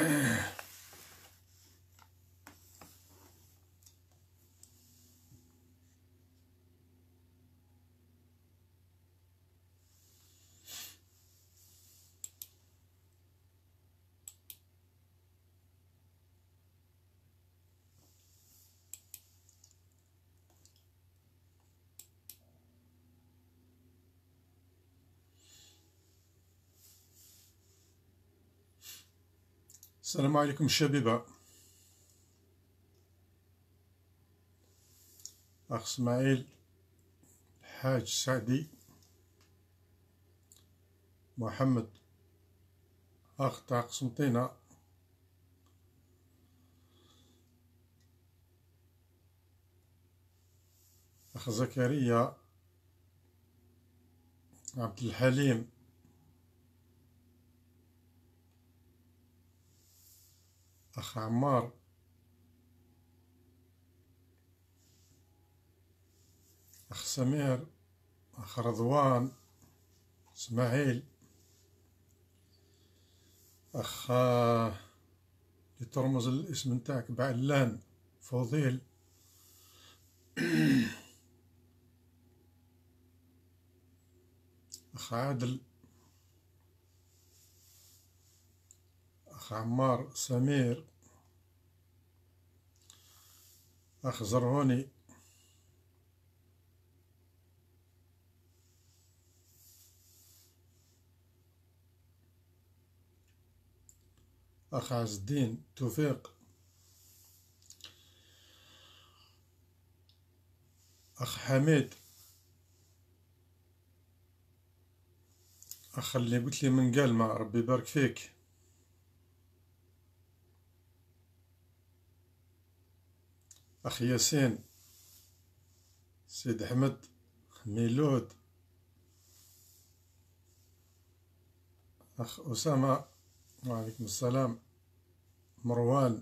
السلام عليكم الشبيبة. أخ إسماعيل، حاج سعدي، محمد، أخ تاع قسنطينة، أخ زكريا، عبد الحليم، أخ عمار، أخ سمير، أخ رضوان، إسماعيل، أخ اللي ترمز الاسم نتاعك بعلان، فضيل، أخ عادل، أخ عمار، سمير، أخ زرهوني، أخ عز الدين، توفيق، أخ حميد، أخ اللي قلت لي من قلمة، ربي يبارك فيك، أخ ياسين، سيد أحمد، ميلود، أخ أسامة، وعليكم السلام، مروان،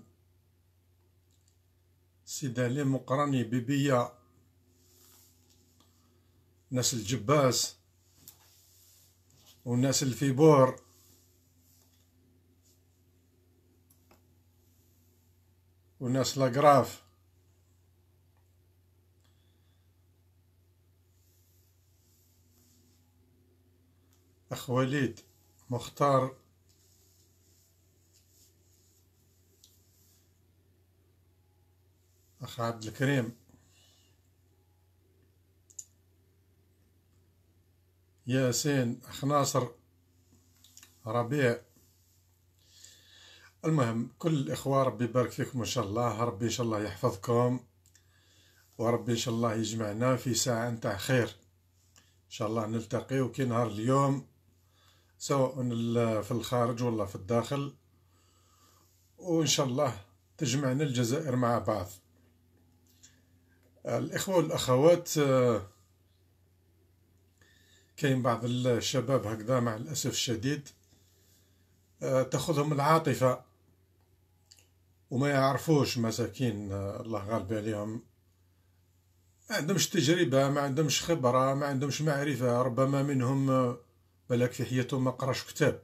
سيد علي مقرني، بيبية، ناس الجباس والناس الفيبور، والناس لاقراف، أخ وليد، مختار، أخ عبد الكريم، ياسين، أخ ناصر، ربيع. المهم كل الإخوة ربي يبارك فيكم إن شاء الله، ربي إن شاء الله يحفظكم، وربي إن شاء الله يجمعنا في ساعة نتاع خير إن شاء الله، نلتقيو كي نهار اليوم، سواء في الخارج ولا في الداخل، وإن شاء الله تجمعنا الجزائر مع بعض. الإخوة والأخوات، كاين بعض الشباب هكذا مع الأسف الشديد تأخذهم العاطفة وما يعرفوش مساكين، الله غالب عليهم، ما عندهمش تجربة، ما عندهمش خبرة، ما عندهمش معرفة، ربما منهم بلاك في حياتهم ما قراش كتاب،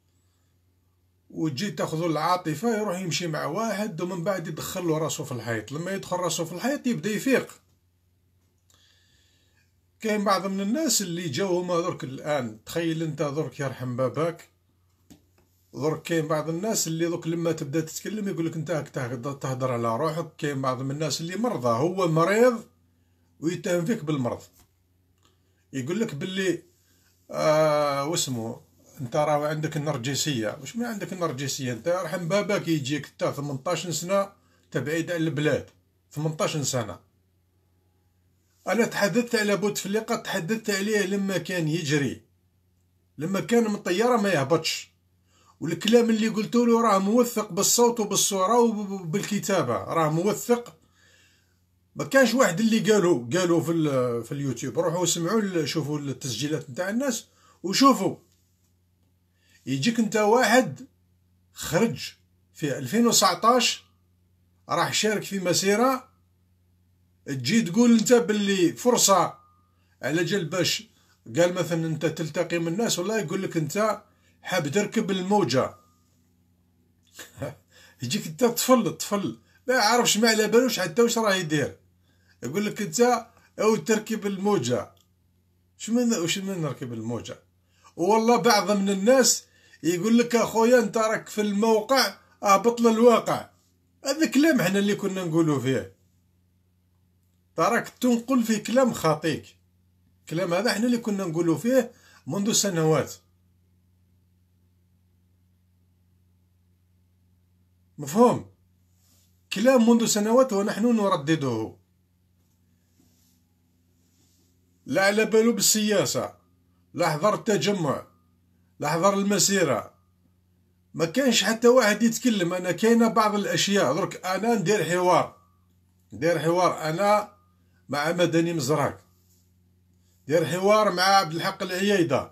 وتجي تاخذوا العاطفة يروح يمشي مع واحد ومن بعد يدخل له راسه في الحيط، لما يدخل راسه في الحيط يبدا يفيق. كاين بعض من الناس اللي جاو هما درك الآن، تخيل انت درك يرحم باباك، درك كاين بعض الناس اللي درك لما تبدا تتكلم يقولك انت هاك تهدر على روحك. كاين بعض من الناس اللي مرضى، هو مريض ويتهم فيك بالمرض، يقولك باللي واسمو انت راه عندك النرجسية. واش ما عندك النرجسية انت؟ يرحم باباك يجيك انت 18 سنة تبعيد عن البلاد، 18 سنة. انا تحدثت على بوتفليقة، تحدثت عليه لما كان يجري، لما كان من الطيارة ما يهبطش، والكلام اللي قلتو له راه موثق بالصوت وبالصورة وبالكتابة، راه موثق. ما كانش واحد اللي قالوا في اليوتيوب، روحوا سمعوا شوفوا التسجيلات نتاع الناس وشوفوا. يجيك انت واحد خرج في 2019 راح شارك في مسيرة، تجي تقول انت باللي فرصة على جال باش قال مثلا انت تلتقي من الناس، والله يقول لك انت حاب تركب الموجة، يجيك انت طفل ما يعرفش، ما على بالوش حتى واش راه يدير، يقول لك انت او تركب الموجه. واش من نركب الموجه؟ والله بعض من الناس يقول لك اخويا انت راك في الموقع اهبط للواقع. هذا كلام احنا اللي كنا نقولوا فيه، تراك تنقل في كلام خاطيك. كلام هذا احنا اللي كنا نقولوا فيه منذ سنوات. مفهوم؟ كلام منذ سنوات ونحن نردده. لا على بالو بالسياسة، لا حضر التجمع، لا حضر المسيرة، ما كانش حتى واحد يتكلم. انا كاينه بعض الاشياء درك انا ندير حوار انا مع مدني مزراك، ندير حوار مع عبد الحق العييدة،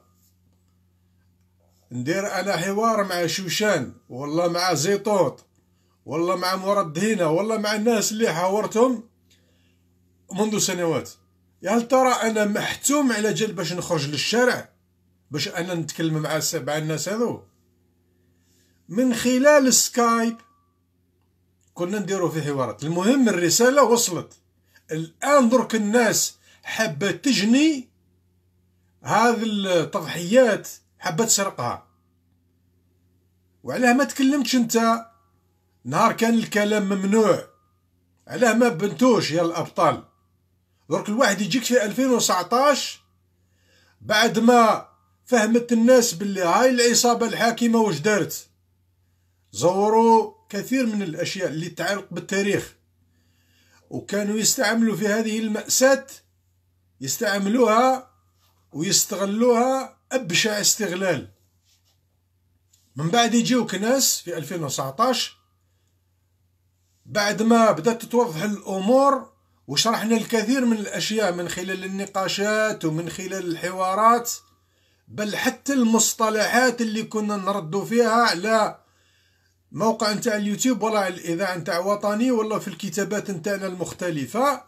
ندير انا حوار مع شوشان، والله مع زيطوط، والله مع مراد هنا، والله مع الناس اللي حاورتهم منذ سنوات. هل ترى انا محتوم على جال باش نخرج للشارع باش انا نتكلم مع الناس هذو؟ من خلال سكايب كنا نديرو في حوارات. المهم الرسالة وصلت. الآن درك الناس حابة تجني هذه التضحيات، حابة تسرقها. وعلاه ما تكلمتش انت نهار كان الكلام ممنوع؟ علاه ما بنتوش يا الأبطال؟ درك الواحد يجيك في 2019 بعد ما فهمت الناس باللي هاي العصابة الحاكمة واش دارت، زوروا كثير من الأشياء اللي تتعلق بالتاريخ، وكانوا يستعملوا في هذه المأساة، يستعملوها ويستغلوها أبشع استغلال. من بعد يجيوك ناس في 2019 بعد ما بدأت تتوضح الأمور وشرحنا الكثير من الأشياء من خلال النقاشات ومن خلال الحوارات، بل حتى المصطلحات اللي كنا نردوا فيها على موقع نتاع اليوتيوب ولا على الإذاعة نتاع وطني ولا في الكتابات نتاعنا المختلفة،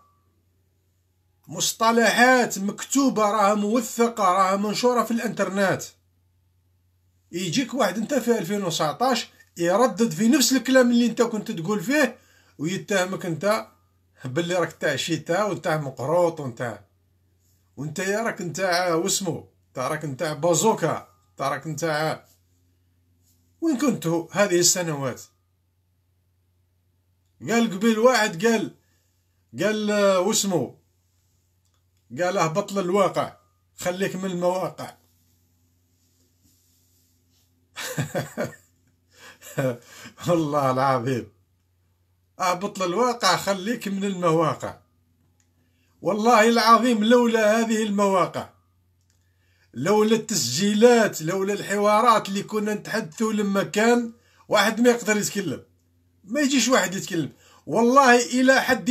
مصطلحات مكتوبة راها موثقة راها منشورة في الانترنت. يجيك واحد انت في 2019 يردد في نفس الكلام اللي انت كنت تقول فيه ويتهمك انت باللي راك تاع شتاء وتاع مقروط وانت يا راك نتاع واسمو، راك نتاع بازوكا، راك نتاع وين كنتوا هذه السنوات؟ قال قبيل واحد قال واسمو، قال اهبط للواقع، خليك من المواقع. والله العظيم اهبط للواقع، خليك من المواقع. والله العظيم لولا هذه المواقع، لولا التسجيلات، لولا الحوارات اللي كنا نتحدثوا لما كان واحد ما يقدر يتكلم، ما يجيش واحد يتكلم. والله إلى حد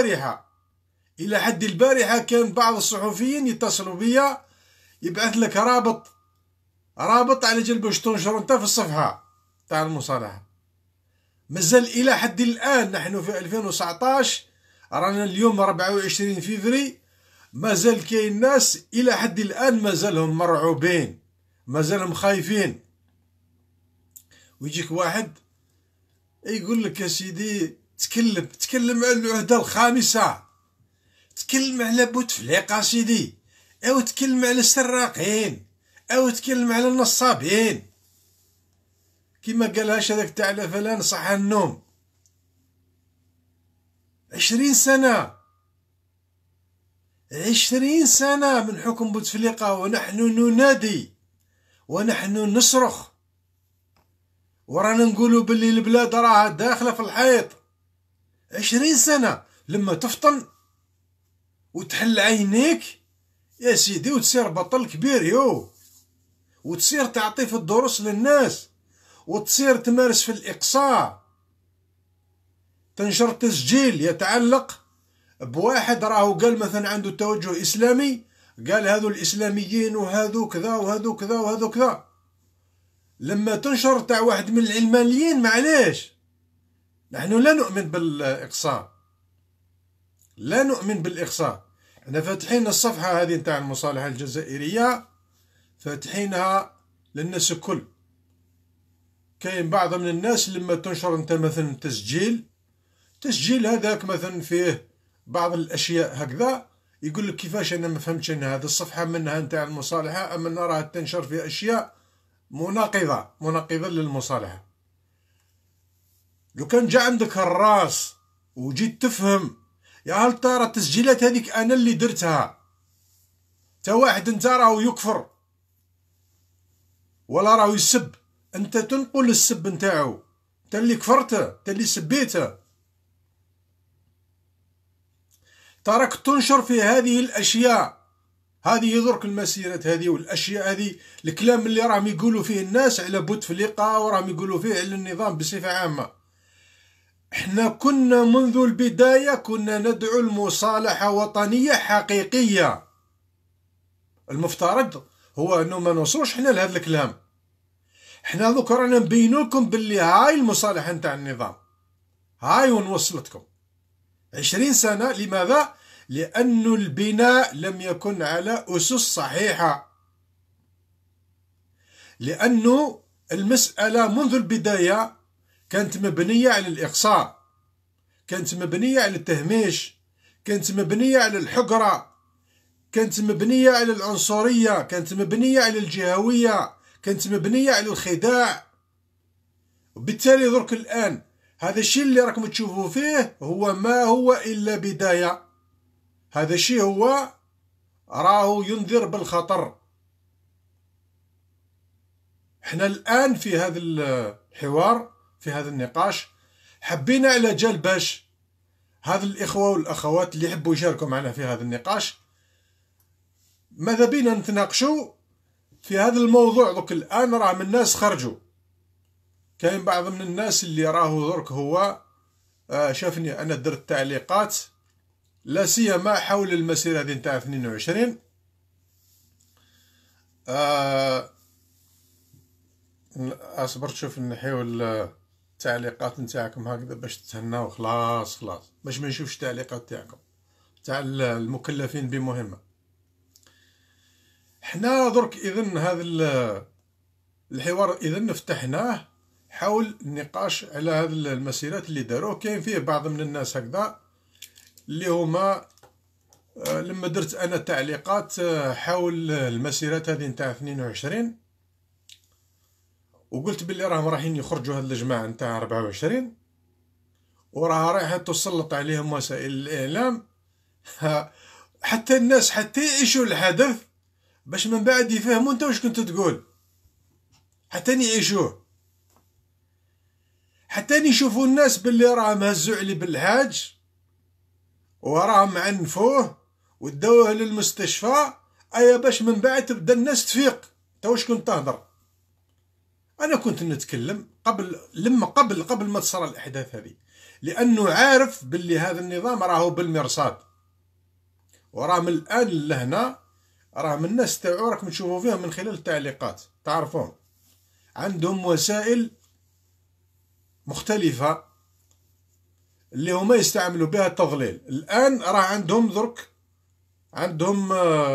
البارحة كان بعض الصحفيين يتصلوا بيا يبعث لك رابط على جال باش تنشر انت في الصفحة تاع المصالحة. مازال إلى حد الآن نحن في 2019 رانا اليوم 24 فيفري، مازال كاين ناس إلى حد الآن مازالهم مرعوبين، مازالهم خايفين. ويجيك واحد يقول لك يا سيدي تكلم على العهدة الخامسة، تكلم على بوتفليقة سيدي، أو تكلم على السراقين، أو تكلم على النصابين، كما قالهاش هذاك تاع فلان صح النوم. 20 سنة من حكم بوتفليقة ونحن ننادي ونحن نصرخ ورانا نقولوا باللي البلاد راها داخلة في الحيط. 20 سنة لما تفطن وتحل عينيك يا سيدي وتصير بطل كبير وتصير تعطي في الدروس للناس وتصير تمارس في الإقصاء، تنشر تسجيل يتعلق بواحد راهو قال مثلا عنده توجه إسلامي، قال هذو الإسلاميين وهذو كذا وهذو كذا وهذو كذا. لما تنشر تاع واحد من العلمانيين معليش، نحن لا نؤمن بالإقصاء، لا نؤمن بالإقصاء. احنا فاتحين الصفحة هذه نتاع المصالحة الجزائرية، فاتحينها للناس الكل كاين بعض من الناس لما تنشر انت مثلا تسجيل هذاك مثلا فيه بعض الاشياء هكذا، يقول لك كيفاش انا ما فهمتش ان هذه الصفحه منها نتاع المصالحه، اما نراها تنشر في اشياء مناقضه للمصالحه. لو كان جا عندك الراس وجيت تفهم، يا هل ترى التسجيلات هذيك انا اللي درتها، تا واحد انت راهو يكفر ولا راهو يسب، انت تنقل السب نتاعو، انت اللي كفرته، انت اللي سبيته، تراك تنشر في هذه الاشياء. هذه درك المسيرات هذه والاشياء هذه، الكلام اللي راهم يقولوا فيه الناس على بوتفليقه وراهم يقولوا فيه على النظام بصفه عامه. احنا كنا منذ البدايه كنا ندعو المصالحه وطنيه حقيقيه. المفترض هو انه ما نوصلوش حنا لهذا الكلام. حنا دوك رانا نبينو لكم باللي هاي المصالحه نتاع النظام، هاي وين وصلتكم 20 سنه. لماذا؟ لأن البناء لم يكن على أسس صحيحة، لأن المسألة منذ البداية كانت مبنية على الإقصاء، كانت مبنية على التهميش، كانت مبنية على الحقرة، كانت مبنية على العنصرية، كانت مبنية على الجهوية، كانت مبنية على الخداع. وبالتالي درك الآن هذا الشيء اللي راكم تشوفوا فيه هو ما هو إلا بداية. هذا الشيء هو راهو ينذر بالخطر. احنا الآن في هذا الحوار، في هذا النقاش، حبينا على جال باش هذا الإخوة والأخوات اللي يحبوا يشاركوا معنا في هذا النقاش، ماذا بينا نتناقشوا في هذا الموضوع. دوك الآن راه من الناس خرجوا، كاين بعض من الناس اللي راهو درك هو شافني أنا درت تعليقات لا سيما حول المسيرة هذه نتاع 22. اصبر شوف نحيو التعليقات نتاعكم هكذا باش تتهناو. خلاص باش ما نشوفش التعليقات تاعكم تاع المكلفين بمهمة. حنا درك اذن هذا الحوار اذن فتحناه حول النقاش على هذه المسيرات اللي داروه. كاين فيه بعض من الناس هكذا اللي هما لما درت انا تعليقات حول المسيرات هذه نتاع 22 وقلت باللي راهم رايحين يخرجوا هاد الجماعه نتاع 24 وراها رايحه تسلط عليهم وسائل الاعلام، حتى الناس حتى يعيشوا الحدث باش من بعد يفهموا انت واش كنت تقول، حتى يعيشوه، حتى يشوفوا الناس باللي راهم هزوا علي بالحاج وراهم عنفوه وداوه للمستشفى، ايا باش من بعد تبدا الناس تفيق انت واش كنت تهضر. انا كنت نتكلم قبل ما تصرى الاحداث هذه، لانه عارف باللي هذا النظام راهو بالمرصاد، وراهم الان لهنا راهم الناس تاعو راكم تشوفوا فيهم من خلال التعليقات تعرفون عندهم وسائل مختلفة اللي هما يستعملوا بها التضليل. الآن راه عندهم درك عندهم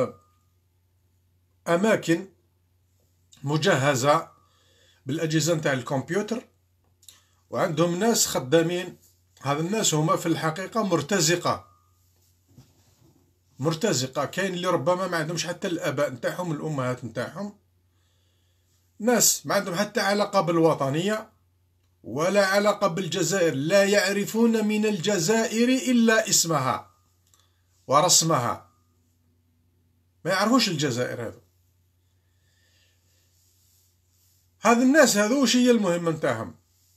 أماكن مجهزة بالأجهزة نتاع الكمبيوتر، وعندهم ناس خدامين. هذا الناس هما في الحقيقة مرتزقة. كاين اللي ربما ما عندهمش حتى الآباء نتاعهم الأمهات نتاعهم، ناس ما عندهم حتى علاقة بالوطنية ولا علاقة بالجزائر، لا يعرفون من الجزائر إلا اسمها ورسمها، ما يعرفوش الجزائر. هذا الناس هذو وش هي المهمة نتاعهم؟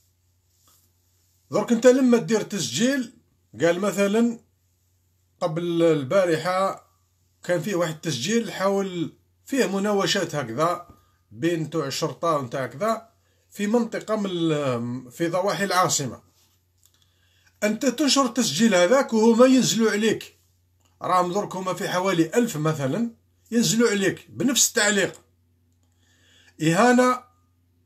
درك انت لما دير تسجيل، قال مثلا قبل البارحة كان فيه واحد التسجيل حول فيه مناوشات هكذا بين تاع الشرطة ونتاع كذا في منطقة في ضواحي العاصمة. أنت تنشر التسجيل هذاك وهما ينزلوا عليك، راهم درك هما في حوالي 1000 مثلا ينزلوا عليك بنفس التعليق: إهانة،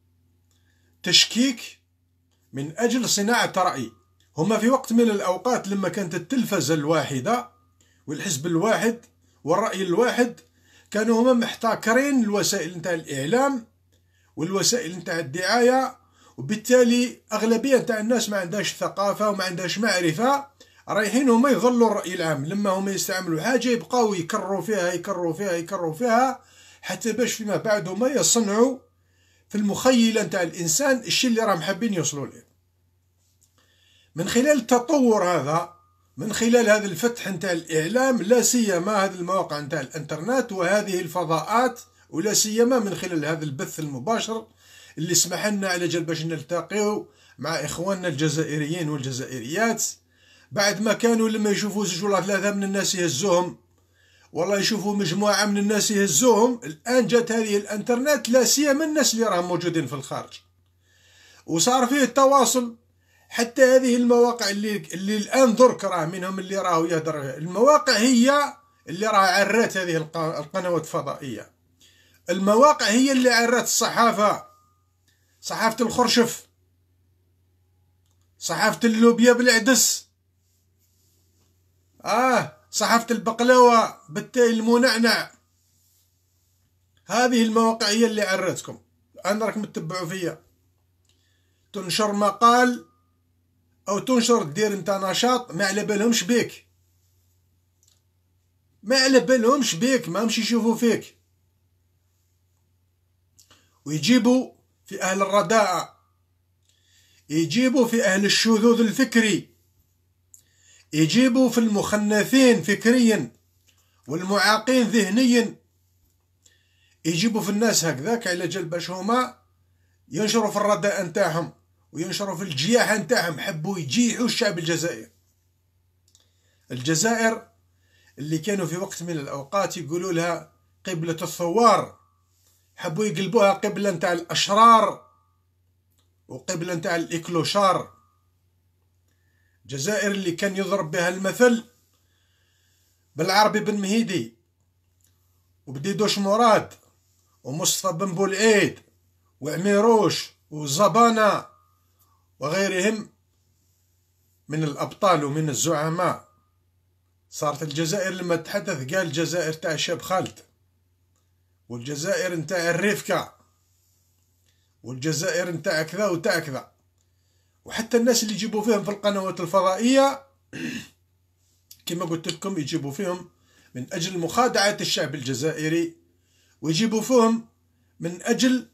تشكيك، من أجل صناعة رأي. هما في وقت من الأوقات لما كانت التلفزة الواحدة والحزب الواحد والرأي الواحد كانوا هما محتكرين الوسائل نتاع الإعلام والوسائل نتاع الدعاية وبالتالي أغلبية تاع الناس ما عندهاش ثقافة وما عندهاش معرفة، رايحين هما يظلوا الرأي العام. لما هما يستعملوا حاجة يبقاو يكرروا فيها يكرروا فيها يكرروا فيها، حتى باش فيما بعد هما يصنعوا في المخيلة نتاع الإنسان الشيء اللي راهم حابين يوصلوا ليه. من خلال التطور هذا، من خلال هذا الفتح نتاع الإعلام، لا سيما هذه المواقع نتاع الإنترنت وهذه الفضاءات، ولا سيما من خلال هذا البث المباشر اللي سمح لنا على جال باش نلتقيو مع إخواننا الجزائريين والجزائريات، بعد ما كانوا لما يشوفوا زوج ولا ثلاثة من الناس يهزوهم، والله يشوفوا مجموعة من الناس يهزوهم. الآن جات هذه الإنترنت، لا سيما الناس اللي راهم موجودين في الخارج، وصار فيه التواصل. حتى هذه المواقع اللي الآن درك راه منهم اللي راهو يهدر، المواقع هي اللي راه عرات هذه القنوات الفضائية. المواقع هي اللي عرات الصحافة، صحافة الخرشف، صحافة اللوبيا بالعدس، صحافة البقلاوة بالتاي المنعنع. هذه المواقع هي اللي عرتكم. أنا راكم تتبعوا فيا، تنشر مقال أو تنشر دير انت نشاط، ما على بالهمش بيك، ما على بالهمش بيك، ما همش يشوفوا فيك، ويجيبوا في أهل الرداءة، يجيبوا في أهل الشذوذ الفكري، يجيبوا في المخنثين فكريا والمعاقين ذهنيا، يجيبوا في الناس هكذاك على جال باش هما ينشروا في الرداء نتاعهم وينشروا في الجياحة نتاعهم. حبوا يجيحوا الشعب الجزائري. الجزائر اللي كانوا في وقت من الأوقات يقولوا لها قبلة الثوار، حبوا يقلبوها قبلة نتاع الأشرار وقبلة نتاع الإكلوشار. الجزائر اللي كان يضرب بها المثل بالعربي بن مهيدي وبديدوش مراد ومصطفى بن بولعيد وعميروش وزبانة وغيرهم من الأبطال ومن الزعماء. صارت الجزائر لما تحدث قال الجزائر تاع شاب خالد، والجزائر نتاع الرفكة، والجزائر نتاع كذا وتاع كذا. وحتى الناس اللي يجيبوا فيهم في القنوات الفضائية كما قلت لكم يجيبوا فيهم من أجل مخادعة الشعب الجزائري، ويجيبوا فيهم من أجل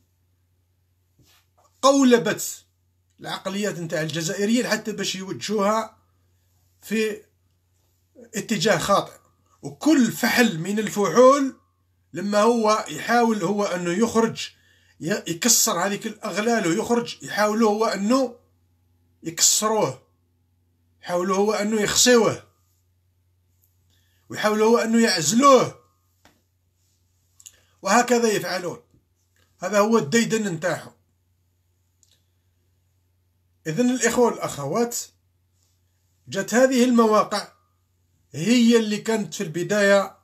قولبة العقليات نتاع الجزائريين حتى باش يوجهوها في اتجاه خاطئ. وكل فحل من الفحول لما هو يحاول هو أنه يخرج يكسر هذيك الأغلال ويخرج، يحاولوا هو أنه يكسروه، يحاولوا هو أنه يخسوه، ويحاولوا هو أنه يعزلوه، وهكذا يفعلون. هذا هو الديدن نتاعهم. إذن الإخوة والأخوات، جت هذه المواقع هي اللي كانت في البداية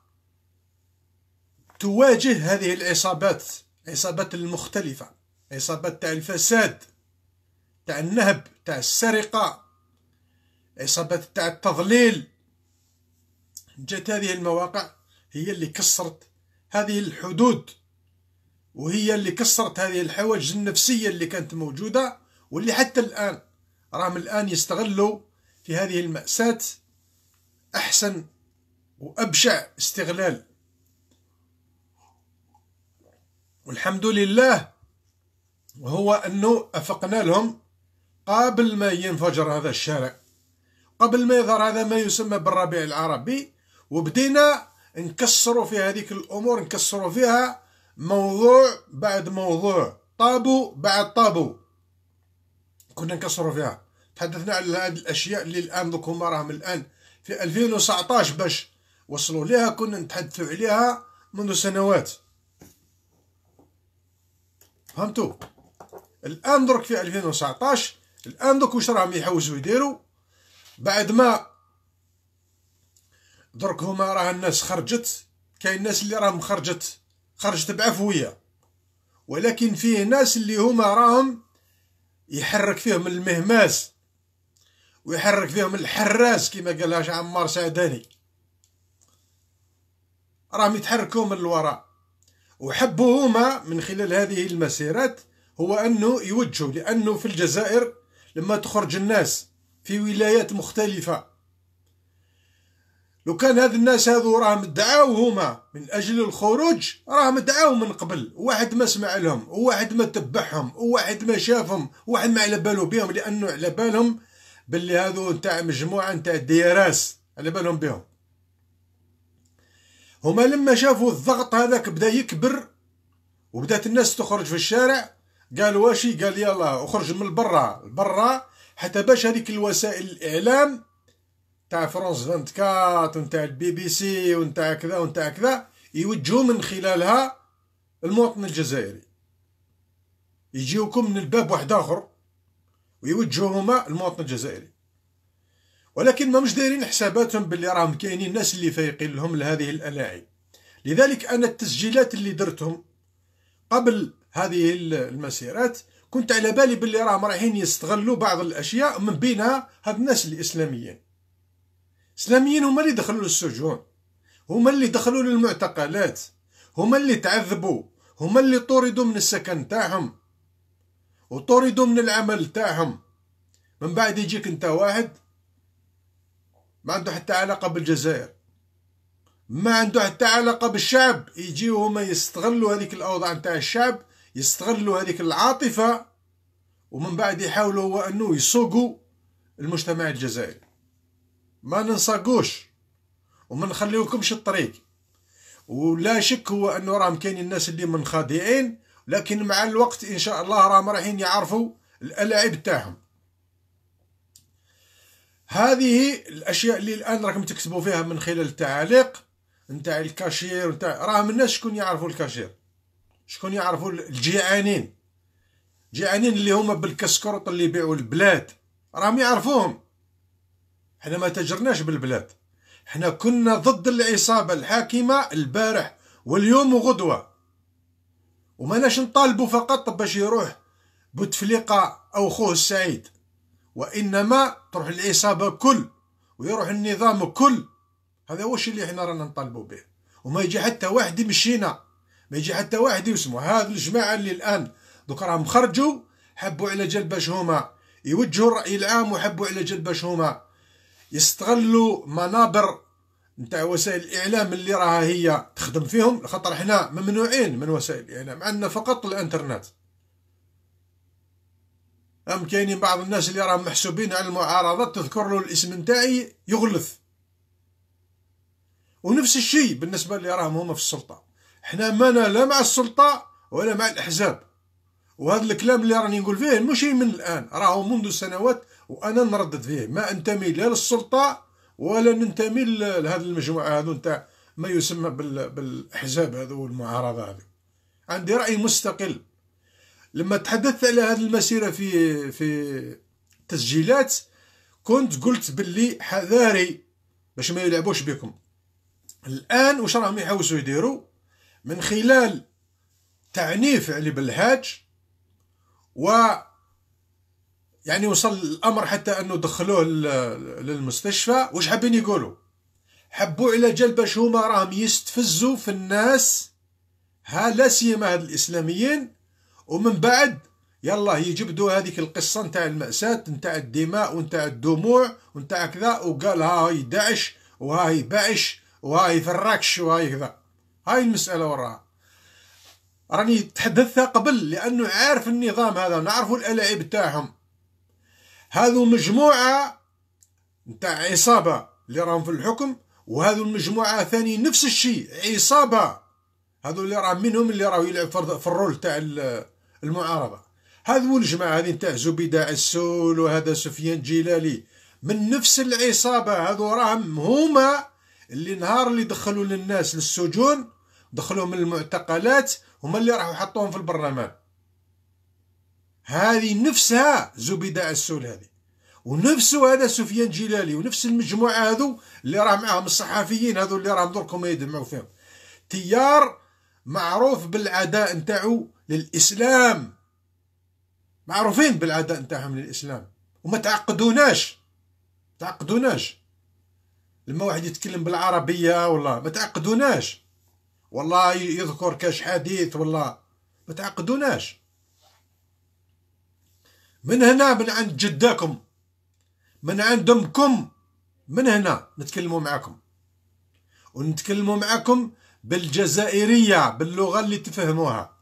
تواجه هذه العصابات، عصابات المختلفة، عصابات تاع الفساد، تاع النهب، تاع السرقة، عصابات تاع التضليل. جت هذه المواقع هي اللي كسرت هذه الحدود، وهي اللي كسرت هذه الحواجز النفسية اللي كانت موجودة، واللي حتى الآن راهم الآن يستغلوا في هذه المأساة أحسن وأبشع استغلال. والحمد لله وهو أنه أفقنا لهم قبل ما ينفجر هذا الشارع، قبل ما يظهر هذا ما يسمى بالربيع العربي، وبدينا نكسروا في هذيك الأمور، نكسروا فيها موضوع بعد موضوع، طابو بعد طابو، كنا نكسروا فيها. تحدثنا على هذه الأشياء اللي الآن دوك هما راهم الآن في 2019 باش وصلوا لها، كنا نتحدثوا عليها منذ سنوات. فهمتوا؟ الآن درك في 2019، الآن دوك واش راهم يحوسوا يديروا بعد ما درك هما راه الناس خرجت. كاين الناس اللي راهم خرجت بعفوية، ولكن فيه ناس اللي هما راهم يحرك فيهم المهماز ويحرك فيهم الحراس كما قالها عمار سعداني، راهم يتحركوا من الوراء. وحبوا هما من خلال هذه المسيرات هو أنه يوجهوا، لأنه في الجزائر لما تخرج الناس في ولايات مختلفة، لو كان هاد الناس هذو راهم دعاو هما من أجل الخروج، راهم دعاو من قبل، واحد ما سمع لهم، وواحد ما تبعهم، وواحد ما شافهم، وواحد ما على بالو بهم، لأنه على بالهم باللي هذو نتاع مجموعة نتاع دياراس، على بالهم بهم. هما لما شافوا الضغط هذاك بدا يكبر وبدات الناس تخرج في الشارع، قالوا واشي، قال يلا اخرج من برا حتى باش هذيك الوسائل الإعلام تاع فرانس 24 ونتاع البي بي سي ونتاع كذا ونتاع كذا يوجهوا من خلالها المواطن الجزائري، يجيوكم من الباب واحد اخر ويوجهوهما المواطن الجزائري. ولكن ما مش دايرين حساباتهم باللي راهم كاينين ناس اللي فايقين لهم لهذه الألاعب. لذلك انا التسجيلات اللي درتهم قبل هذه المسيرات كنت على بالي باللي راهم رايحين يستغلوا بعض الاشياء، من بينها هاد الناس الاسلاميين هما اللي دخلوا للسجون، هما اللي دخلوا للمعتقلات، هما اللي تعذبوا، هما اللي طردوا من السكن تاعهم وطردوا من العمل تاعهم. من بعد يجيك انت واحد ما عنده حتى علاقة بالجزائر، ما عنده حتى علاقة بالشعب، يجيو هما يستغلوا هذيك الأوضاع نتاع الشعب، يستغلوا هذيك العاطفة، ومن بعد يحاولوا هو أنه يسوقوا المجتمع الجزائري. ما ننساقوش وما نخليوكمش الطريق، ولا شك هو أنه راهم كاينين الناس اللي منخادعين، لكن مع الوقت إن شاء الله راهم رايحين يعرفوا الألاعب تاعهم. هذه الأشياء اللي الآن راكم تكتبوا فيها من خلال التعاليق نتاع الكاشير ونتاع، راهم الناس شكون يعرفوا الكاشير، شكون يعرفوا الجيعانين اللي هما بالكسكروط اللي يبيعوا البلاد، راهم يعرفوهم. حنا ما تجرناش بالبلاد، حنا كنا ضد العصابة الحاكمة البارح واليوم وغدوة، وماناش نطالبوا فقط باش يروح بوتفليقة أو خوه السعيد، وإنما تروح العصابة كل ويروح النظام كل. هذا هو الشيء اللي احنا رانا نطالبوا به، وما يجي حتى واحد يمشينا، ما يجي حتى واحد يسمع. هذا الجماعة اللي الآن دوك راهم خرجوا، حبوا على جال باش هما يوجهوا الرأي العام، وحبوا على جال باش هما يستغلوا منابر نتاع وسائل الإعلام اللي راها هي تخدم فيهم، خاطر احنا ممنوعين من وسائل الإعلام، عندنا فقط الانترنت. كاينين بعض الناس اللي راهم محسوبين على المعارضة، تذكر له الاسم نتاعي يغلث. ونفس الشيء بالنسبة اللي راهم هما في السلطة، احنا مانا لا مع السلطة ولا مع الأحزاب. وهذا الكلام اللي راني نقول فيه مش من الآن، راهو منذ سنوات وأنا نردد فيه. ما أنتمي لا للسلطة ولا ننتمي لهذه المجموعة هذو نتاع ما يسمى بالأحزاب هذو والمعارضة هذو. عندي رأي مستقل. لما تحدثت على هذه المسيرة في تسجيلات، كنت قلت باللي حذاري باش ما يلعبوش بكم. الآن واش راهم يحوسوا يديروا من خلال تعنيف علي بالحاج، و يعني وصل الأمر حتى أنه دخلوه للمستشفى. واش حابين يقولوا؟ حبوا على جال باش هما راهم يستفزوا في الناس، لا سيما هاد الإسلاميين، ومن بعد يلا يجبدوا هذيك القصة نتاع المأساة نتاع الدماء ونتاع الدموع ونتاع كذا، وقال هاي داعش وهاي باعش وهاي فراكش وهاي كذا. هاي المسألة وراها راني تحدثتها قبل، لأنه عارف النظام هذا، نعرفوا الألاعب تاعهم. هذو مجموعة نتاع عصابة اللي راهم في الحكم، وهذو المجموعة ثاني نفس الشيء عصابة، هذو اللي راه منهم اللي راهو يلعب في الرول تاع المعارضة. هذو الجماعة هذه نتاع زبيدة عسول وهذا سفيان جلالي من نفس العصابة. هذو راهم هما اللي نهار اللي دخلوا للناس للسجون، دخلوا من المعتقلات، هما اللي راحوا حطوهم في البرلمان. هذه نفسها زبيدة عسول هذه، ونفسه هذا سفيان جلالي، ونفس المجموعة هذو اللي راه معاهم الصحفيين هذو اللي راهم دركم يدمعوا فيهم. تيار معروف بالعداء نتاعو للإسلام، معروفين بالعداء نتاعهم للإسلام، وما تعقدوناش لما واحد يتكلم بالعربية والله ما تعقدوناش، والله يذكر كاش حديث والله ما تعقدوناش. من هنا، من عند جداكم، من عند امكم، من هنا نتكلموا معكم، ونتكلموا معكم بالجزائرية، باللغة اللي تفهموها.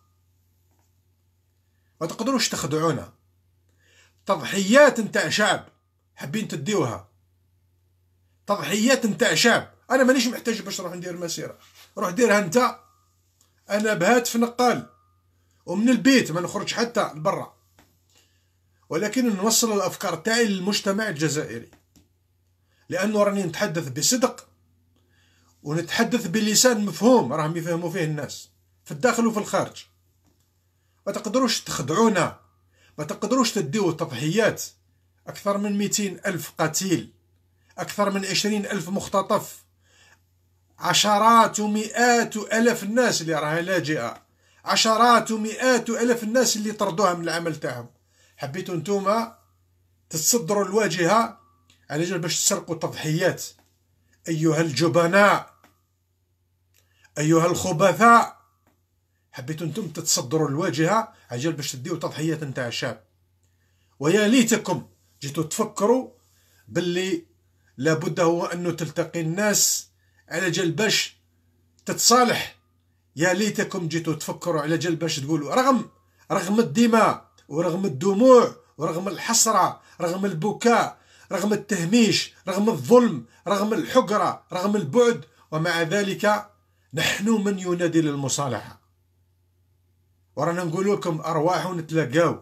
ما تقدروش تخدعونا. تضحيات نتاع شعب حابين تديوها، تضحيات نتاع شعب. انا مانيش محتاج باش نروح ندير مسيرة، روح ديرها انت. انا بهاتف نقال ومن البيت ما نخرج حتى لبرا، ولكن نوصل الافكار تاعي للمجتمع الجزائري، لانه راني نتحدث بصدق ونتحدث بلسان مفهوم راهم يفهموا فيه الناس في الداخل وفي الخارج. ما تقدروش تخدعونا، ما تقدروش تديو تضحيات. أكثر من 200,000 قتيل، أكثر من 20,000 مختطف، عشرات ومئات وألاف الناس اللي راها لاجئة، عشرات ومئات وألاف الناس اللي طردوها من العمل تاعهم. حبيتوا نتوما تتصدروا الواجهة على جال باش تسرقوا تضحيات؟ أيها الجبناء، أيها الخبثاء، حبيتوا انتم تتصدروا الواجهة على جال باش تديو تضحيات نتاع الشعب. ويا ليتكم جيتوا تفكروا باللي لابد هو أنه تلتقي الناس على جال باش تتصالح. يا ليتكم جيتوا تفكروا على جال باش تقولوا رغم الدماء ورغم الدموع ورغم الحسرة، رغم البكاء، رغم التهميش، رغم الظلم، رغم الحقرة، رغم البعد، ومع ذلك نحن من ينادي للمصالحة. ورانا نقول لكم أرواحوا نتلاقاو،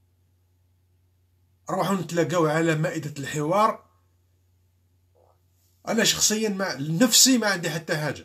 أرواحوا نتلاقاو على مائدة الحوار. أنا شخصيا مع نفسي ما عندي حتى حاجة،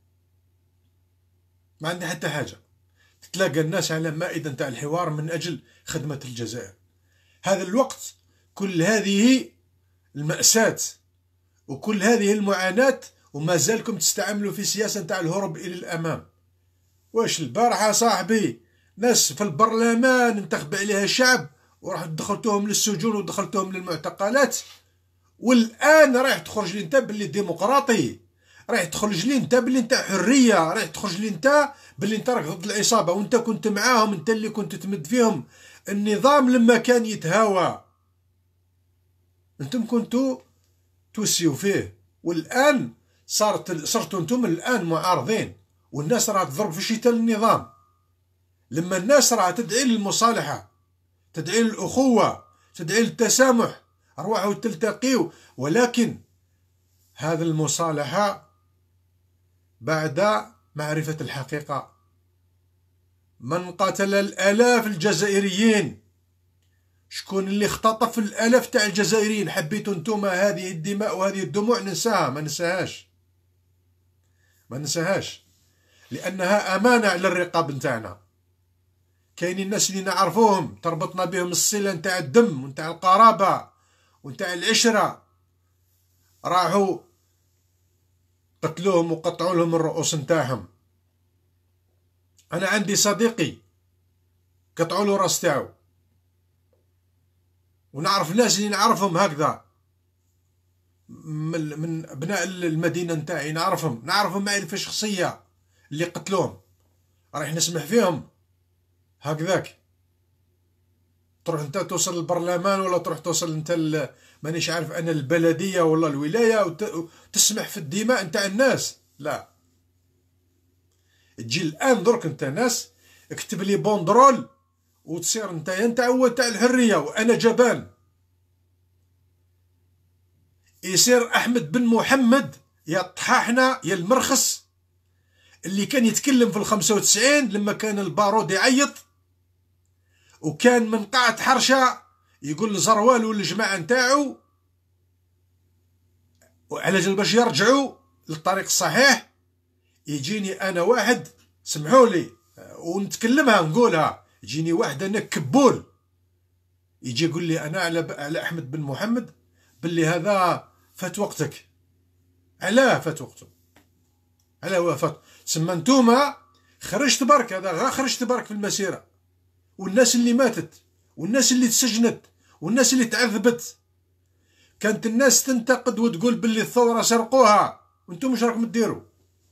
ما عندي حتى حاجة. تتلاقى الناس على مائدة نتاع الحوار من أجل خدمة الجزائر. هذا الوقت، كل هذه المأساة وكل هذه المعاناة، وما زالكم تستعملوا في سياسة نتاع الهروب إلى الأمام. واش البارحة صاحبي ناس في البرلمان انتخب عليها الشعب وراح دخلتوهم للسجون ودخلتوهم للمعتقلات، والآن رايح تخرج لي انت باللي ديمقراطي، رايح تخرج لي انت باللي انت حرية، رايح تخرج لي انت باللي انت راك ضد العصابة، وانت كنت معاهم، انت اللي كنت تمد فيهم النظام لما كان يتهاوى، انتم كنتوا توسيوا فيه، والآن صرتوا انتم الآن معارضين، والناس راح تضرب في شتاء النظام. لما الناس راح تدعي للمصالحة، تدعي للأخوة، تدعي للتسامح، أرواحوا تلتقيوا. ولكن هذه المصالحة بعد معرفة الحقيقة. من قتل الآلاف الجزائريين؟ شكون اللي اختطف الآلاف تاع الجزائريين؟ حبيتوا انتوما هذه الدماء وهذه الدموع ننساها؟ ما ننساهاش، ما ننساهاش، لأنها أمانة على الرقاب نتاعنا. كاينين الناس اللي نعرفوهم تربطنا بهم الصلة نتاع الدم ونتاع القرابة ونتاع العشرة، راحوا قتلوهم وقطعوا لهم الرؤوس نتاعهم. أنا عندي صديقي قطعوا له راس تاعو، ونعرف ناس اللي نعرفهم هكذا من أبناء المدينة نتاعي، نعرفهم معرفة شخصية اللي قتلوهم. رايح نسمح فيهم هكذاك؟ تروح انت توصل للبرلمان ولا تروح توصل انت مانيش عارف انا البلدية ولا الولاية وتسمح في الدماء نتاع الناس؟ لا. تجي الان درك انت ناس اكتب لي بوندرول وتصير انت هو تاع الحرية وانا جبان. يصير احمد بن محمد يا طحاحنا يا المرخص اللي كان يتكلم في ال95 لما كان البارود يعيط، وكان من قاعة حرشة يقول لزروال والجماعة نتاعو وعلى جال باش يرجعوا للطريق الصحيح. يجيني انا واحد، سمحوا لي ونتكلمها نقولها، يجيني واحد انا كبول يجي يقول لي انا على احمد بن محمد باللي هذا فات وقتك. علاه فات وقته؟ علاه وفات؟ تسمى نتوما خرجت برك، هذا غا خرجت برك في المسيرة، والناس اللي ماتت والناس اللي تسجنت والناس اللي تعذبت كانت الناس تنتقد وتقول باللي الثورة سرقوها، وانتم مش راكم تديروا؟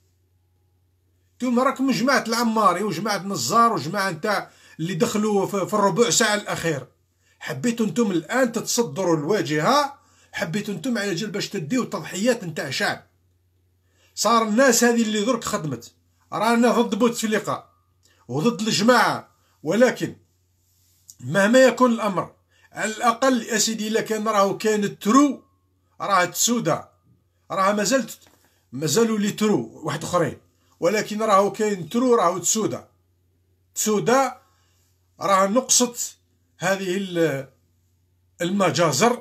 انتم راكم جماعة العماري وجماعة نزار وجماعة نتاع اللي دخلوا في الربع ساعة الأخير. حبيتوا انتم الان تتصدروا الواجهه، حبيتوا انتم على جال باش تديو تضحيات نتاع شعب. صار الناس هذه اللي درك خدمت رانا ضد بوتفليقه وضد الجماعه، ولكن مهما يكون الامر على الاقل يا سيدي الا كان راهو كاين الترو، راه تسودا، راه مازالوا لي ترو واحد اخرين، ولكن راهو كاين ترو، راهو تسودا راه نقصت هذه المجازر،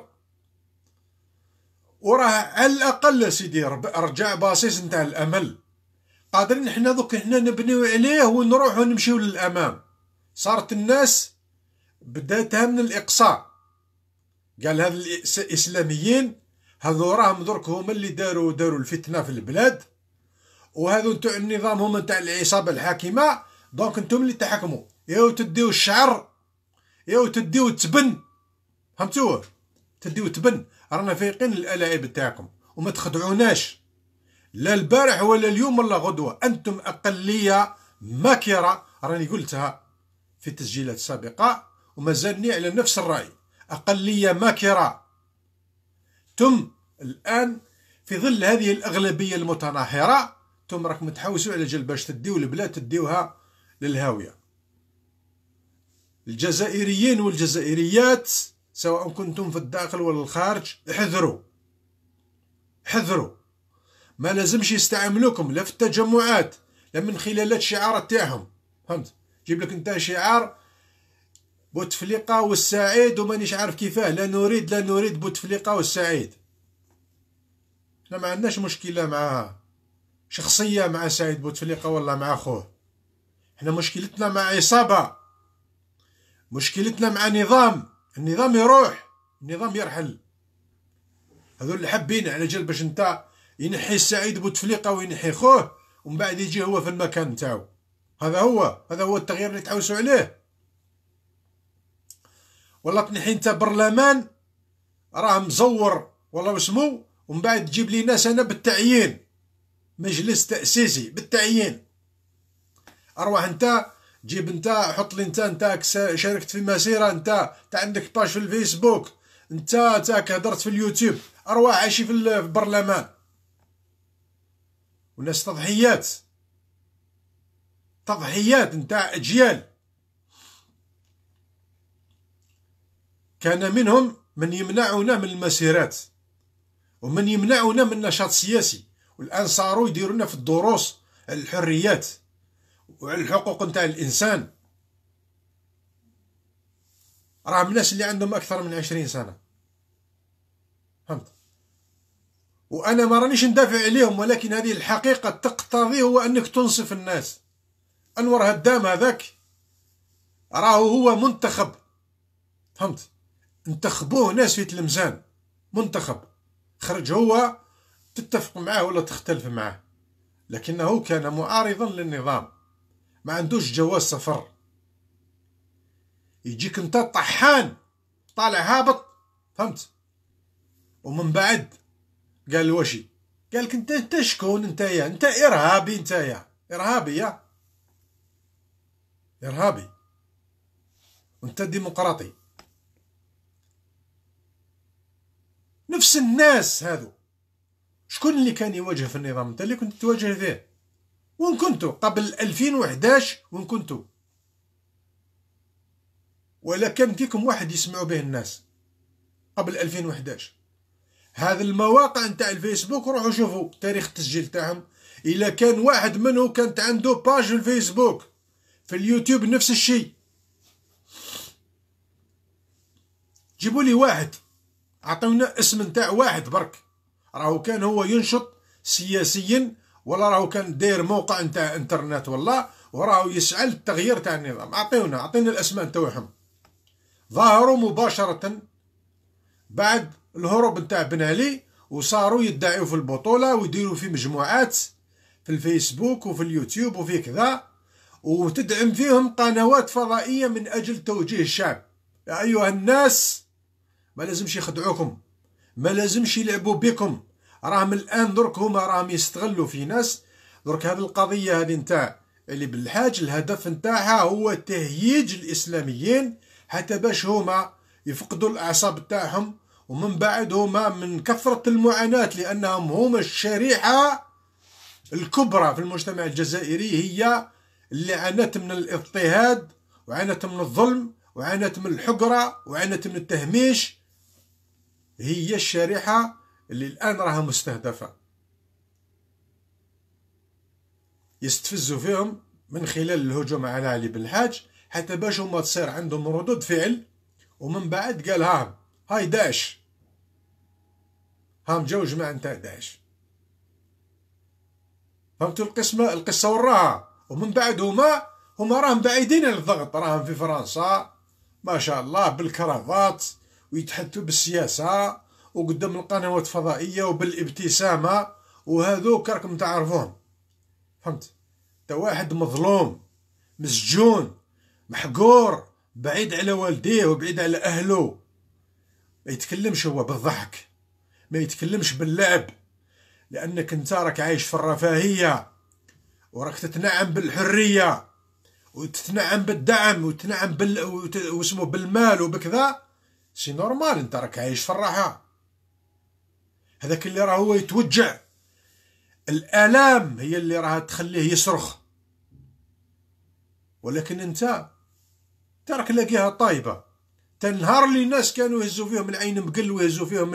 وراه على الاقل يا سيدي رجع باصيص نتاع الامل. قادرين حنا دوك حنا نبنيو عليه ونروحو نمشيو للامام. صارت الناس بداتها من الاقصاء، قال هذا الاسلاميين هذو راهم درك هما اللي داروا الفتنه في البلاد، وهذو نتاع النظام هما نتاع العصابه الحاكمه، دونك انتم اللي تحكموا، ياو تديو الشعر، ياو تديو التبن، فهمتوه؟ تديو التبن، رانا فايقين الألاعيب تاعكم وما تخدعوناش، لا البارح ولا اليوم ولا غدوه، انتم اقليه ماكره، راني قلتها في تسجيلات سابقه ومازالني على نفس الراي، اقليه ماكره. تم الان في ظل هذه الاغلبيه المتناحره، تم راكم تحوسوا على جال باش تديو البلاد تديوها للهاويه. الجزائريين والجزائريات سواء كنتم في الداخل ولا الخارج، حذروا، ما لازمش يستعملوكم لا في التجمعات لا من خلالات الشعارات تاعهم، فهمت؟ جيب لك انت شعار بوتفليقه والسعيد ومانيش عارف كيفاه، لا نريد بوتفليقه والسعيد. احنا ما عندناش مشكله مع شخصيه مع سعيد بوتفليقه ولا مع اخوه، احنا مشكلتنا مع عصابه، مشكلتنا مع النظام يروح، النظام يرحل. هذول اللي حابين على جال باش انت ينحي السعيد بوتفليقه وينحي خوه ومن بعد يجي هو في المكان نتاعو. هذا هو التغيير اللي تحوسوا عليه. والله تنحي انت برلمان راه مزور والله واسمو، ومن بعد تجيب لي ناس انا بالتعيين، مجلس تأسيسي بالتعيين. اروح انت جيب انت حط لي انت شاركت في مسيره، انت عندك باج في الفيسبوك، انت هدرت في اليوتيوب، ارواح عايشي في البرلمان. وناس تضحيات نتاع اجيال. كان منهم من يمنعونا من المسيرات ومن يمنعونا من النشاط السياسي، والان صاروا يديرونا في الدروس على الحريات وعلى الحقوق نتاع الانسان. راهم الناس اللي عندهم اكثر من 20 سنه، فهمت؟ وانا ما رانيش ندافع عليهم، ولكن هذه الحقيقه تقتضي هو انك تنصف الناس. انور هدام هذاك راهو هو منتخب، فهمت؟ انتخبوه ناس في تلمزان، منتخب خرج هو، تتفق معاه ولا تختلف معاه، لكنه كان معارضا للنظام، ما عندوش جواز سفر. يجيك انت طحان طالع هابط، فهمت؟ ومن بعد قال وشي؟ قالك انت شكون؟ انت ارهابي، ارهابي وانت ديمقراطي. نفس الناس هذو شكون اللي كان يواجه في النظام؟ انت اللي كنت تواجه فيه. وين كنتوا قبل 2011؟ وين كنتوا؟ ولا كان فيكم واحد يسمعوا به الناس قبل 2011؟ هذا المواقع نتاع الفيسبوك روحوا شوفوا تاريخ التسجيل تاعهم. الا كان واحد منه كانت عنده باج في الفيسبوك، في اليوتيوب نفس الشيء. جيبوا لي واحد، عطونا اسم نتاع واحد برك راهو كان هو ينشط سياسيا، ولا راهو كان داير موقع نتاع انترنت والله، وراهو يسعى للتغيير تاع النظام. اعطينا الاسماء نتاعهم. ظهروا مباشرة بعد الهروب نتاع بن علي، وصاروا يدعيوا في البطولة ويديروا في مجموعات في الفيسبوك وفي اليوتيوب وفي كذا، وتدعم فيهم قنوات فضائية من أجل توجيه الشعب. يا أيها الناس ما لازمش يخدعوكم، ما لازمش يلعبوا بكم. راهم الآن درك هما راهم يستغلوا في ناس. درك هذه القضية هذه نتاع اللي بالحاج الهدف نتاعها هو تهييج الإسلاميين، حتى باش هما يفقدوا الأعصاب تاعهم، ومن بعد هما من كثرة المعاناة، لأنهم هما الشريحة الكبرى في المجتمع الجزائري، هي اللي عانت من الاضطهاد وعانت من الظلم وعانت من الحقرة وعانت من التهميش. هي الشريحة اللي الآن راها مستهدفة، يستفزوا فيهم من خلال الهجوم على علي بالحاج، حتى باش هما تصير عندهم ردود فعل، ومن بعد قال هاي داعش، جاو جماعة نتاع داعش. فهمتوا القصة وراها. ومن بعد هما راهم بعيدين عن الضغط، راهم في فرنسا ما شاء الله بالكرافات، ويتحدثوا بالسياسة وقدام القنوات الفضائية وبالابتسامة، وهذوك راكم تعرفون. فهمت؟ تا واحد مظلوم مسجون محقور بعيد على والديه وبعيد على أهله، ما يتكلمش هو بالضحك، ما يتكلمش باللعب، لأنك انت راك عايش في الرفاهية، وراك تتنعم بالحرية، وتتنعم بالدعم، وتتنعم واسمه بالمال وبكذا. سي نورمال، انت راك عايش في الراحة. هذاك اللي راه هو يتوجع، الآلام هي اللي راها تخليه يصرخ، ولكن انت راك لاقيها طايبة. تنهار اللي الناس كانوا يهزوا فيهم العين مقل، ويهزوا فيهم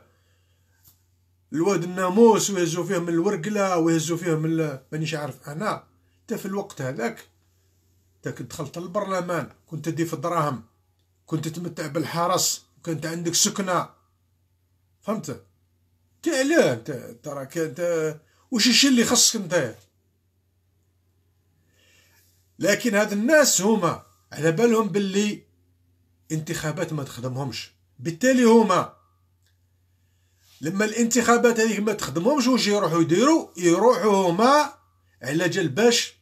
الواد الناموس، ويهزوا فيهم الورقلة، ويهزوا فيهم مانيش عارف أنا. انت في الوقت هذاك كنت دخلت البرلمان، كنت تدي في الدراهم، كنت تمتع بالحرس، وكانت عندك سكنة. فهمت؟ علاه انت راك انت وش الشيء اللي خصك انت؟ لكن هاد الناس هما على بالهم باللي انتخابات ما تخدمهمش، بالتالي هما لما الانتخابات هذيك ما تخدمهمش، واش يروحوا يديروا؟ يروحوا هما على جال باش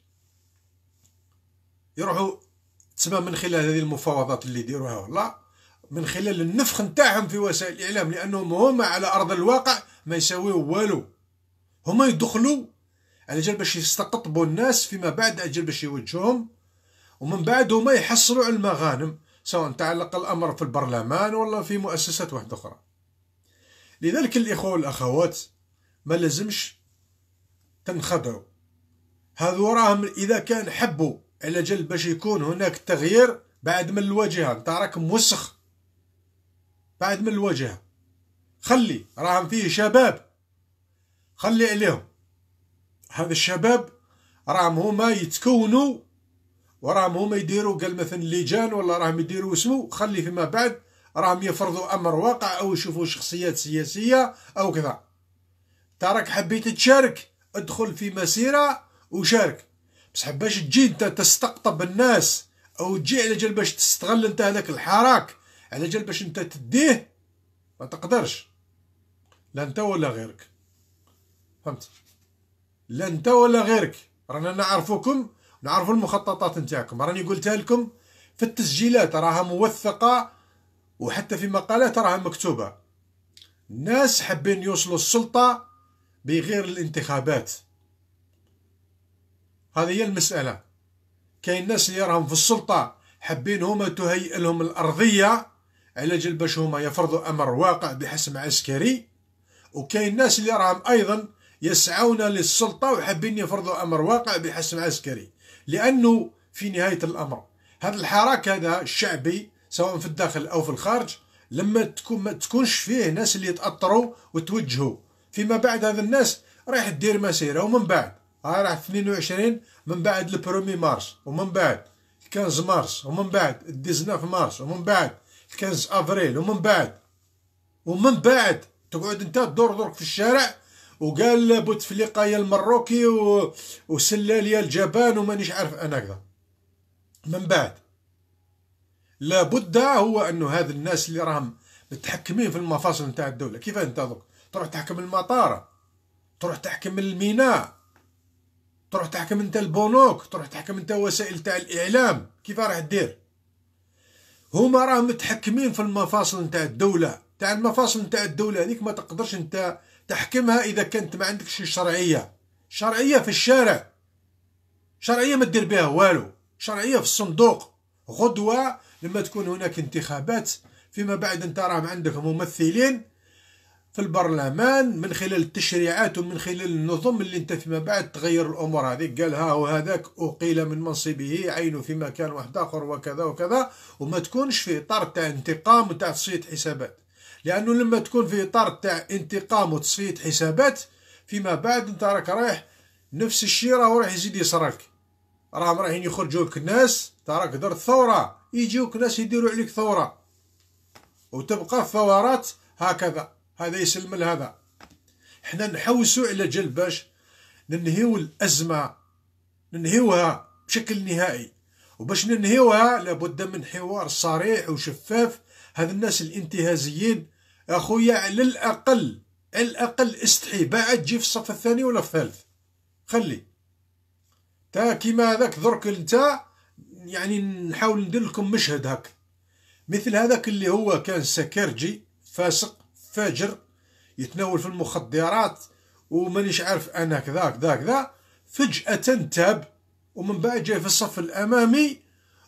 يروحوا تسمى من خلال هذه المفاوضات اللي يديروها، والله من خلال النفخ نتاعهم في وسائل الإعلام، لأنهم هما على أرض الواقع ما يساويو والو. هما يدخلوا على جال باش يستقطبوا الناس فيما بعد، على جال باش يوجهوهم، ومن بعد هما يحصلوا على المغانم، سواء تعلق الأمر في البرلمان ولا في مؤسسات واحدة أخرى. لذلك الإخوة والأخوات ما لازمش تنخدعوا. هذو راهم إذا كان حبوا على جال باش يكون هناك تغيير بعد من الواجهة، انت راك موسخ بعد من الواجهة. خلي راهم فيه شباب، خلي عليهم. هذا الشباب راهم هما يتكونوا، وراهم هما يديروا قال مثلا لجان، ولا راهم يديروا اسمه، خلي فيما بعد راهم يفرضوا أمر واقع، أو يشوفوا شخصيات سياسية أو كذا. تراك حبيت تشارك، ادخل في مسيرة وشارك، بصح باش تجي انت تستقطب الناس، او تجي على جال باش تستغل انت هذاك الحراك على جال باش انت تديه، ما تقدرش، لا انت ولا غيرك. فهمت؟ لا انت ولا غيرك. رانا نعرفوكم، نعرفوا المخططات نتاعكم، راني قلتها لكم في التسجيلات، راها موثقة، وحتى في مقالات راها مكتوبة. الناس حابين يوصلوا السلطة بغير الانتخابات، هذه هي المسألة. كاين ناس اللي راهم في السلطة حابين هما تهيئ لهم الأرضية على جال باش هما يفرضوا أمر واقع بحسم عسكري، وكاين ناس اللي راهم أيضا يسعون للسلطة وحابين يفرضوا أمر واقع بحسم عسكري، لأنه في نهاية الأمر هذا الحراك هذا الشعبي سواء في الداخل أو في الخارج، لما ما تكونش فيه ناس اللي يتأطروا وتوجهوا، فيما بعد هذا الناس رايح تدير مسيرة، ومن بعد راح 22 من بعد البرومي مارس، ومن بعد 15 مارس، ومن بعد 19 مارس، ومن بعد 15 افريل، ومن بعد تقعد انت تدور في الشارع، وقال بوتفليقه يا المروكي وسلال يا الجبان ومانيش عارف انا كذا. من بعد لابد هو انه هذا الناس اللي راهم متحكمين في المفاصل نتاع الدوله، كيف انت دوك تروح تحكم المطار، تروح تحكم الميناء، تروح تحكم انت البنوك، تروح تحكم انت وسائل تاع الاعلام، كيف راح دير؟ هما راهم متحكمين في المفاصل نتاع الدوله، تاع المفاصل نتاع الدوله هذيك ما تقدرش انت تحكمها اذا كنت ما عندكش شرعيه في الشارع، شرعيه ما دير بها والو، شرعيه في الصندوق. غدوه لما تكون هناك انتخابات فيما بعد انت راهم عندك ممثلين في البرلمان من خلال التشريعات ومن خلال النظم اللي انت فيما بعد تغير الامور هذه. قال ها وهذاك اقيل من منصبه عينه في مكان واحد اخر وكذا وكذا، وما تكونش في اطار تاع انتقام وتاع تصفيه حسابات. لانه لما تكون في اطار تاع انتقام وتصفيه حسابات فيما بعد انت راك رايح نفس الشيء راهو راح يزيد يصرالك. راهم رايحين يخرجوك الناس، راك درت ثوره، يجيوك ناس يديروا عليك ثوره وتبقى الثورات هكذا، هذا يسلم لهذا. حنا نحوسوا على جل باش ننهيو الأزمة، ننهيوها بشكل نهائي. وباش ننهيوها لابد من حوار صريح وشفاف. هذا الناس الانتهازيين أخويا على الأقل على الأقل استحي بعد تجي في الصف الثاني ولا في الثالث. خلي تا كيما هذاك درك انت يعني نحاول ندير لكم مشهد هاك مثل هذاك اللي هو كان سكرجي فاسق فاجر يتناول في المخدرات ومانيش عارف انا كذا كذا كذا، فجأة تاب ومن بعد جاي في الصف الامامي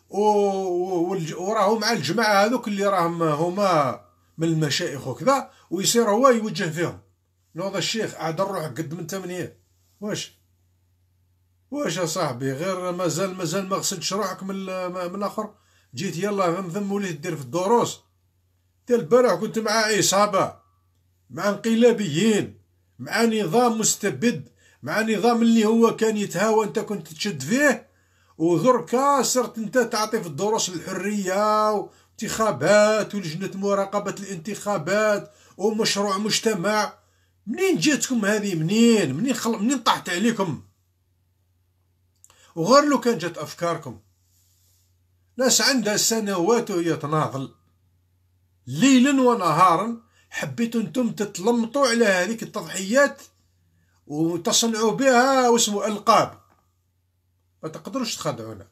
وراه مع الجماعة هذوك اللي راهم هما من المشايخ وكذا، ويصير هو يوجه فيهم. هذا الشيخ عاد الروح قد من 8 واش يا صاحبي؟ غير مازال ما غسلتش روحك من الاخر، جيت يلا ثم وليت دير في الدروس. تا البارح كنت مع عصابة، مع انقلابيين، مع نظام مستبد، مع نظام اللي هو كان يتهاوى انت كنت تشد فيه، وذركا صرت انت تعطي في الدروس الحرية وانتخابات ولجنة مراقبة الانتخابات ومشروع مجتمع. منين جاتكم هذه؟ منين طاحت عليكم؟ وغير لو كان جات افكاركم. ناس عندها سنوات وهي تناضل ليلا ونهارا، حبيتوا انتم تتلمطوا على هذيك التضحيات وتصنعوا بها واسموا القاب. ما تقدروش تخدعونا.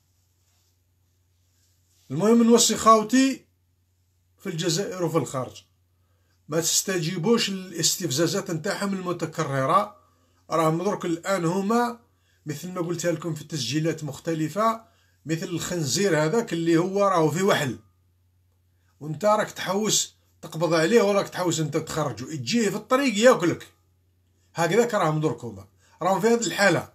المهم نوصي خاوتي في الجزائر وفي الخارج ما تستجيبوش للاستفزازات نتاعهم المتكرره. راهم درك الان هما مثل ما قلتها لكم في تسجيلات مختلفه، مثل الخنزير هذاك اللي هو راهو في وحل وانت راك تحوس تقبض عليه وراك تحوس انت تخرجه، يجيه في الطريق ياكلك. هكذاك راهم درك هما راهم في هذه الحاله.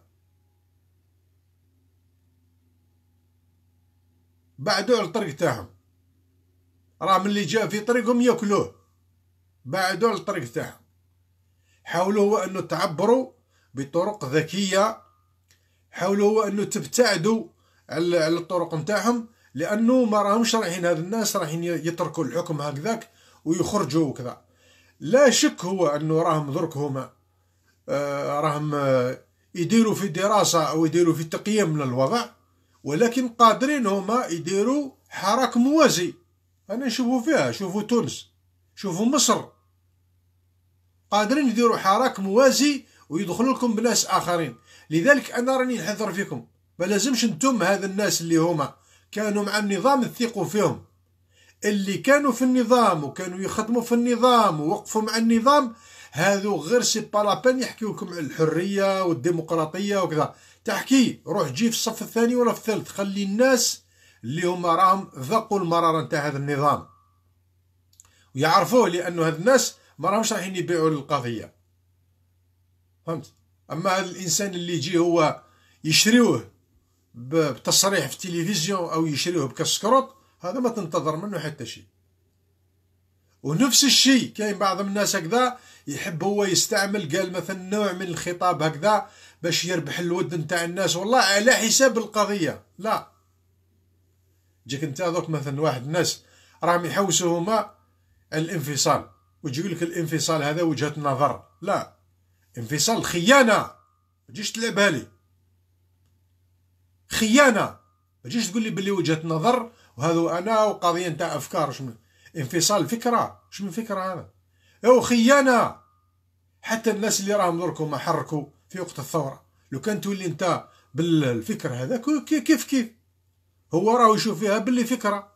بعدوا على الطريق تاعهم، راه من اللي جاء في طريقهم ياكلوه. بعدوا على الطريق تاعهم. حاولوا هو انه تعبروا بطرق ذكيه، حاولوا هو انه تبتعدوا على الطرق نتاعهم، لانه ما راهمش رايحين هاد الناس رايحين يتركوا الحكم هكذاك ويخرجوا وكذا. لا شك هو انه راهم درك هما راهم يديروا في دراسه او يديروا في تقييم للوضع، ولكن قادرين هما يديروا حراك موازي. انا نشوفوا فيها، شوفوا تونس، شوفوا مصر، قادرين يديروا حراك موازي ويدخلوا لكم بناس اخرين. لذلك انا راني نحذر فيكم، ما لازمش انتم هذا الناس اللي هما كانوا مع النظام تثيقوا فيهم، اللي كانوا في النظام وكانوا يخدموا في النظام ووقفوا مع النظام، هذو غير سي با لابان يحكيو لكم على الحريه والديمقراطيه وكذا. تحكي روح جي في الصف الثاني ولا في الثالث، خلي الناس اللي هما راهم ذاقوا المراره نتاع هذا النظام ويعرفوه، لانه هاد الناس ما راهمش رايحين يبيعوا للقضيه. فهمت؟ اما هذا الانسان اللي يجي هو يشريوه بتصريح في التلفزيون او يشريوه بكسكروط، هذا ما تنتظر منه حتى شيء. ونفس الشيء كاين بعض الناس هكذا يحب هو يستعمل قال مثلا نوع من الخطاب هكذا باش يربح الود نتاع الناس، والله على حساب القضيه. لا، جيك انت هذوك مثلا واحد الناس راهم يحوسوا هما الانفصال، ويجي يقول لك الانفصال هذا وجهه نظر. لا، انفصال خيانه، ما تجيش تلعبها لي خيانه، ما تجيش تقول لي باللي وجهه نظر وهذو انا وقضيه نتاع افكار. شنو انفصال؟ فكره، شنو الفكره هذا؟ او خيانه. حتى الناس اللي راهم دركم ما حركوا في وقت الثوره، لو كان تولي انت بالفكر هذا كيف هو راه يشوف فيها باللي فكره.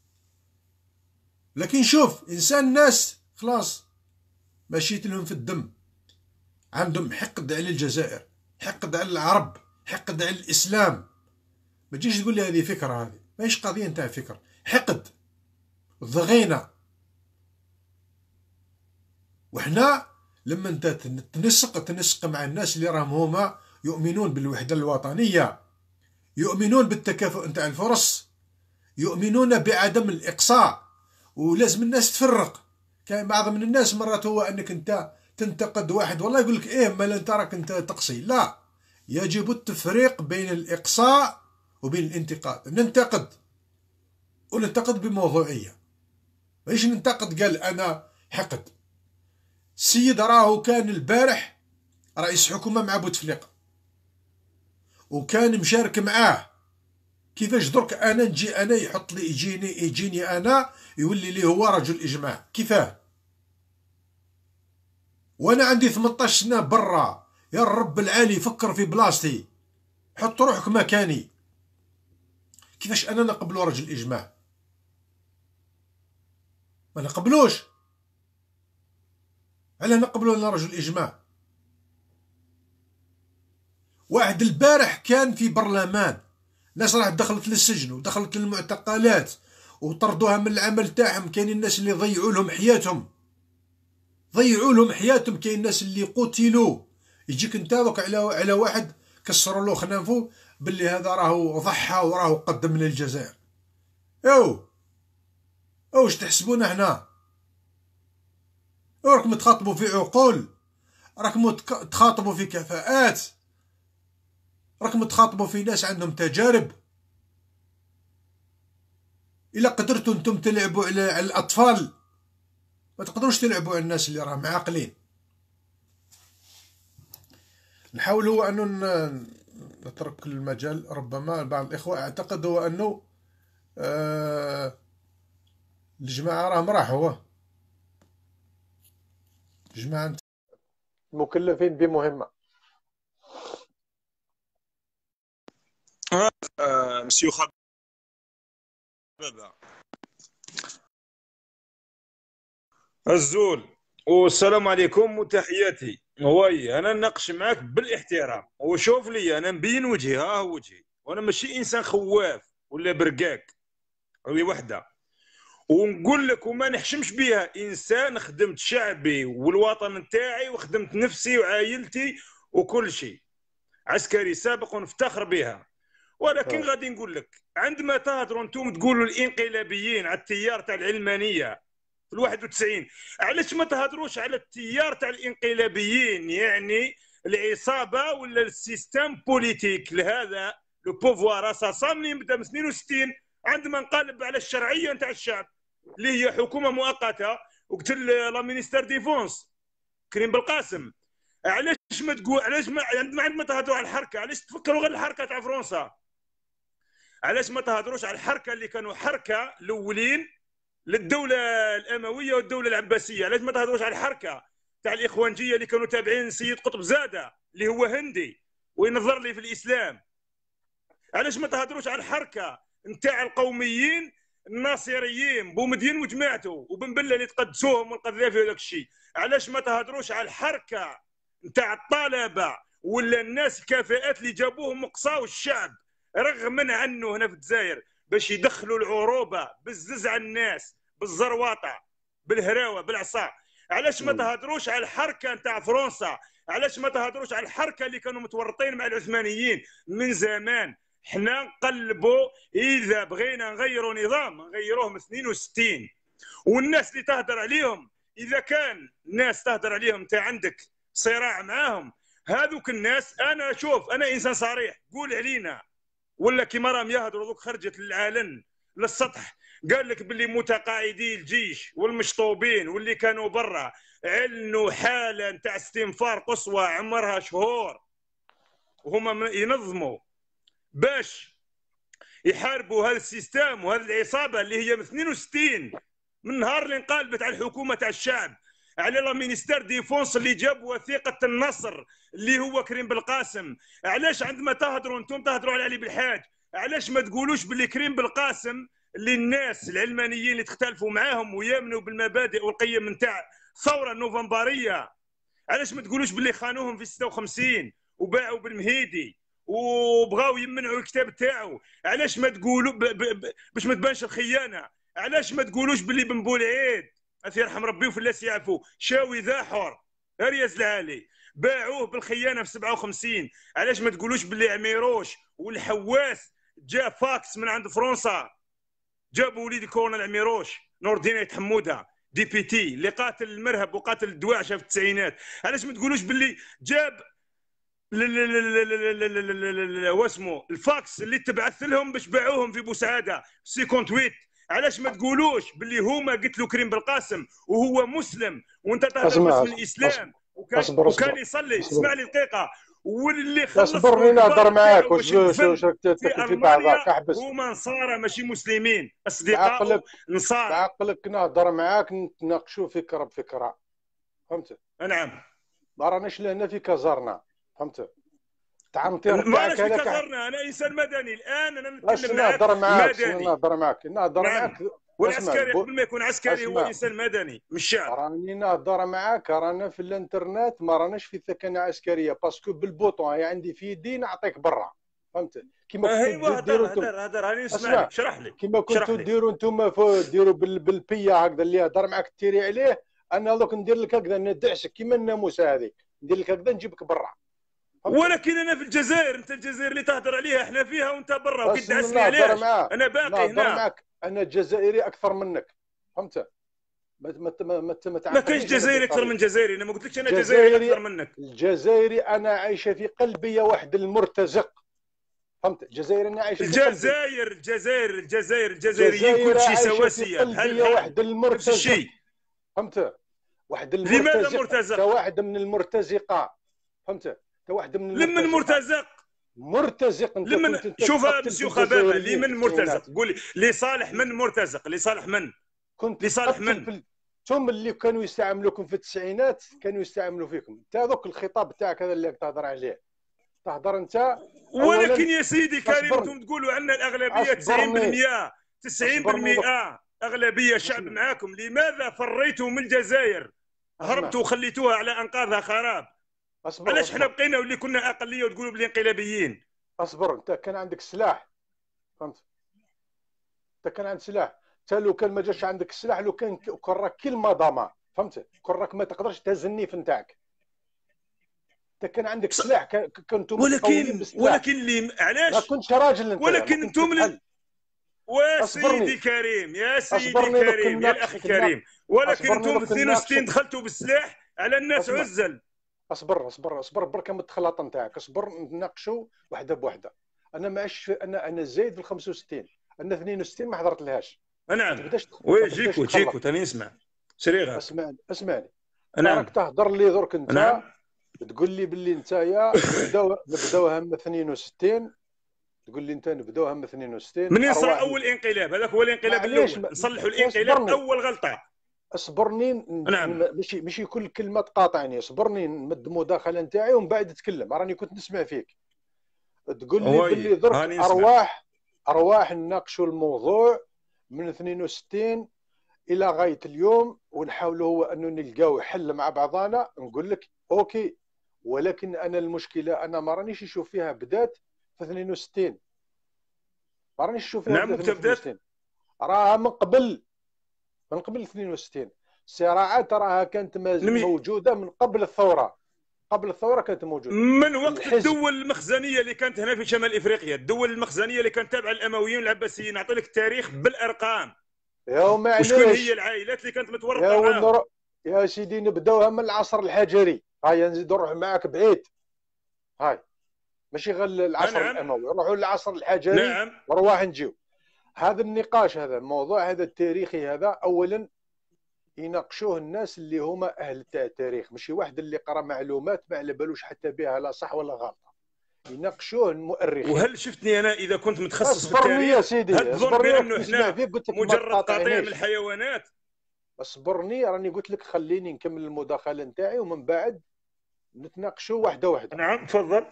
لكن شوف انسان ناس خلاص مشيت لهم في الدم، عندهم حقد على الجزائر، حقد على العرب، حقد على الاسلام. ما تجيش تقول لي هذه فكره، هذه ماهيش قضيه نتاع فكر، حقد. ضغينا. وحنا لما انت تنسق مع الناس اللي راهم هما يؤمنون بالوحدة الوطنية، يؤمنون بالتكافؤ نتاع الفرص، يؤمنون بعدم الإقصاء، ولازم الناس تفرق. كاين بعض من الناس مرات هو انك انت تنتقد واحد والله يقول لك ايه ما انت راك انت تقصي. لا، يجب التفريق بين الإقصاء وبين الانتقاد. ننتقد وننتقد بموضوعية، ماشي ننتقد قال انا حقد. السيد راهو كان البارح رئيس حكومة مع بوتفليقة وكان مشارك معاه. كيفاش درك انا نجي انا يحط لي يجيني انا يولي لي هو رجل اجماع؟ كيفاه وانا عندي 18 سنه برا؟ يا الرب العالي فكر في بلاصتي، حط روحك مكاني. كيفاش انا نقبلو رجل اجماع؟ ما نقبلوش. علاه نقبلو انا رجل اجماع؟ واحد البارح كان في برلمان، ناس راح دخلت للسجن ودخلت للمعتقلات وطردوها من العمل تاعهم. كاين الناس اللي ضيعوا لهم حياتهم، كاين الناس اللي قتلوا. يجيك انت دوك على واحد كسروا له خنافو باللي هذا راهو ضحى وراهو قدم للجزائر. واش تحسبونا احنا؟ راكم تخاطبوا في عقول، راكم تخاطبوا في كفاءات، راكم تخاطبوا في ناس عندهم تجارب. إلا قدرتوا انتم تلعبوا على الأطفال ما تقدروش تلعبوا على الناس اللي راهم عاقلين. نحاول هو أنه نترك المجال. ربما بعض الإخوة اعتقدوا أنه الجماعة راهم راحوا، جماعة مكلفين بمهمة. مسيو خبابة، الزول والسلام عليكم وتحياتي. هواي انا نناقش معاك بالاحترام، وشوف لي انا مبين وجهي، ها وجهي، وانا ماشي انسان خواف ولا برقاك، هذه وحده. ونقول لك وما نحشمش بها، انسان خدمت شعبي والوطن نتاعي وخدمت نفسي وعائلتي وكل شيء، عسكري سابق ونفتخر بها. ولكن غادي نقول لك، عندما تهضروا انتم تقولوا الانقلابيين على التيار تاع العلمانيه في 91، علاش ما تهضروش على التيار تاع الانقلابيين، يعني العصابه ولا السيستم بوليتيك لهذا لو بوفوار اساسا منين بدا من 62 عندما انقلب على الشرعيه نتاع الشعب اللي هي حكومه مؤقته وقتل لا مينيستير ديفونس كريم بالقاسم. علاش ما تقول، علاش ما عندما تهضروا على الحركه علاش تفكروا غير الحركه تاع فرنسا؟ علاش ما تهضروش على الحركه اللي كانوا حركه الاولين للدوله الامويه والدوله العباسيه؟ علاش ما تهضروش على الحركه تاع الاخوانجيه اللي كانوا تابعين سيد قطب زاده اللي هو هندي وينظر لي في الاسلام؟ علاش ما تهضروش على الحركه نتاع القوميين الناصريين بومدين وجماعته وبن بله اللي تقدسوهم والقذافي وداك الشيء؟ علاش ما تهضروش على الحركه نتاع الطلبه ولا الناس الكفاءات اللي جابوهم وقصاو الشعب رغما عنه هنا في الجزائر باش يدخلوا العروبه بالزز على الناس بالزرواطه بالهراوه بالعصا؟ علاش ما تهضروش على الحركه نتاع فرنسا؟ علاش ما تهضروش على الحركه اللي كانوا متورطين مع العثمانيين من زمان؟ حنا نقلبوا، اذا بغينا نغيروا نظام نغيروه من 62. والناس اللي تهدر عليهم، اذا كان ناس تهدر عليهم انت عندك صراع معاهم، هذوك الناس انا شوف انا انسان صريح، قول علينا ولا كيما راهم يهضروا دوك خرجت للعلن للسطح قال لك باللي متقاعدي الجيش والمشطوبين واللي كانوا برا علنوا حاله نتاع استنفار قصوى عمرها شهور وهما ينظموا باش يحاربوا هذا السيستم وهذه العصابه اللي هي من 62 من نهار اللي انقلبت على الحكومه تاع الشعب على لا مينيستير ديفونس اللي جاب وثيقه النصر اللي هو كريم بالقاسم. علاش عندما تهضروا انتم تهضروا على علي بالحاج علاش ما تقولوش باللي كريم بالقاسم اللي الناس العلمانيين اللي تختلفوا معاهم ويامنوا بالمبادئ والقيم نتاع الثوره النوفمبريه، علاش ما تقولوش باللي خانوهم في 56 وباعوا بالمهيدي وبغاو يمنعوا الكتاب تاعو؟ علاش ما تقولوا باش ما تبانش الخيانه؟ علاش ما تقولوش باللي بن بولعيد اثي يرحم ربي وفلاس يعفو شاوي ذا حر رياس العالي باعوه بالخيانه في 57. علاش ما تقولوش باللي عميروش والحواس جا فاكس من عند فرنسا جابوا وليد كورونا العميروش نور الدين حموده دي بي تي اللي قاتل المرهب وقاتل الدواعشه في التسعينات. علاش ما تقولوش باللي جاب واسمه الفاكس اللي تبعث لهم باش باعوهم في بوسعاده 58؟ علاش ما تقولوش باللي هما قتلوا كريم بالقاسم وهو مسلم وانت تهضر باسم الاسلام وكان يصلي؟ اسمع لي دقيقه. واللي خلص اصبرني نهضر معاك واش في تاكل في بعضك احبس. هما نصارى ماشي مسلمين، اصدقاء نصارى. بعقلك نهضر معاك نتناقشوا فكره بفكره، فهمت؟ نعم. ما راناش لهنا في كازارنا، فهمت؟ التعنطير تاعك هذاك. ما كازارنا، انا انسان مدني الان، انا نتكلم معاك مدني. نهضر معاك والعسكري قبل ما يكون عسكري هو انسان مدني مش شعب. راني نهضر معاك، رانا في الانترنت ما راناش في ثكنه عسكريه، باسكو بالبوطون هي عندي في يدي نعطيك برا، فهمت؟ كيما كنتوا ديروا انتم. هضر راني نسمع لك، شرح لي كيما كنتوا ديروا انتم ديروا بالبيه هكذا اللي هضر معاك تيري عليه، انا دوك ندير لك هكذا ندعسك كيما الناموسه هذيك، ندير لك هكذا نجيبك برا. ولكن انا في الجزائر، انت الجزائر اللي تهضر عليها احنا فيها وانت برا وكتدعسني علاش؟ انا باقي هنا معك. انا جزائري اكثر منك، فهمت؟ ما كاينش جزائري اكثر من جزائري، انا ما قلتلكش انا جزائري اكثر منك. الجزائري انا عايشه في قلبي واحد المرتزق، فهمت؟ الجزائر انا عايشه في الجزائريين كل شيء سواسيه. هل واحد المرتزق، فهمت؟ واحد المرتزق. لماذا مرتزق؟ واحد من المرتزقه، فهمت؟ واحد من لمن مرتزق انت لمن شوفها مسيو خبابه لمن مرتزق؟ قول لي لصالح من مرتزق؟ لصالح من؟ كنت لصالح من؟ ثم اللي كانوا يستعملوكم في التسعينات كانوا يستعملوا فيكم انت. هذوك الخطاب تاعك هذا اللي تهضر عليه، تهضر انت. ولكن يا سيدي كريم انتم تقولوا عندنا الاغلبيه 90% 90% اغلبيه شعب معاكم، لماذا فريتوا من الجزائر؟ هربتوا وخليتوها على انقاضها خراب. علاش حنا بقينا واللي كنا اقليه وتقولوا بلي انقلابيين؟ اصبر، انت كان عندك سلاح، فهمت؟ انت كان عندك سلاح، انت لو كان ما جاش عندك السلاح، لو كان راك كلمه ضمان، فهمت؟ راك ما تقدرش تهز النيف نتاعك. انت كان عندك سلاح، كنتم ولكن اللي علاش ما كنتش راجل انت؟ ولكن انتم سيدي كريم، يا سيدي كريم، يا الاخي كريم، ولكن انتم في 62 دخلتوا بالسلاح على الناس عزل. اصبر برك من التخلط نتاعك، اصبر نناقشوا وحده بوحده. انا ما عشتش، انا زايد في 65، انا 62 ما حضرت لهاش. نعم وي جيكو تاني نسمع شريغه. اسمعني نعم. راك تهضر لي درك انت. نعم. تقول لي باللي نتايا نبداوها من 62، تقول لي انت نبداوها من 62 منين صار اول انقلاب؟ هذاك هو الانقلاب الاول، نصلحوا الانقلاب اول غلطه. اصبرني. نعم. ماشي كل كلمه تقاطعني، اصبرني نمد المداخله نتاعي ومن بعد تكلم، راني كنت نسمع فيك. تقول لي باللي درك ارواح نناقشوا الموضوع من 62 الى غايه اليوم ونحاولوا هو انه نلقاو حل مع بعضنا. نقول لك اوكي، ولكن انا المشكله انا ما رانيش نشوف فيها بدات في 62، ما رانيش نشوف فيها نعم. بدات في 62، راها من قبل 62. الصراعات راها كانت موجوده من قبل الثوره. قبل الثوره كانت موجوده من وقت الدول المخزنيه اللي كانت هنا في شمال افريقيا، الدول المخزنيه اللي كانت تابعه للامويين والعباسيين. نعطي لك التاريخ بالارقام. وشكون هي العائلات اللي كانت متورطه معاهم؟ يا سيدي نبداوها من العصر الحجري. هاي نزيد نروح معاك بعيد، هاي ماشي غير العصر الاموي، نروحوا للعصر الحجري. نعم. ونروح نجيو هذا النقاش، هذا الموضوع هذا التاريخي، هذا اولا يناقشوه الناس اللي هما اهل تاع التاريخ، ماشي واحد اللي قرا معلومات ما على بالوش حتى بها لا صح ولا غلط. يناقشوه المؤرخين. وهل شفتني انا اذا كنت متخصص في التاريخ؟ يا سيدي هل تظن بانه احنا مجرد قطيع من الحيوانات؟ اصبرني، راني قلت لك خليني نكمل المداخله نتاعي ومن بعد نتناقشوا واحده واحده. نعم تفضل.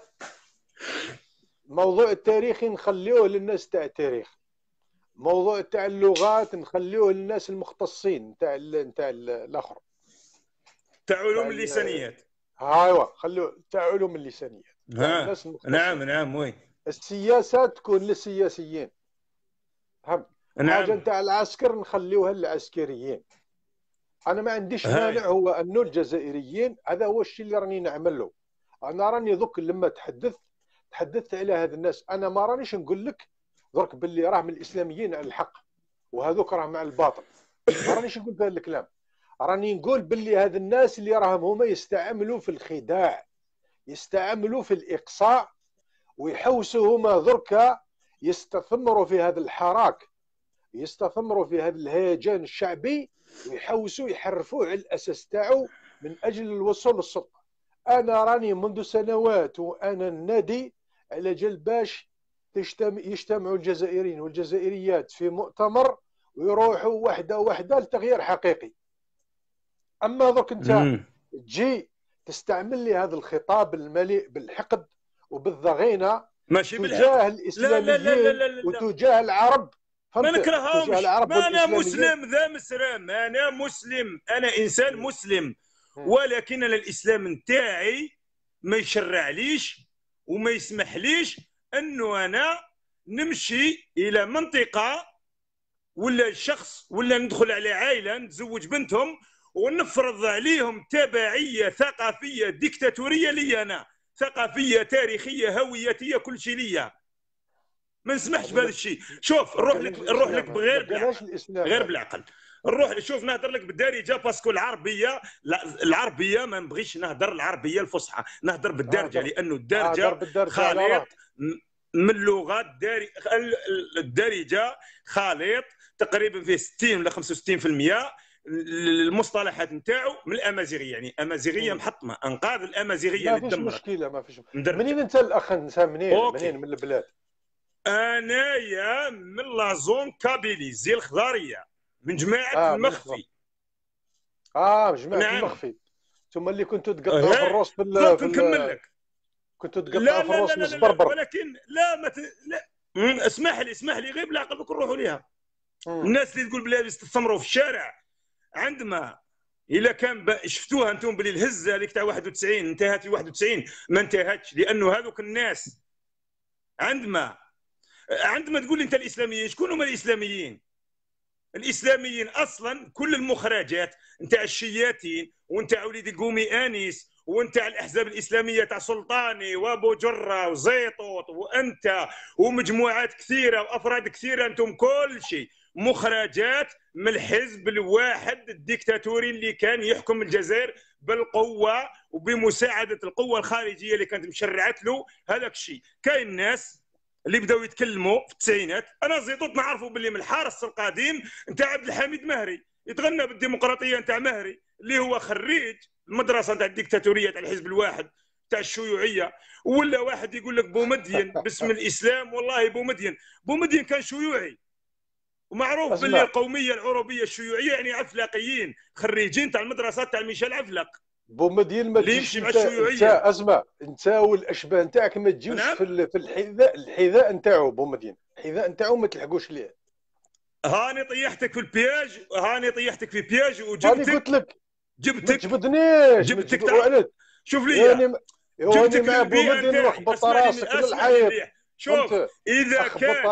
موضوع التاريخي نخليوه للناس تاع التاريخ، موضوع تاع اللغات نخليوه للناس المختصين تاع الاخر تاع علوم اللسانيات. ايوا خلوه تاع علوم اللسانيات. نعم وين. السياسات تكون للسياسيين، فهمت؟ حاجه نعم. نتاع العسكر نخليوها للعسكريين. انا ما عنديش هاي. مانع، هو انه الجزائريين هذا هو الشيء اللي راني نعمله. انا راني ذوك لما تحدثت على هذا الناس، انا ما رانيش نقول لك درك باللي راه من الاسلاميين على الحق وهذوك راه مع الباطل، ما رانيش نقول هذا الكلام. راني نقول باللي هذا الناس اللي راهم هما يستعملوا في الخداع، يستعملوا في الاقصاء، ويحوسوا هما دركا يستثمروا في هذا الحراك، يستثمروا في هذا الهيجان الشعبي، ويحوسوا يحرفوه على الاساس تاعو من اجل الوصول للسلطه. انا راني منذ سنوات وانا نادي على جال باش يجتمعوا الجزائريين والجزائريات في مؤتمر ويروحوا وحده وحده لتغيير حقيقي. اما دوك انت تجي تستعمل لي هذا الخطاب المليء بالحقد وبالضغينه ماشي تجاه الاسلاميين وتجاه العرب. ما نكرههمش، ما انا مسلم ذا مسلم، انا مسلم، انا انسان مسلم، ولكن انا الاسلام نتاعي ما يشرعليش وما يسمحليش انه انا نمشي الى منطقه ولا شخص ولا ندخل على عائله نتزوج بنتهم ونفرض عليهم تبعيه ثقافيه ديكتاتوريه لي انا، ثقافيه تاريخيه هويتيه كل شيء ليا. ما نسمحش بهذا الشيء. شوف نروح لك غير بالعقل، غير بالعقل. نروح شوف نهضر لك بالدارجه باسكو العربيه، لا العربيه ما نبغيش نهضر العربيه الفصحى، نهضر بالدارجه لانه الدارجه خليط من لغات الدارجه خليط تقريبا فيه 60 ولا 65% المصطلحات نتاعو من الامازيغيه، يعني امازيغيه محطمه، انقاذ الامازيغيه اللي دمرت. ما فيش مشكله، ما فيش. منين انت الاخ؟ انت منين من البلاد؟ انايا من لازون كابيلي زي الخضاريه، من جماعه المخفي. جماعه المخفي. ثم اللي كنتوا تقطعوا في الروس نكمل لك. كنتوا تقطعوا في الروس من الزبربر. ولكن لا اسمح لي غير بالعقل بك نروحوا ليها. الناس اللي تقول بلي يستثمروا في الشارع، عندما الا كان شفتوها انتم بلي الهزه اللي تاع 91 انتهت في 91، ما انتهتش، لانه هذوك الناس عندما تقول لي انت الاسلاميين، شكون هما الاسلاميين؟ الاسلاميين اصلا كل المخرجات نتاع الشياتين ونتاع وليد القومي انيس ونتاع الاحزاب الاسلاميه تاع سلطاني وابو جره وزيطوط وانت ومجموعات كثيره وافراد كثيره، انتم كل شيء مخرجات من الحزب الواحد الديكتاتوري اللي كان يحكم الجزائر بالقوه وبمساعده القوه الخارجيه اللي كانت مشرعت له هذاك الشيء. كاين ناس اللي بداو يتكلموا في التسعينات، انا زيطوط نعرفوا باللي من الحرس القديم نتاع عبد الحميد مهري يتغنى بالديمقراطيه نتاع مهري اللي هو خريج المدرسه نتاع الديكتاتوريه تاع الحزب الواحد تاع الشيوعيه. ولا واحد يقول لك بومدين باسم الاسلام، والله بومدين كان شيوعي ومعروف باللي القوميه العربيه الشيوعيه يعني عفلاقيين خريجين تاع المدرسات تاع ميشيل عفلق. بومدين ما تجيش انت اسمع، انت والاشباه نتاعك ما تجيوش في الحذاء نتاعو. بومدين الحذاء نتاعو ما تلحقوش ليه. هاني طيحتك في البياج، هاني طيحتك في بياج وجبتك. هاني قلت لك جبتك، ما تجبدنيش، جبتك شوف لي جبتك مع بومدين وخبط راسك للحيط. شوف اذا كان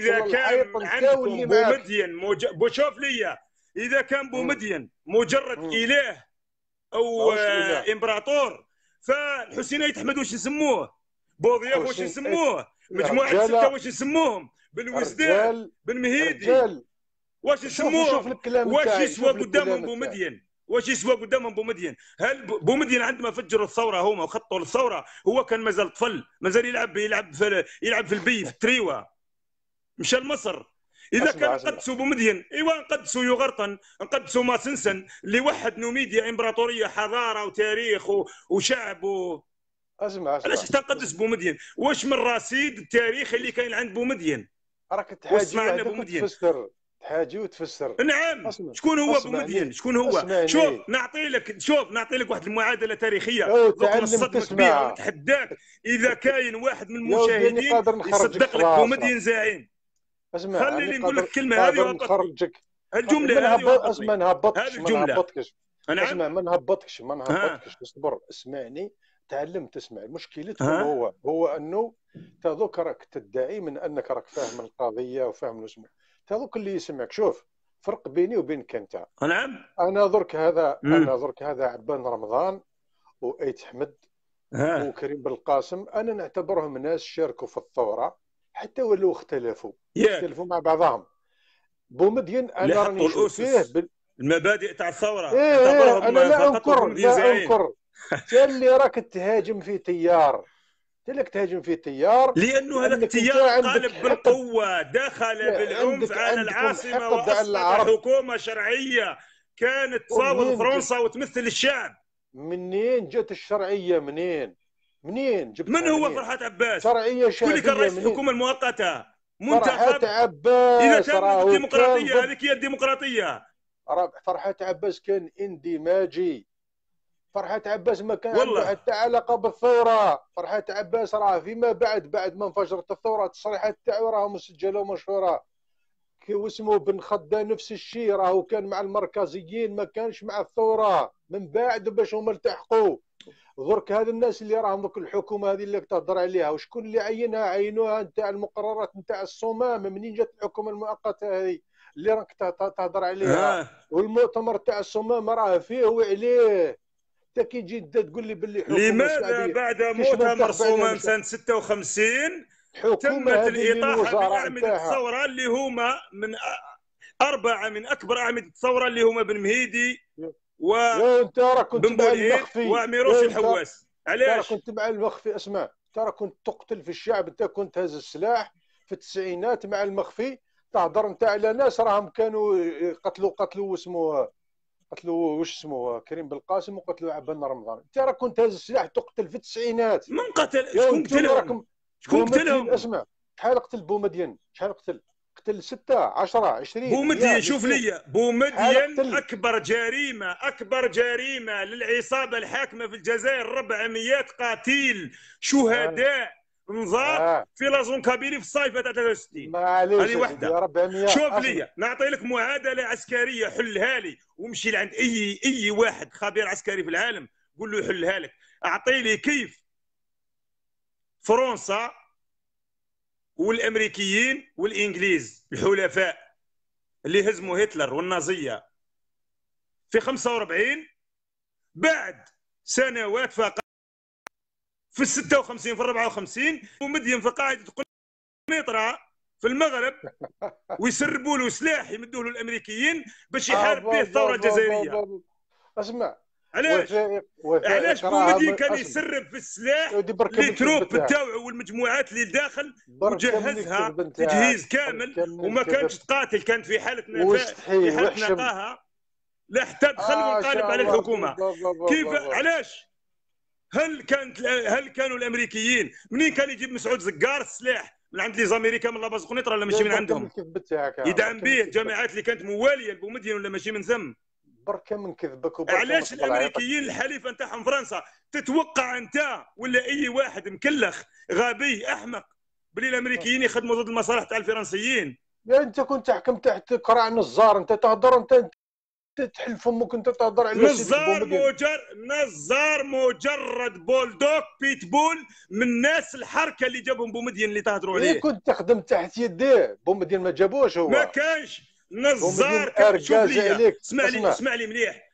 عندكم بومدين شوف لي، اذا كان بومدين مجرد اله او امبراطور، فالحسينية احمد واش يسموه؟ بوضياف واش يسموه؟ مجموعه سته واش يسموه؟ بالوزدان بن مهيدي واش يسموه؟ واش يسوى قدامهم بومدين؟ واش يسوى قدامهم بومدين؟ هل بومدين عندما فجروا الثوره هما وخطوا للثوره هو كان مازال طفل، مازال يلعب في البي في التريوه، مشى لمصر. اذا كان نقدسوا بومدين، ايوا نقدسوا يغرطن، نقدسوا ماسنسن اللي وحد نوميديا امبراطوريه حضاره وتاريخ وشعب اسمع علاش تنقدس بومدين؟ واش من الرصيد التاريخي اللي كاين عند بومدين؟ راك تحاجي وتفسر. نعم. شكون هو بومدين؟ شكون هو؟ شوف نعطي لك واحد المعادله تاريخيه نصدمك بها ونتحداك اذا كاين واحد من المشاهدين يصدق لك بومدين زعيم. اسمع خليني نقول لك الكلمه هذه نخرجك الجمله هذه. اسمع ما نهبطكش. اسمع ما نهبطكش اصبر اسمعني، تعلم تسمع. مشكلتكم هو انه تذكرك تدعي من انك راك فاهم القضيه وفاهم اسمه، هذوك اللي يسمعك. شوف فرق بيني وبينك انت. نعم. انا درك هذا عبان رمضان وايت حمد وكريم بالقاسم، انا نعتبرهم ناس شاركوا في الثوره حتى ولو اختلفوا مع بعضهم. بومدين انا راني نشوف فيه المبادئ تاع الثوره. انا لا انكر انت اللي راك تهاجم في تيار، لك تهاجم في تيار لانه هذا التيار قالب بالقوه، دخل بالعنف على العاصمه واسقط حكومه شرعيه كانت تصاوض فرنسا وتمثل الشعب. منين جت الشرعيه؟ منين جبتها؟ من هو فرحات عباس؟ شرعيه شعبيه. كل كان رئيس الحكومه المؤقته منتخب. فرحات عباس اذا تمت الديمقراطيه، هذيك هي الديمقراطيه. فرحات عباس كان اندماجي. فرحات عباس ما كان عنده حتى علاقه بالثوره. فرحات عباس راه فيما بعد ما انفجرت الثوره التصريحات تاعو راه مسجله ومشهوره. واسمه بن خدا نفس الشيء، راهو كان مع المركزيين ما كانش مع الثوره. من بعد باش هما التحقوا. درك هذا الناس اللي راهم دوك الحكومه هذه اللي تهضر عليها، وشكون اللي عينوها نتاع المقررات نتاع الصمام؟ منين جات الحكومه المؤقته هذه اللي راك تهضر عليها؟ والمؤتمر تاع الصمام راه فيه وعليه. انت كي تجي تقول لي باللي حكومه لماذا بعد مؤتمر صمام سنه 56 تمت الإطاحة بأعمدة الثورة اللي هما من 4 من أكبر أعمدة الثورة اللي هما بن مهيدي بن بوليد وعميروش الحواس؟ علاش؟ كنت مع المخفي. اسمع، ترى كنت تقتل في الشعب، انت كنت هز السلاح في التسعينات مع المخفي. تهضر انت على ناس راهم كانوا قتلوا اسمه واش اسمه كريم بالقاسم وقتلوا عبان رمضان. انت راه كنت هز السلاح تقتل في التسعينات. من قتل؟ شكون قتلهم؟ شكون قتلهم؟ اسمع، شحال قتل بومدين؟ شحال قتل 6 10 20 بومدين. شوف لي بومدين اكبر جريمه للعصابه الحاكمه في الجزائر. 400 قتيل شهداء نضاف في لازون كابيلي في الصيفه تاع 63. هذه وحده. شوف لي نعطي لك معادله عسكريه حلها لي، ومشي لعند اي واحد خبير عسكري في العالم قول له يحلها لك. اعطي لي كيف فرنسا والامريكيين والانجليز الحلفاء اللي هزموا هتلر والنازيه في 45 بعد سنوات فقط في 56 في 54 ومدين في قاعده قنيطره في المغرب ويسربوا له سلاح يمدوه له الامريكيين باش يحارب به الثوره الجزائريه. اسمع، علاش بومدين كان يسرب في السلاح لي تروب تاعو والمجموعات اللي داخل وجهزها تجهيز كامل وما كانتش تقاتل، كانت في حاله نقاهه لحتى دخل وانقلب على الحكومه. كيف؟ علاش؟ هل كانوا الامريكيين منين كان يجيب مسعود زقار السلاح من عند لي زاميريكا من لاباز قنيطره ولا ماشي من عندهم؟ يدعم به الجماعات اللي كانت مواليه لبومدين ولا ماشي من ثم؟ بركه من كذبك. علاش الامريكيين الحليفه نتاعهم فرنسا تتوقع انت ولا اي واحد مكلخ غبي احمق بلي الامريكيين يخدموا ضد المصالح تاع الفرنسيين؟ يا انت كنت تحكم تحت قرع نزار، انت تهضر انت تحل فمك انت تهضر على نزار مجرد بولدوك بيتبول من ناس الحركه اللي جابهم بومدين اللي تهضروا عليه. كنت تخدم تحت يديه. بومدين ما جابوش هو، ما كانش نزار. شوف لي اسمع لي مليح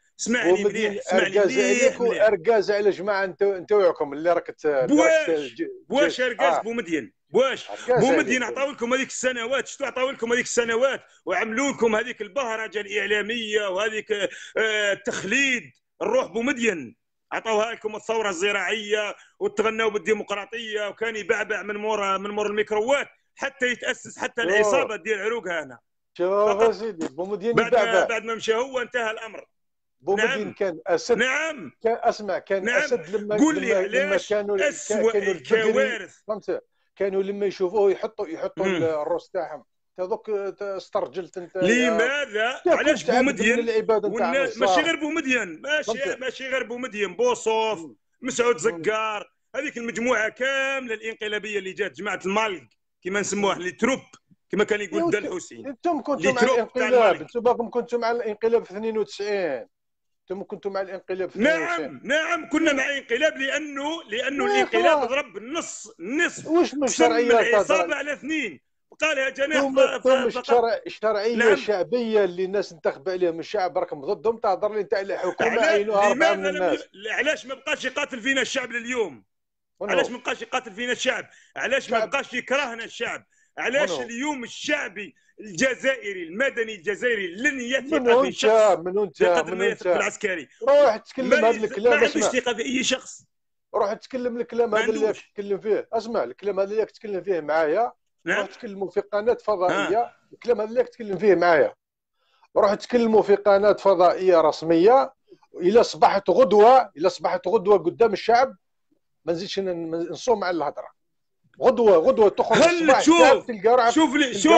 ارقاز على جماعه انت وياكم اللي راك بواش ارقاز بومدين. واش بومدين عطاو لكم هذيك السنوات؟ شتو عطاو لكم هذيك السنوات وعملوا لكم هذيك البهرجه الاعلاميه وهذيك التخليد الروح؟ بومدين عطاوها لكم الثوره الزراعيه وتغنوا بالديمقراطيه وكان يبعبع من مور الميكروات حتى يتاسس حتى العصابه ديال عروقها هنا. شوف سيدي بومدين بعد ما مشى هو انتهى الامر. بومدين كان اسد. نعم كان اسمع كان اسد قول لي علاش اسوء الكوارث فهمت؟ كانوا لما يشوفوه يحطوا الروس تاعهم. هذوك استرجلت انت. لماذا؟ علاش بومدين ماشي غير بومدين بوصوف مسعود زقار هذيك المجموعه كامله الانقلابيه اللي جات جماعه المالك كما نسموها لي تروب كما كان يقول دال الحسين. انتم كنتوا مع الانقلاب، انتم كنتوا مع الانقلاب في 92. انتم كنتوا مع الانقلاب في 92. نعم كنا مع الانقلاب لانه الانقلاب ضرب نص واش من شرعيه العصابه على 2 قالها جناح ثم الشرعيه نعم. الشعبيه اللي الناس انتخب عليهم الشعب راكم ضدهم، تهضر لي انت على حكومه عينوها 4 من الناس. علاش ما بقاش يقاتل فينا الشعب لليوم؟ علاش ما بقاش يقاتل فينا الشعب؟ علاش ما بقاش يكرهنا الشعب؟ علاش اليوم الشعبي الجزائري المدني الجزائري لن يثق في شخص بقدر ما يثق في العسكري؟ روح تكلم هذا الكلام، ما عندوش ثقه في اي شخص. روح تكلم الكلام هذا اللي تتكلم فيه، اسمع الكلام هذا اللي تتكلم فيه معايا. نعم. روح تكلموا في قناه فضائيه. الكلام هذا اللي تتكلم فيه معايا روح تكلموا في قناه فضائيه رسميه. الا صبحت غدوه قدام الشعب ما نزيدش نصوم على الهضره. غدوه تخرج الصباح تلقى روحك. شوف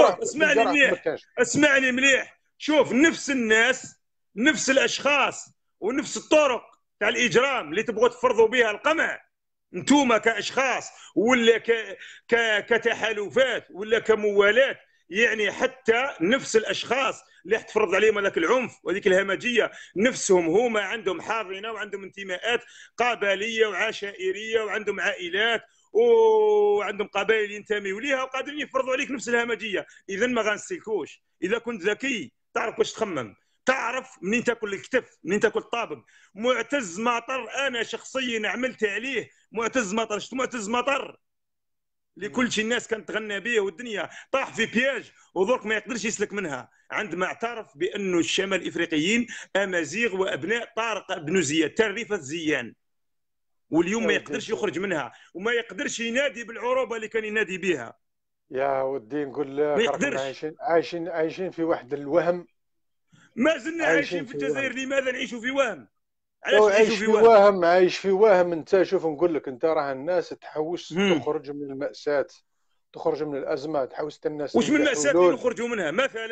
اسمعني مليح. شوف نفس الناس، نفس الاشخاص ونفس الطرق تاع الاجرام اللي تبغوا تفرضوا بها القمع انتوما كاشخاص ولا كتحالفات ولا كموالات. يعني حتى نفس الاشخاص اللي تفرض عليهم هذاك العنف وهذيك الهمجيه نفسهم هما عندهم حاضنه وعندهم انتماءات قبليه وعشائريه وعندهم عائلات وعندهم قبائل ينتميوا ليها وقادرين يفرضوا عليك نفس الهمجيه. اذا ما غنسلكوش. اذا كنت ذكي تعرف واش تخمم، تعرف منين تاكل الكتف، منين تاكل الطابق. معتز مطر انا شخصيا عملت عليه. معتز مطر، شفت معتز مطر اللي كل شيء الناس كانت تغنى به والدنيا طاح في بياج ودرك ما يقدرش يسلك منها عندما اعترف بانه الشمال الافريقيين امازيغ وابناء طارق بن زياد تريفه زيان، واليوم ما يقدرش يخرج منها وما يقدرش ينادي بالعروبه اللي كان ينادي بها. يا ودي نقول لك عايشين في واحد الوهم. ما زلنا عايشين في الجزائر. لماذا نعيش في وهم؟ عايش في وهم. انت شوف نقول لك، انت راه الناس تحوس تخرج من المأساة، تخرج من الازمه، تحوس الناس. وش من المأساة اللي نخرجوا منها؟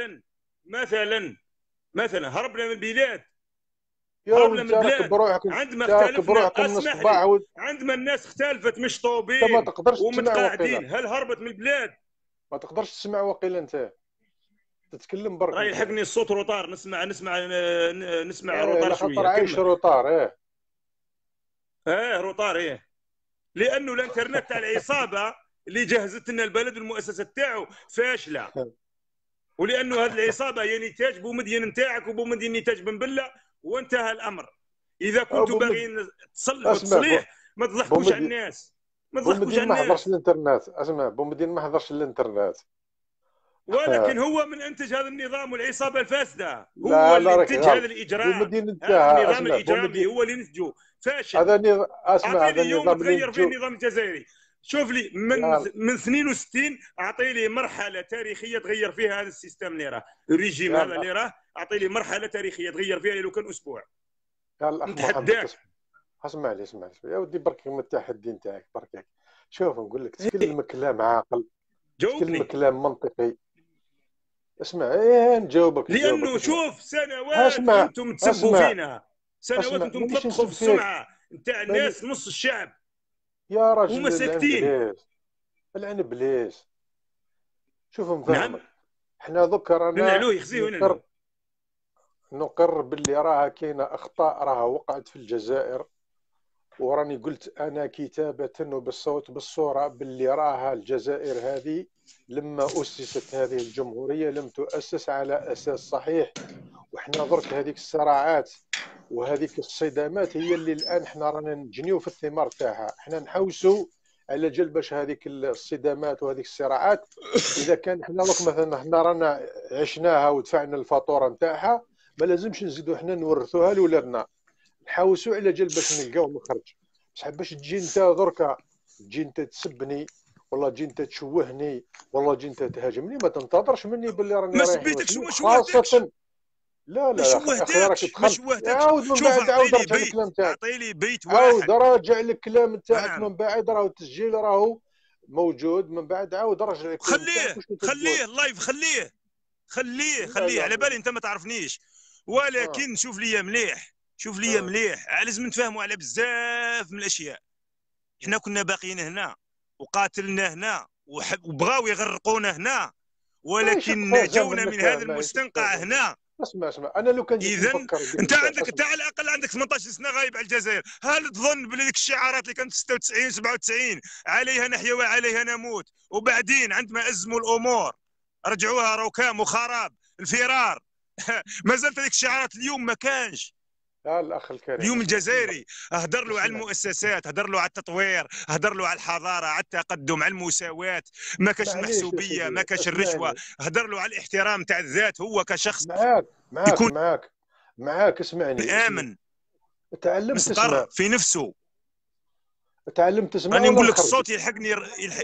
مثلا هربنا من البلاد. هربنا من البلاد عندما اختلفنا. عندما الناس اختلفت مش طوبين ومتقاعدين. هل هربت من البلاد؟ ما تقدرش تسمع وقيل انت تتكلم برك. راهي يلحقني الصوت روطار. نسمع روطار شويه. خاطر عايش روطار. روطار. لانه الانترنت تاع العصابه اللي جهزت لنا البلد والمؤسسه تاعو فاشله. ولانه هذه العصابه هي نتاج بومدين نتاعك وبومدين نتاج بن بله وانتهى الامر. اذا كنتوا باغيين تصلحوا التصليح ما تضحكوش على الناس. ما حضرش الانترنت. اسمع بومدين ما حضرش الانترنت، ولكن هو من انتج هذا النظام والعصابه الفاسده. هو اللي انتج هذا الاجرام. النظام الاجرامي هو اللي نتجه فاشل. هذا اعطيني اليوم تغير فيه النظام الجزائري. شوف لي من 62 اعطي لي مرحله تاريخيه تغير فيها هذا السيستم اللي راه الريجيم هذا اللي راه. اعطي لي مرحله تاريخيه تغير فيها لو كان اسبوع. نتحداك. اسمع لي يا ودي برك من التحدي نتاعك برك. شوف نقول لك تكلم كلام عاقل، تكلم كلام منطقي. اسمع نجاوبك. لانه شوف سنوات انتم تسبوا فينا، سنوات انتم تلطخوا في السمعه نتاع الناس نص الشعب يا راجل. هما ساكتين. العن بليس. شوف مفهمك. احنا ذكرنا نقر باللي راها كاينه اخطاء راها وقعت في الجزائر، وراني قلت انا كتابه وبالصوت بالصوره باللي راها الجزائر هذه لما اسست هذه الجمهوريه لم تؤسس على اساس صحيح. وحنا درك هذيك الصراعات وهذيك الصدامات هي اللي الان احنا رانا نجنيو في الثمار تاعها. احنا نحوسوا على جلبش هذيك الصدامات وهذيك الصراعات. اذا كان احنا مثلا احنا رانا عشناها ودفعنا الفاتوره نتاعها، ما لازمش نزيدوا احنا نورثوها لولادنا. نحوسوا على جلبش نلقاو مخرج. بصح باش تجي انت دركا تجي انت تسبني والله تجي انت تشوهني والله تجي انت تهاجمني، ما تنتظرش مني باللي راني رايح. ما سبيتكش وما شوهتكش. لا ما شوهتكش. عاود من بعد عاود رجع الكلام تاعك. اعطيني بيت واحد. عاود راجع الكلام تاعك من بعد. راهو التسجيل راهو موجود. من بعد عاود رجع الكلام خليه اللايف. خليه على بالي انت ما تعرفنيش. ولكن شوف لي مليح. لازم نتفاهموا على بزاف من الاشياء. احنا كنا باقيين هنا وقاتلنا هنا وبغاو يغرقونا هنا، ولكن نجونا من هذا المستنقع هنا اسمع انا لو كان جيت اذا نفكر انت عندك، انت على الاقل عندك 18 سنه غايب على الجزائر، هل تظن بلي ديك الشعارات اللي كانت 96 97 عليها نحيا وعليها نموت، وبعدين عندما ازموا الامور رجعوها ركام وخراب الفرار ما زالت هذيك الشعارات اليوم ما كانش. يا الاخ الكريم اليوم الجزائري هدر له على المؤسسات، هدر له على التطوير، هدر له على الحضاره، على التقدم، على المساواه، ما كاش المحسوبيه، ما كاش الرشوه، هدر له على الاحترام تاع الذات هو كشخص يكون معاك اسمعني امن تعلمت تسمع مستقر في نفسه. تعلمت تسمع انا ولا نقول لك نخرج؟ الصوت يلحقني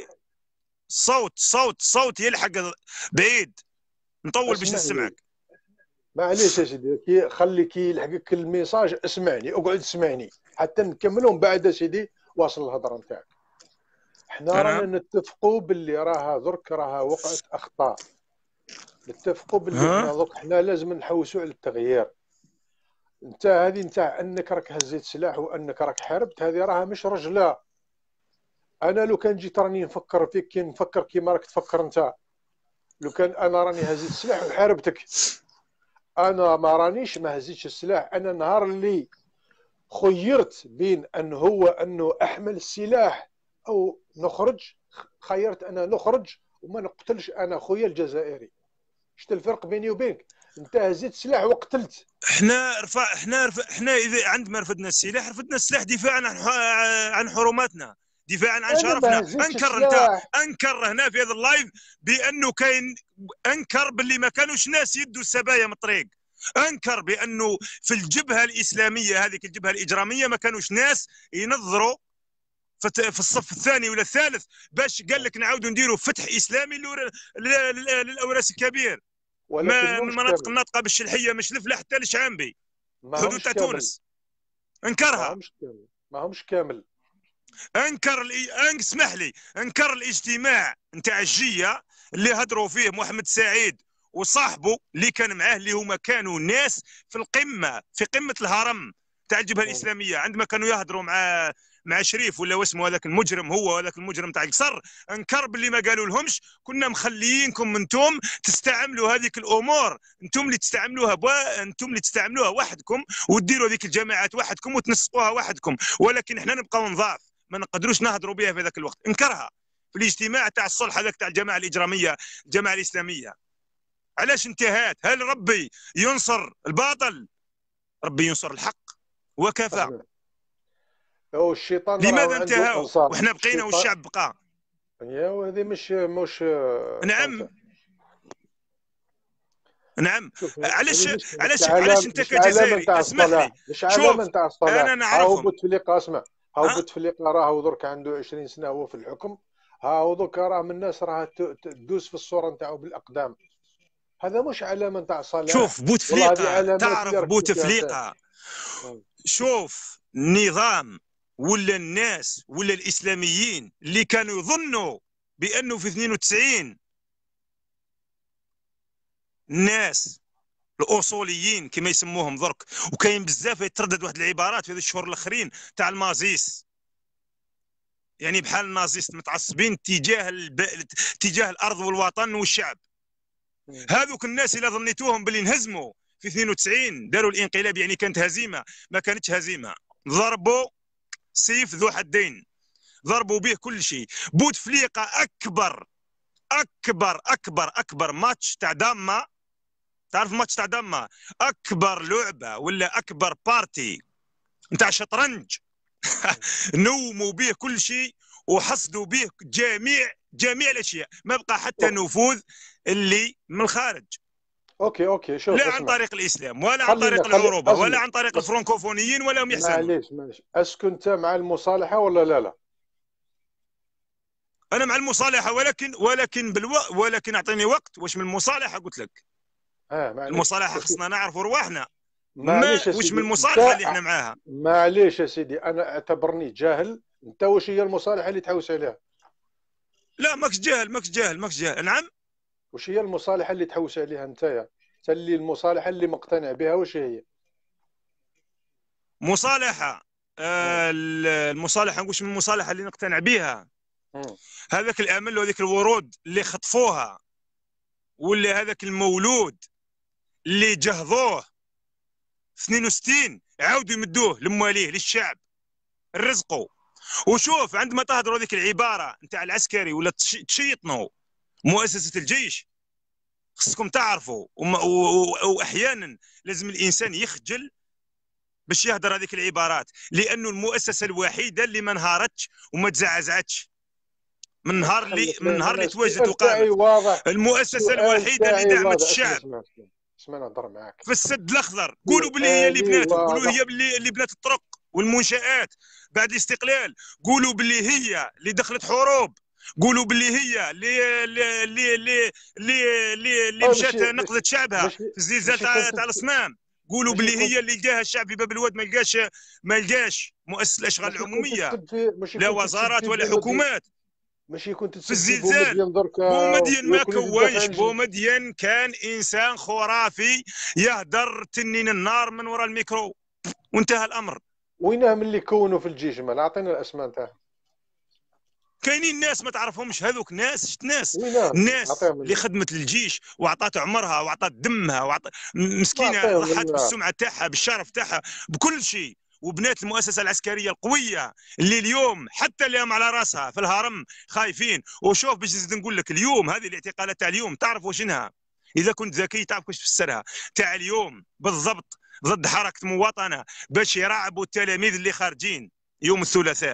الصوت يلحق بعيد، نطول باش نسمعك. معليش يا سيدي خلي كي يلحقك الميساج اسمعني، اقعد اسمعني حتى نكملوا من بعد سيدي واصل الهضره نتاعك. احنا رانا نتفقوا باللي راها درك راها وقعت اخطاء، نتفقوا باللي احنا لازم نحوسوا على التغيير. انت هذه نتاع انك راك هزيت سلاح وانك راك حاربت، هذه راها مش رجله. انا لو كان جيت راني نفكر فيك كي نفكر كيما راك تفكر انت، لو كان انا راني هزيت سلاح وحاربتك، انا ما رانيش ما هزيتش السلاح. انا نهار اللي خيرت بين انه احمل السلاح او نخرج، خيرت انا نخرج وما نقتلش انا خويا الجزائري. شفت الفرق بيني وبينك؟ انت هزيت سلاح وقتلت. احنا اذا عندما رفدنا السلاح دفاعا عن حرماتنا، دفاعا عن شرفنا. انكر هنا في هذا اللايف بانه كاين، انكر باللي ما كانوش ناس يدوا السبايا من الطريق، انكر بانه في الجبهه الاسلاميه هذيك الجبهه الاجراميه ما كانوش ناس ينظروا في الصف الثاني ولا الثالث باش قال لك نعاودوا نديروا فتح اسلامي للاوراس الكبير، ما من المناطق الناطقه بالشلحيه مش الفلاح حتى الشعامبي حدود تاع تونس. انكرها، ما همش كامل. اسمح لي، انكر الاجتماع نتاع الجيه اللي هدروا فيه محمد سعيد وصاحبه اللي كان معاه، اللي هما كانوا ناس في القمه، في قمه الهرم تاع الجبهه الاسلاميه، عندما كانوا يهدروا مع شريف ولا واسمه هذاك المجرم، هو هذاك المجرم تاع القصر. انكر باللي ما قالوا لهمش كنا مخليينكم انتم تستعملوا هذيك الامور، انتم اللي تستعملوها انتم اللي تستعملوها وحدكم وديروا هذيك الجماعات وحدكم وتنسقوها وحدكم، ولكن احنا نبقاو نضاف ما نقدروش نهضروا بها في ذاك الوقت. انكرها في الاجتماع تاع الصلح هذاك تاع الجماعه الاجراميه، الجماعه الاسلاميه. علاش انتهت؟ هل ربي ينصر الباطل؟ ربي ينصر الحق وكفى. الشيطان لماذا انتهوا وحنا بقينا والشعب بقى؟ يا هذه مش نعم. علاش انت كجزائري؟ اسمح لي، شوف انا نعرفهم. هاو بوتفليقه، اسمع، هاو بوتفليقه راهو درك عنده 20 سنه هو في الحكم، هاو درك راه من الناس راه تدوس في الصوره نتاعو بالاقدام. هذا مش علامه نتاع صلاح. شوف بوتفليقه، تعرف بوتفليقه؟ شوف النظام ولا الناس ولا الاسلاميين اللي كانوا يظنوا بانه في 92 الناس الاصوليين كما يسموهم درك، وكاين بزاف يتردد واحد العبارات في هذه الشهور الاخرين تاع المازيس، يعني بحال النازيست متعصبين تجاه الارض والوطن والشعب. هذوك الناس اللي ظنيتوهم باللي انهزموا في 92 داروا الانقلاب، يعني كانت هزيمه، ما كانتش هزيمه، ضربوا سيف ذو حدين، ضربوا به كل شيء. بوتفليقه اكبر اكبر اكبر اكبر ماتش تاع داما، تعرف الماتش تاع داما؟ اكبر لعبه ولا اكبر بارتي نتاع شطرنج نوموا به كل شيء وحصدوا به جميع الاشياء، ما بقى حتى نفوذ اللي من الخارج. اوكي شوف، لا عن طريق الاسلام ولا عن طريق العروبه ولا عن طريق الفرنكوفونيين ولا هم يحسنون. معليش اسكن انت مع المصالحه ولا لا؟ انا مع المصالحه، ولكن اعطيني وقت. واش من المصالحه قلت لك؟ المصالحه خصنا نعرفوا رواحنا، واش من المصالحه اللي احنا معاها. معليش يا سيدي، انا اعتبرني جاهل. انت واش هي المصالحه اللي تحوس عليها؟ لا ماكش جاهل. نعم، واش هي المصالحه اللي تحوس عليها انت اللي المصالحه اللي مقتنع بها؟ واش هي مصالحه؟ المصالحه نقولش من المصالحه اللي نقتنع بها. هذاك الامل وهذيك الورود اللي خطفوها، ولا هذاك المولود اللي جهضوه في 62 عاودوا يمدوه لمواليه للشعب رزقوا. وشوف عندما تهضروا هذيك العباره نتاع العسكري ولا تشيطنوا مؤسسه الجيش، خصكم تعرفوا واحيانا لازم الانسان يخجل باش يهضر هذيك العبارات، لانه المؤسسه الوحيده اللي ما انهارتش وما تزعزعتش من نهار اللي تواجدت وقامت، المؤسسه الوحيده اللي دعمت الشعب. اسمع نهضر معاك في السد الاخضر قولوا باللي هي اللي بناته، قولوا هي اللي بنات الطرق والمنشآت بعد الاستقلال، قولوا باللي هي اللي دخلت حروب، قولوا باللي هي اللي مشات نقذت شعبها في الزلزال تاع الصنام، قولوا باللي هي اللي لقاها الشعب في باب الواد ما لقاش مؤسسه الاشغال العموميه، لا وزارات ولا حكومات. ماشي كنت في الزلزال بومدين ما كونش، بومدين كان انسان خرافي يهدر تنين النار من وراء الميكرو وانتهى الامر. وينها من اللي كونوا في الجيش؟ ما اعطينا الاسماء نتاعهم. كاينين ناس ما تعرفهمش، هذوك ناس الناس اللي خدمت للجيش وعطات عمرها وعطات دمها وعطات مسكينه، ضحت بالسمعه تاعها بالشرف تاعها بكل شيء، وبنات المؤسسه العسكريه القويه اللي اليوم حتى اليوم على راسها في الهرم خايفين. وشوف باش نزيد نقول لك اليوم هذه الاعتقالات تاع اليوم تعرف وشنها؟ اذا كنت ذكي تعرف كيفاش تفسرها. تاع اليوم بالضبط ضد حركه مواطنه باش يراعبوا التلاميذ اللي خارجين يوم الثلاثاء،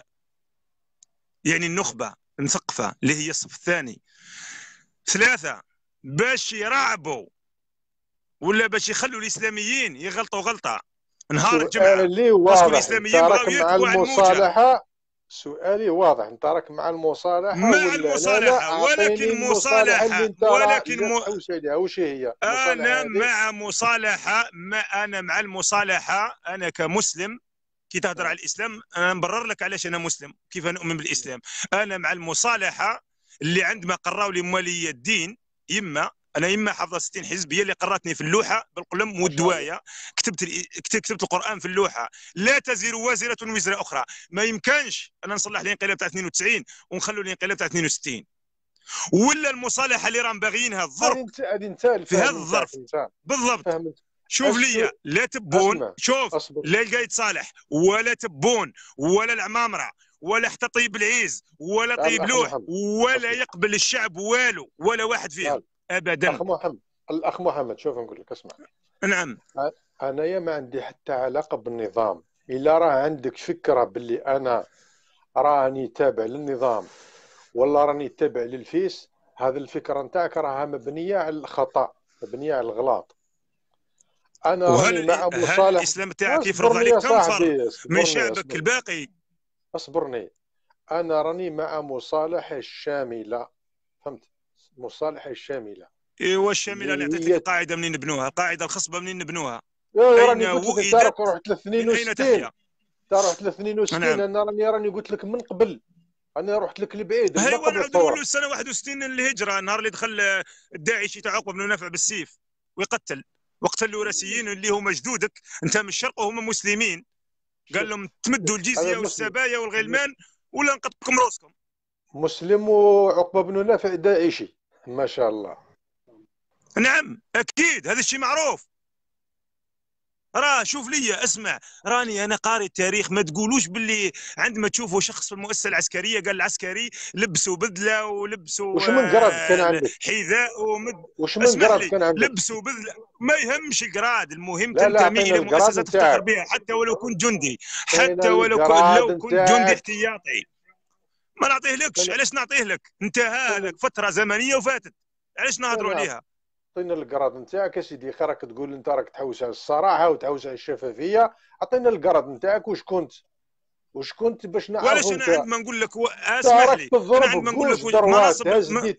يعني النخبه مثقفه اللي هي الصف الثاني 3 باش يراعبوا ولا باش يخلوا الاسلاميين يغلطوا غلطه. نهار الجمعه باسكو الاسلاميين بغاو يركبوا على الموجه. سؤالي واضح، انت راك مع المصالحه مع المصالحه ولكن مصالحه وش هي؟ انا مع مصالحه، ما انا مع المصالحه. انا كمسلم كي تهضر على الاسلام انا نبرر لك علاش انا مسلم كيف نؤمن بالاسلام. انا مع المصالحه اللي عندما قراوا لي موالي الدين انا يما حافظه 60 حزب، هي اللي قراتني في اللوحه بالقلم والدوايه، كتبت القران في اللوحه. لا تزر وازره وزر اخرى. ما يمكنش انا نصلح الانقلاب تاع 92 ونخلوا الانقلاب تاع 62 ولا المصالحه اللي راهم باغيينها الظرف في هذا الظرف بالضبط. شوف لي لا تبون، شوف لا القايد صالح ولا تبون ولا العمامره ولا حتى طيب العيز ولا طيب لوح ولا يقبل الشعب والو ولا واحد فيهم ابدا. الاخ محمد شوف نقول لك اسمع. نعم انايا ما عندي حتى علاقه بالنظام. الا راه عندك فكره باللي انا راني تابع للنظام ولا راني تابع للفيس، هذه الفكره نتاعك راها مبنيه على الخطا، مبنيه على الغلط. انا راني مع مصالح. هل الاسلام تاعك يفرض عليك تنفر من شعبك الباقي؟ اصبرني. انا راني مع مصالحه الشامله، فهمت؟ مصالحه الشامله. ايوا الشامله اللي عطيتك القاعده منين نبنوها؟ القاعده الخصبه منين نبنوها؟ راني قلت لك انت رحت ل 62 رحت ل 62. انا راني قلت لك من قبل، انا رحت لك لبعيد. ايوا نعاودوا نقولوا السنه 61 الهجره، نهار اللي دخل الداعشي تاع عقبه بن نافع بالسيف ويقتل وقتل الوراسيين اللي هما جدودك، انت من الشرق وهما مسلمين، قال لهم تمدوا الجزيه والسبايا والغلمان ولا نقطعكم راسكم. مسلم وعقبه بن نافع داعشي ما شاء الله. نعم اكيد هذا الشيء معروف. راه شوف لي اسمع، راني انا قاري التاريخ. ما تقولوش باللي عندما تشوفوا شخص في المؤسسه العسكريه قال العسكري لبسوا بدله ولبسوا وش من قراد كان عندك؟ حذاء وش من قراد كان عندك؟ لبسوا بدله، ما يهمش القراد، المهم تنتمي الى مؤسسه تفتخر بها حتى ولو كنت جندي، حتى لو كنت جندي احتياطي. ما نعطيهلكش، علاش نعطيه لك؟ انتهى لك فتره زمنيه وفاتت، علاش نهضروا عليها؟ عطينا القراد نتاعك اسيدي. راك تقول انت راك تحوس على الصراحه وتحوس على الشفافيه. عطينا القراد نتاعك واش كنت باش نعرفوا. وعلاش انا عندما نقول لك اسمح لي، انا عندما نقول لك مناصب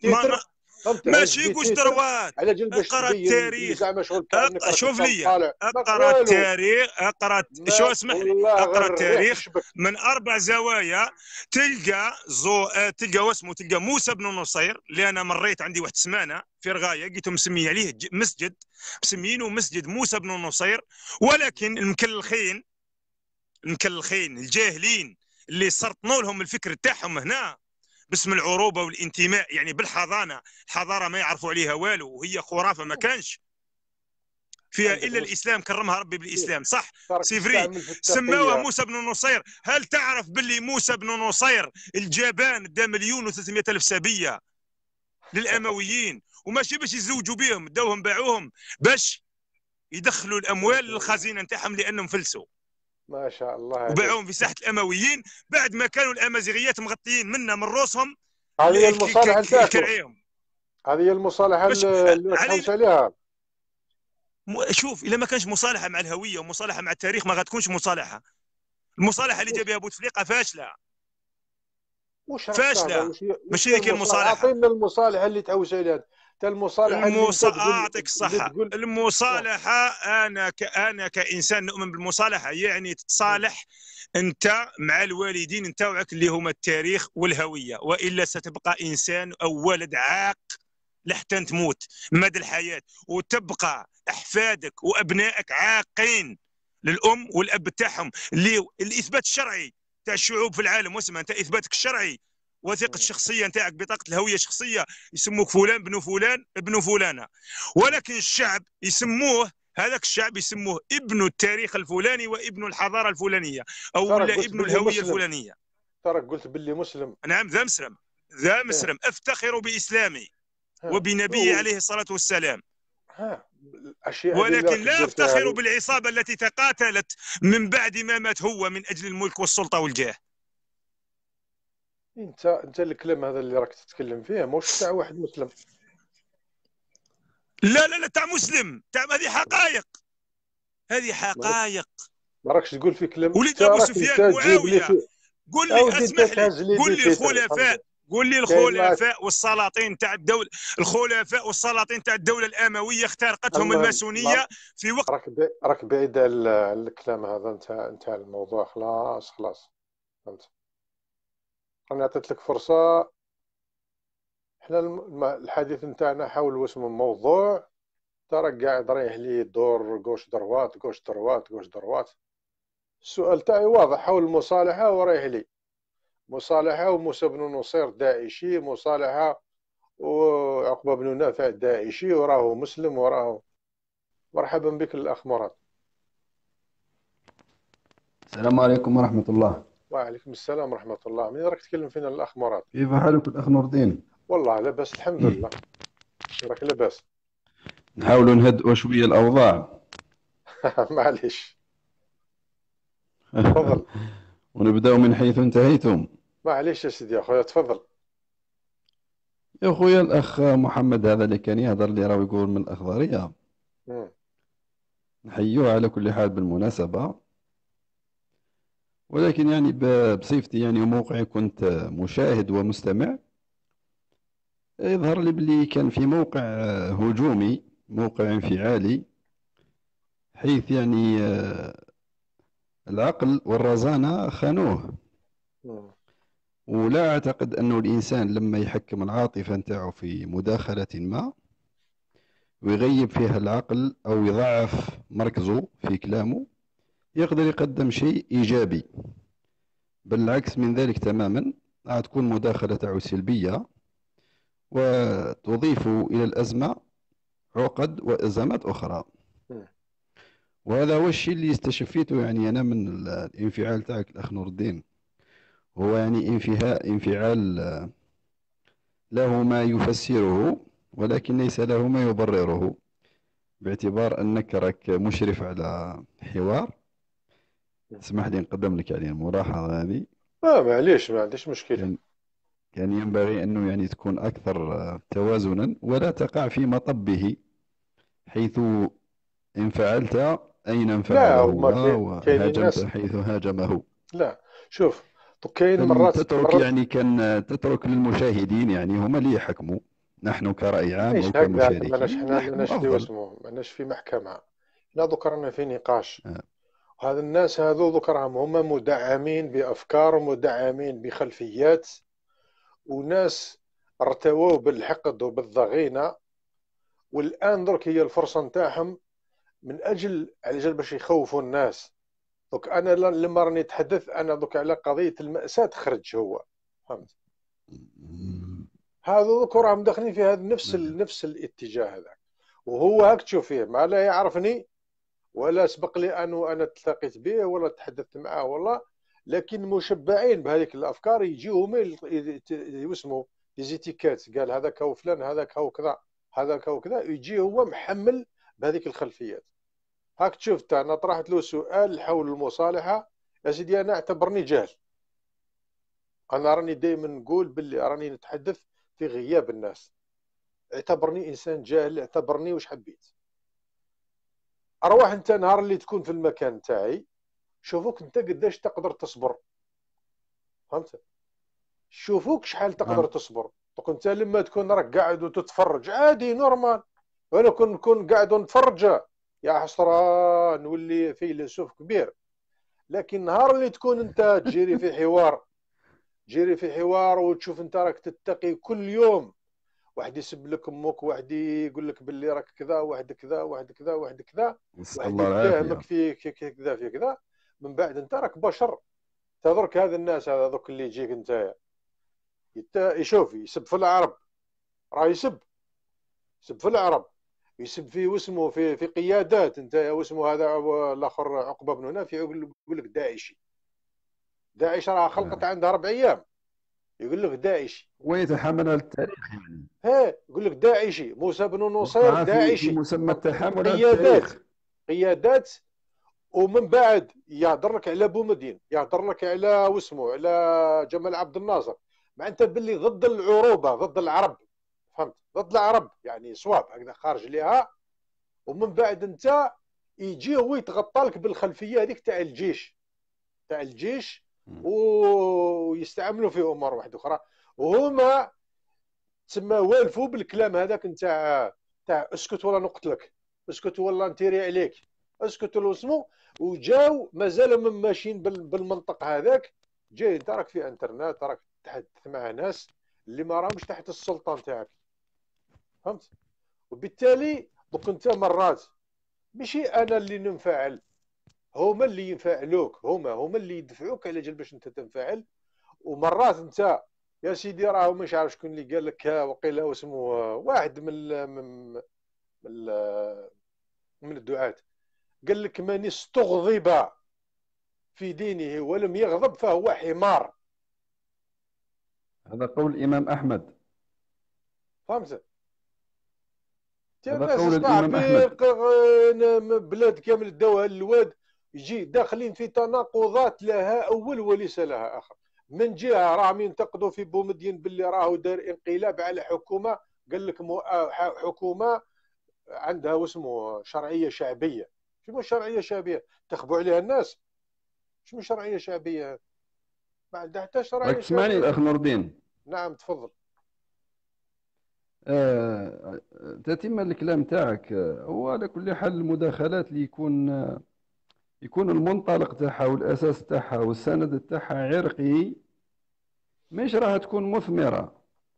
ماشي كوش دروات. اقرا التاريخ، شوف لي اقرا التاريخ، شو اسمح لي اقرا التاريخ من 4 زوايا. تلقى واسمه، تلقى موسى بن نصير اللي انا مريت عندي واحد سمانه في رغايه لقيتهم مسمي عليه مسجد، مسمينه مسجد موسى بن نصير. ولكن المكلخين الجاهلين اللي سرطنوا لهم الفكر تاعهم هنا باسم العروبه والانتماء، يعني بالحضانه، الحضاره ما يعرفوا عليها والو وهي خرافه ما كانش. فيها الا الاسلام، كرمها ربي بالاسلام، صح سيفري. سماوه موسى بن نصير. هل تعرف باللي موسى بن نصير الجبان دا 1,300,000 سبيه للامويين، وماشي باش يزوجوا بهم، داوهم باعوهم باش يدخلوا الاموال للخزينه نتاعهم لانهم فلسوا. ما شاء الله عليك. وباعوهم في ساحه الامويين بعد ما كانوا الامازيغيات مغطيين منا من روسهم. هذه هي المصالحه نتاعكم، هذه هي المصالحه اللي تحوس عليها. شوف، اذا ما كانش مصالحه مع الهويه ومصالحه مع التاريخ ما غتكونش مصالحه. المصالحه اللي جابها بوتفليقه فاشله. فاشله، ماشي ذيك المصالحه. اعطينا المصالحه اللي تحوس عليها. المصالحه اعطيك الصحه. المصالحه انا كانسان نؤمن بالمصالحه، يعني تتصالح انت مع الوالدين نتاوعك اللي هما التاريخ والهويه، والا ستبقى انسان او ولد عاق لحتى تموت مدى الحياه، وتبقى احفادك وابنائك عاقين للام والاب تاعهم. اللي الاثبات الشرعي تاع الشعوب في العالم، واسمع انت اثباتك الشرعي وثيقه الشخصيه نتاعك، بطاقه الهويه الشخصيه، يسموك فلان بن فلان ابن فلانه. ولكن الشعب يسموه، هذاك الشعب يسموه ابن التاريخ الفلاني وابن الحضاره الفلانيه، او ولا ابن الهويه الفلانيه. تراك قلت باللي مسلم. نعم، ذا مسلم، ذا مسلم. افتخر باسلامي وبنبي عليه الصلاه والسلام. ولكن لا افتخر بالعصابه التي تقاتلت من بعد ما مات هو من اجل الملك والسلطه والجاه. انت الكلام هذا اللي راك تتكلم فيه موش تاع واحد مسلم. لا لا لا، تاع مسلم، تاع هذه حقائق، هذه حقائق. ما راكش تقول في كلام. وليد ابو سفيان معاويه. قول لي، اسمح لي، قول لي الخلفاء، قول لي الخلفاء والسلاطين تاع الدوله، الخلفاء والسلاطين تاع الدوله الامويه اخترقتهم الماسونيه في وقت. راك بعيد على الكلام هذا نتاع الموضوع. خلاص فهمت. انا عطيت لك فرصه. احنا الحديث نتاعنا حول واسمه موضوع. تراك قاعد رايح لي دور غوش دروات غوش دروات غوش دروات. السؤال تاعي واضح حول المصالحه، ورايح لي مصالحه وموسى بن نصير داعشي، مصالحه وعقبه بن نافع داعشي، وراه مسلم وراه. مرحبا بك الاخ مراد. السلام عليكم ورحمة الله. وعليكم السلام ورحمة الله. من راك تكلم فينا الأخ مراد؟ كيف حالك الأخ نور الدين؟ والله لاباس الحمد لله. راك لاباس؟ نحاولوا نهدئوا شوية الأوضاع. معليش. تفضل. ونبدأ من حيث انتهيتم. معليش يا سيدي أخويا، تفضل. يا أخويا الأخ محمد هذا اللي كان يهضر اللي راه يقول من الأخضرية، نحيوه على كل حال بالمناسبة، ولكن يعني بصفتي يعني وموقعي كنت مشاهد ومستمع، يظهر لي بلي كان في موقع هجومي، موقع انفعالي، حيث يعني العقل والرزانة خانوه. ولا أعتقد أنه الإنسان لما يحكم العاطفة نتاعو في مداخلة ما ويغيب فيها العقل أو يضعف مركزه في كلامه يقدر يقدم شيء إيجابي، بل العكس من ذلك تماما. تكون مداخلة تاعو سلبية وتضيف إلى الأزمة عقد وأزمات أخرى. وهذا هو الشيء اللي استشفيته يعني أنا من الانفعال تاعك الأخ نور الدين. هو يعني انفعال له ما يفسره ولكن ليس له ما يبرره، باعتبار أنك راك مشرف على حوار. اسمح لي نقدم لك يعني الملاحظة هذه. معليش، ما عنديش مشكلة. كان ينبغي أنه يعني تكون أكثر توازنا ولا تقع في مطبه، حيث انفعلت أين انفعله وهاجمت حيث هاجمه. لا شوف، كاين مرات تترك يعني كان تترك للمشاهدين يعني هما اللي يحكموا. نحن كرأي عام أو كمشاركين ماناش في واسمه، ماناش في محكمة. لا ذكرنا في نقاش. وهذا الناس هذو ذكرهم هما مدعمين بأفكار ومدعمين بخلفيات، وناس ارتووا بالحقد وبالضغينة، والآن درك هي الفرصة نتاعهم من أجل باش يخوفوا الناس. دوك أنا لما راني نتحدث أنا دوك على قضية المأساة خرج هو، فهمت؟ هذا دوك راهم داخلين في هذا نفس الاتجاه هذا. وهو هاك تشوف فيه ما لا يعرفني ولا سبق لي انه انا تلاقيت به ولا تحدثت معه والله، لكن مشبعين بهذيك الافكار يجيهم يسموا ديزيتيكات، قال هذاك هو فلان، هذاك هو كذا، هذاك هو كذا، يجي هو محمل بهذيك الخلفيات. هاك شفت انا طرحت له سؤال حول المصالحه، يا سيدي انا اعتبرني جاهل، انا راني دائما نقول باللي راني نتحدث في غياب الناس، اعتبرني انسان جاهل، اعتبرني وش حبيت. اروح انت نهار اللي تكون في المكان تاعي شوفوك انت قداش تقدر تصبر، فهمت؟ شوفوك شحال تقدر تصبر. دوك انت لما تكون راك قاعد وتتفرج عادي نورمال، وانا نكون قاعد ونتفرج يا حسره نولي فيلسوف كبير. لكن نهار اللي تكون انت تجيري في حوار، تجيري في حوار وتشوف انت راك تتقي كل يوم، واحد يسب لك امك، واحد يقول لك باللي راك كذا، واحد كذا، واحد كذا، واحد كذا، واحد يتهمك في كذا في كذا، من بعد انت راك بشر. تذكر هذا الناس هذوك اللي يجيك انت يشوف يسب في العرب، راه يسب في العرب، يسب في واسمه في قيادات انت واسمه هذا الاخر عقبه بن هنا، في يقول لك داعشي. داعش راه خلقت عندها 4 ايام، يقول لك داعشي ويتحمل التاريخ يعني. يقول لك داعشي، موسى بن نصير داعشي، في مسمى التحمل قيادات قيادات. ومن بعد يهضر لك على بومدين، يهضر لك على واسمه على جمال عبد الناصر، مع انت باللي ضد العروبه، ضد العرب، فهمت؟ ضد العرب يعني صواب هكذا خارج ليها. ومن بعد انت يجي هو يتغطى لك بالخلفيه هذيك تاع الجيش، تاع الجيش، ويستعملوا في امور واحده اخرى، وهما تسمى والفوا بالكلام هذاك نتاع اسكت ولا نقتلك، اسكت ولا نتيري عليك، اسكت ولا اسمو. وجاو مازالوا ماشيين بالمنطق هذاك. جاي انت راك في انترنت، راك تحدث مع ناس اللي ما راهمش تحت السلطه نتاعك، فهمت؟ وبالتالي دوك انت مرات ماشي انا اللي ننفعل، هما اللي ينفعلوك، هما اللي يدفعوك على جال باش انت تنفعل. ومرات انت يا سيدي راه مش عارف شكون اللي قال لك وقيله واسمه واحد من الدعاة، قال لك من استغضب في دينه ولم يغضب فهو حمار. هذا قول الإمام أحمد، فهمت؟ هذا الناس قول اسمع الإمام في أحمد. بلاد كامل داوها الواد، يجي داخلين في تناقضات لها اول وليس لها اخر. من جهه راهم ينتقدوا في بومدين باللي راهو دار انقلاب على حكومه، قال لك حكومه عندها واسمه شرعيه شعبيه. شنو شرعيه شعبيه؟ تخبوا عليها الناس. شنو شرعيه شعبيه؟ ما عندها حتى راك شرعيه تسمعني شعبيه. الأخ نور الدين؟ نعم تفضل. تتم الكلام تاعك. هو على كل حال المداخلات اللي يكون المنطلق تاعها والأساس تاعها والسند تاعها عرقي، مش راح تكون مثمرة،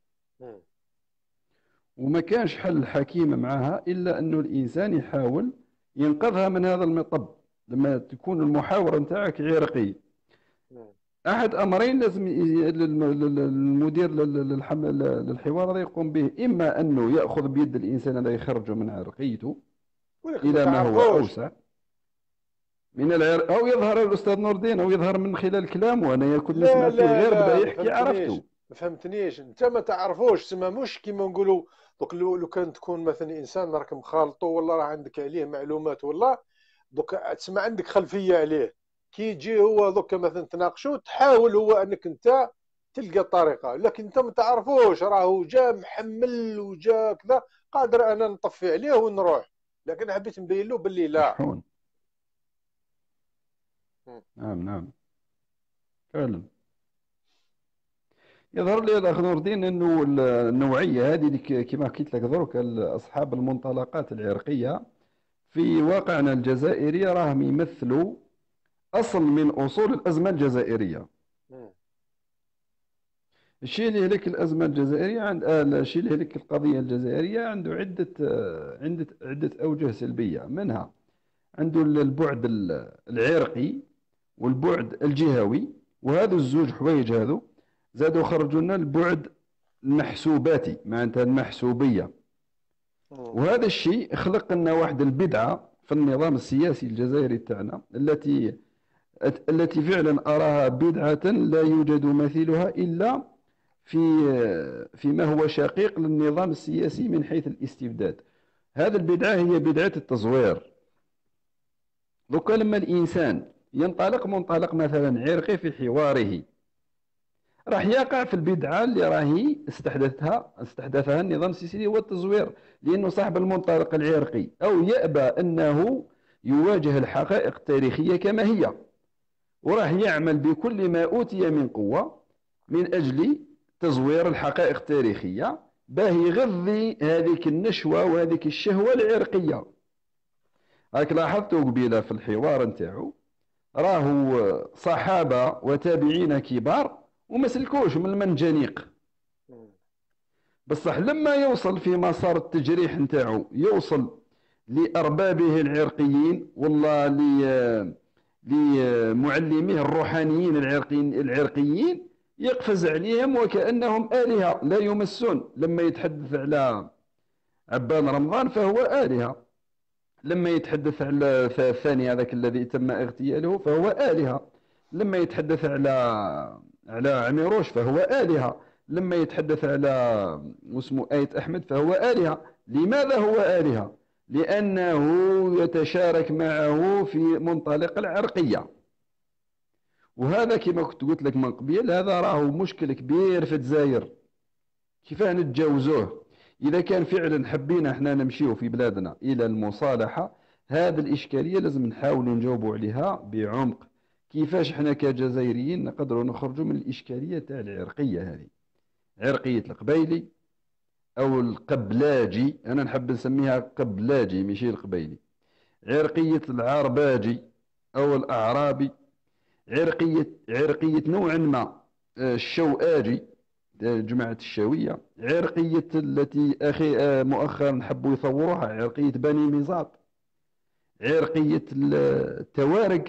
وما كانش حل حكيم معها إلا أنه الإنسان يحاول ينقذها من هذا المطب. لما تكون المحاورة نتاعك عرقي، أحد أمرين لازم المدير للحوار هذا يقوم به: إما أنه يأخذ بيد الإنسان هذا يخرجه من عرقيته إلى ما هو أوسع من العرق، أو يظهر الأستاذ نور الدين، أو يظهر من خلال كلامه. أنا كنت نسمع فيه غير بدا يحكي عرفته. ما فهمتنيش انت، ما تعرفوش تسمى، مش كيما نقولوا دوك لو كان تكون مثلا انسان راك مخالطه والله راه عندك عليه معلومات والله، دوك تسمى عندك خلفيه عليه، كي يجي هو دوك مثلا تناقشوا تحاول هو انك انت تلقى طريقه، لكن انت ما تعرفوش راهو جا محمل وجا كذا، قادر انا نطفي عليه ونروح، لكن حبيت نبين له باللي لا. مشحون. نعم نعم فعلا. يظهر لي الاخ نور الدين انه النوعيه هذه كما حكيت لك درك، اصحاب المنطلقات العرقيه في واقعنا الجزائري راهم يمثلوا اصل من اصول الازمه الجزائريه. الشيء اللي هلك الازمه الجزائريه الشيء اللي هلك القضيه الجزائريه عنده عده اوجه سلبيه. منها عنده البعد العرقي والبعد الجهوي، وهذو الزوج حوايج هذو زادوا خرجوا لنا البعد المحسوباتي، معناتها المحسوبيه. وهذا الشيء خلق لنا واحد البدعة في النظام السياسي الجزائري تاعنا، التي فعلا أراها بدعة لا يوجد مثيلها إلا فيما هو شقيق للنظام السياسي من حيث الاستبداد. هذه البدعة هي بدعة التزوير. دوكا لما الإنسان ينطلق منطلق مثلا عرقي في حواره، راح يقع في البدعة اللي راهي استحدثها النظام السياسي، هو التزوير، لأنه صاحب المنطلق العرقي أو يأبى أنه يواجه الحقائق التاريخية كما هي، وراح يعمل بكل ما أوتي من قوة من أجل تزوير الحقائق التاريخية باه يغذي هذيك النشوة وهذيك الشهوة العرقية. راك لاحظتوا قبيلة في الحوار نتاعو راهو صحابة وتابعين كبار وما سلكوش من المنجنيق، بصح لما يوصل في مسار التجريح نتاعو يوصل لأربابه العرقيين والله لمعلميه الروحانيين العرقيين يقفز عليهم وكأنهم آلهة لا يمسون. لما يتحدث على عبان رمضان فهو آلهة، لما يتحدث على الثاني هذاك الذي تم اغتياله فهو آلهة، لما يتحدث على عميروش فهو آلهة، لما يتحدث على اسمه آية أحمد فهو آلهة. لماذا هو آلهة؟ لأنه يتشارك معه في منطلق العرقية. وهذا كما كنت قلت لك من قبل، هذا راهو مشكل كبير في الجزائر، كيفاه نتجاوزوه؟ إذا كان فعلا حبينا احنا نمشيو في بلادنا إلى المصالحة، هذه الإشكالية لازم نحاول نجاوبوا عليها بعمق. كيفاش احنا كجزائريين نقدروا نخرجوا من الإشكالية تاع العرقية هذه، عرقية القبيلي أو القبلاجي، أنا نحب نسميها قبلاجي ماشي القبيلي، عرقية العرباجي أو الأعرابي، عرقية نوعا ما الشوآجي جماعة الشاوية، عرقية التي مؤخرا حبوا يصوروها عرقية بني ميزاط، عرقية التوارق،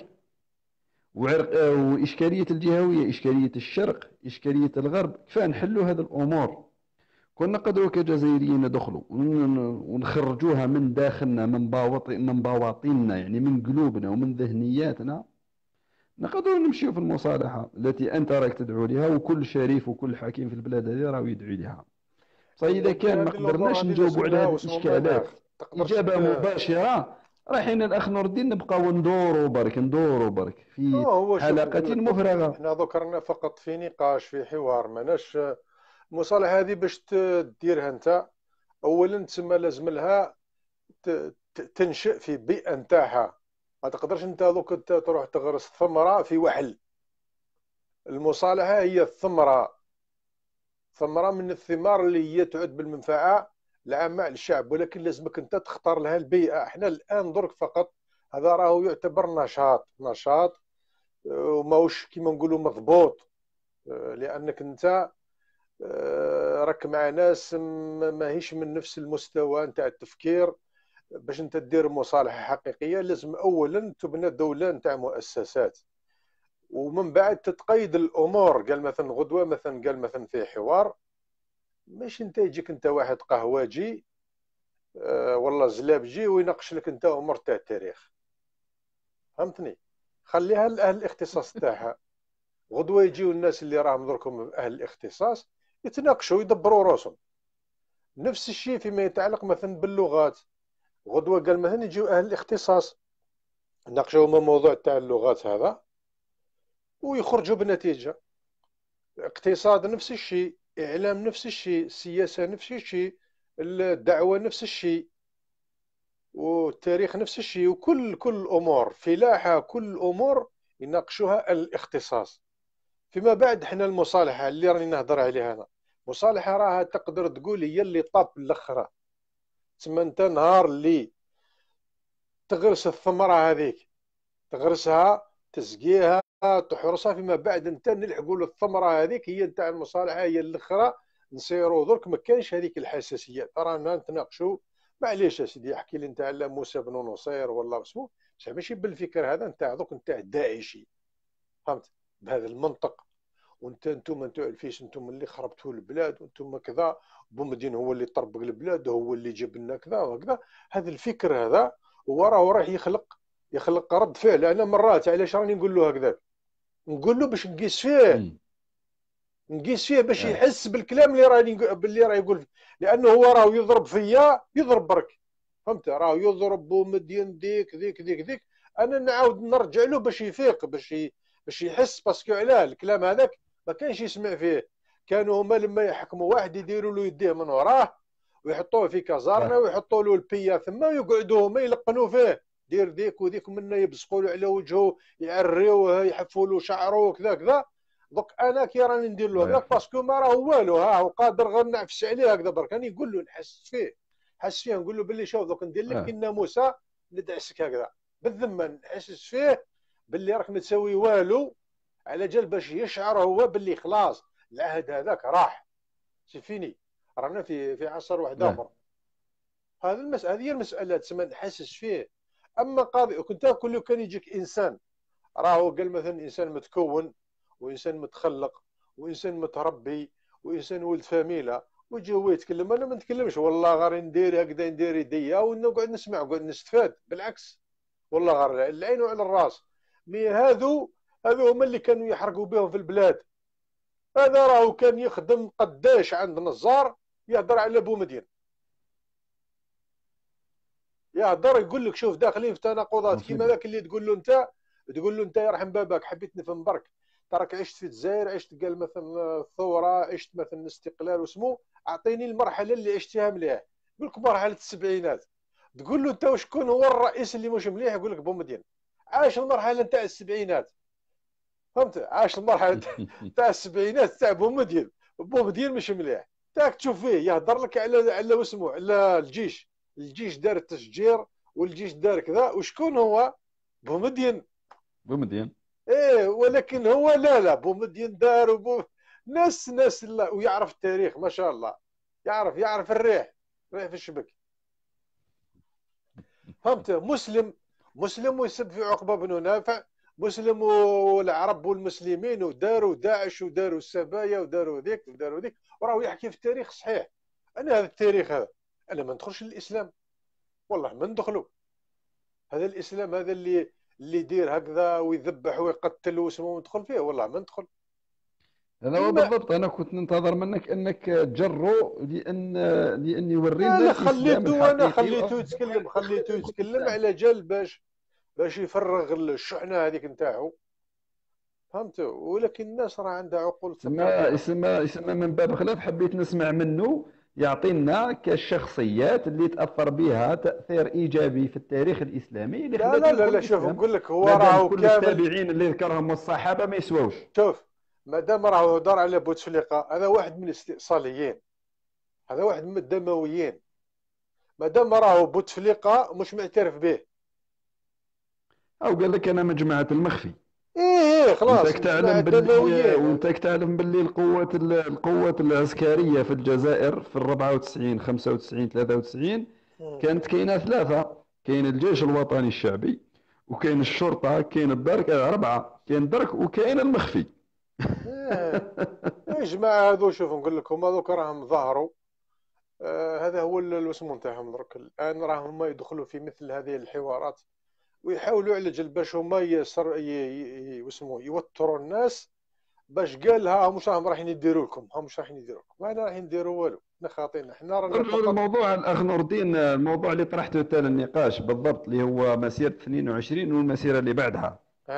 وإشكالية الجهوية، إشكالية الشرق، إشكالية الغرب. كيف نحلوا هذه الأمور؟ كنا نقدروا كجزائريين ندخلوا ونخرجوها من داخلنا، من بواطننا، يعني من قلوبنا ومن ذهنياتنا. نقدروا نمشيو في المصالحة التي أنت راك تدعو لها، وكل شريف وكل حكيم في البلاد هذه راه يدعو لها. فإذا كان ما قدرناش نجاوبوا على هذه الإشكالات إجابة مباشرة، رايحين الأخ نور الدين نبقاو ندوروا برك في حلقة مفرغة. احنا ذكرنا فقط في نقاش، في حوار، ماناش المصالحة هذه باش تديرها أنت. أولا تسمى لازم لها تنشئ في بيئة نتاعها، ما تقدرش انت دوك تروح تغرس ثمرة في وحل. المصالحة هي ثمرة من الثمار اللي هي تعد بالمنفعة العامة للشعب، ولكن لازمك انت تختار لها البيئة. احنا الآن درك فقط هذا راهو يعتبر نشاط وماوش كيما نقولوا مضبوط، لأنك انت راك مع ناس ماهيش من نفس المستوى نتاع التفكير. باش انت دير مصالحة حقيقية لازم اولا تبنى دولة نتاع مؤسسات، ومن بعد تتقيد الامور. قال مثلا غدوة قال في حوار، ماشي انت يجيك انت واحد قهواجي والله زلابجي ويناقش لك انت امور تاع التاريخ، فهمتني؟ خليها لاهل الاختصاص تاعها. غدوة يجيو الناس اللي راهم دركم اهل الاختصاص يتناقشوا يدبروا راسهم. نفس الشيء فيما يتعلق مثلا باللغات. غدوة قال مثلا يجيو أهل الاختصاص ناقشوا هما موضوع تاع اللغات هذا ويخرجوا بنتيجة. اقتصاد نفس الشيء، إعلام نفس الشيء، سياسة نفس الشيء، الدعوة نفس الشيء، والتاريخ نفس الشيء، وكل أمور فلاحة، كل أمور يناقشوها الاختصاص. فيما بعد احنا المصالحة اللي راني نهضر عليها أنا، مصالحة راها تقدر تقول هي اللي طاب الأخرى. تسمى انت نهار اللي تغرس الثمرة هذيك، تغرسها، تسقيها، تحرسها، فيما بعد انت نلحقوا له الثمرة هذيك هي نتاع المصالحة، هي الاخرى نسيروا درك ما كاينش هذيك الحساسية. رانا نتناقشوا. معليش سيدي احكي لي انت على موسى بن نصير والله اسمه، بصح ماشي بالفكر هذا نتاع دوك نتاع الداعشي، فهمت؟ بهذا المنطق. انتم نتوع الفيس انتم اللي خربتوا البلاد وانتم كذا، بومدين هو اللي طربق البلاد وهو اللي جاب لنا كذا وكذا. هذا الفكر هذا هو راح يخلق رد فعل. انا مرات علاش راني نقول له هكذا، نقول له باش نقيس فيه باش يحس بالكلام اللي راه يقول، لانه هو راه يضرب فيا، يضرب برك، فهمت؟ راه يضرب بومدين ديك. انا نعاود نرجع له باش يفيق، باش يحس، باسكو علاه الكلام هذاك ما كانش يسمع فيه. كانوا هما لما يحكموا واحد يديروا له يديه من وراه ويحطوه في كازارنه ويحطوا له البيا ثم ويقعدوا هما يلقنوا فيه، دير ديك وديك منا، يبصقوا له على وجهه، يعريوه، يحفوا له شعره وكذا كذا. دوك انا كي راني ندير له هكذاك باسكو ما راه والو، ها هو قادر غير نعفس عليه هكذا برك. راني نقول له نحس فيه نقول له باللي شوف دوك ندير لك كنا موسى ندعسك هكذا بالذمه، نحسس فيه باللي راك ما تسوي والو، على جال باش يشعر هو باللي خلاص العهد هذاك راح سيفيني، رانا في عصر واحد اخر. هذه هي المساله، تسمى نحسس فيه. اما قاضي كنت كل كان يجيك انسان راهو قال مثلا انسان متكون وانسان متخلق وانسان متربي وانسان ولد فاميله، ويجي هو يتكلم، انا ما نتكلمش والله، غير ندير هكذا، ندير يديا ونقعد نسمع ونقعد نستفاد، بالعكس والله غير العين وعلى الراس. مي هذو هما اللي كانوا يحرقوا بهم في البلاد. هذا راهو كان يخدم قداش عند نزار، يهضر على بومدين، يهضر يقول لك شوف داخلين في تناقضات كيما ذاك اللي تقول له انت يرحم باباك حبيت نفهم برك، تراك عشت في الجزائر، عشت قال مثلا الثوره، عشت مثلا الاستقلال وسمو، اعطيني المرحله اللي عشتها مليح. يقول لك مرحله السبعينات. تقول له انت وشكون هو الرئيس اللي مش مليح، يقول لك بومدين. عاش المرحله نتاع السبعينات، فهمت؟ عاش المرحله تاع السبعينات تاع بومدين مش مليح. تاك تشوف فيه يهضر لك على واسمو، على الجيش دار التشجير والجيش دار كذا، وشكون هو؟ بومدين. ايه، ولكن هو لا بومدين دار ناس لا، ويعرف التاريخ ما شاء الله، يعرف الريح في الشبك، فهمت؟ مسلم ويسب في عقبه بن نافع، مسلم والعرب والمسلمين، وداروا داعش وداروا السبايا وداروا ذيك وراه يحكي في التاريخ صحيح. انا هذا التاريخ هذا انا ما ندخلش الاسلام، والله ما ندخلوا. هذا الاسلام هذا اللي يدير هكذا ويذبح ويقتل واسمه ندخل فيه، والله ما ندخل. هذا هو بالضبط. انا كنت ننتظر منك انك تجروا لان يوري الناس الاسلام الحقيقي. انا خليته يتكلم على جال باش يفرغ الشحنه هذيك نتاعو، فهمت؟ ولكن الناس راه عندها عقول يسمى من باب خلاف، حبيت نسمع منه يعطينا كالشخصيات اللي تاثر بها تاثير ايجابي في التاريخ الاسلامي اللي لا شوف نقول لك، هو راهو كل التابعين اللي ذكرهم والصحابه ما يسواوش. شوف مادام راهو هضر على بوتفليقه، هذا واحد من الاستئصاليين، هذا واحد من الدمويين. مادام راهو بوتفليقه مش معترف به، او قال لك انا مجمعه المخفي. ايه خلاص، وانت تعلم باللي القوات العسكريه في الجزائر في 94 95 93 كانت كاينه ثلاثه: كاين الجيش الوطني الشعبي، وكاين الشرطه، كاين الدرك، اربعه، كاين الدرك وكاين المخفي. يا جماعه هذو شوف نقول لكم، هذوك راهم ظهروا، هذا هو الاسم نتاعهم درك. الان راهم يدخلوا في مثل هذه الحوارات ويحاولوا على جل باش هما يوتروا الناس، باش قال ها مش راهم رايحين يديروا لكم، ما رايحين نديروا والو، حنا خاطينا، حنا رانا الموضوع الاخ نور الدين، الموضوع اللي طرحته تاع النقاش بالضبط اللي هو مسيره 22 والمسيره اللي بعدها.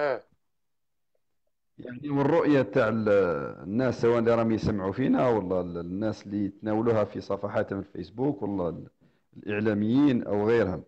يعني والرؤيه تاع الناس، سواء اللي راهم يسمعوا فينا ولا الناس اللي يتناولوها في صفحاتهم الفيسبوك ولا الاعلاميين او غيرهم.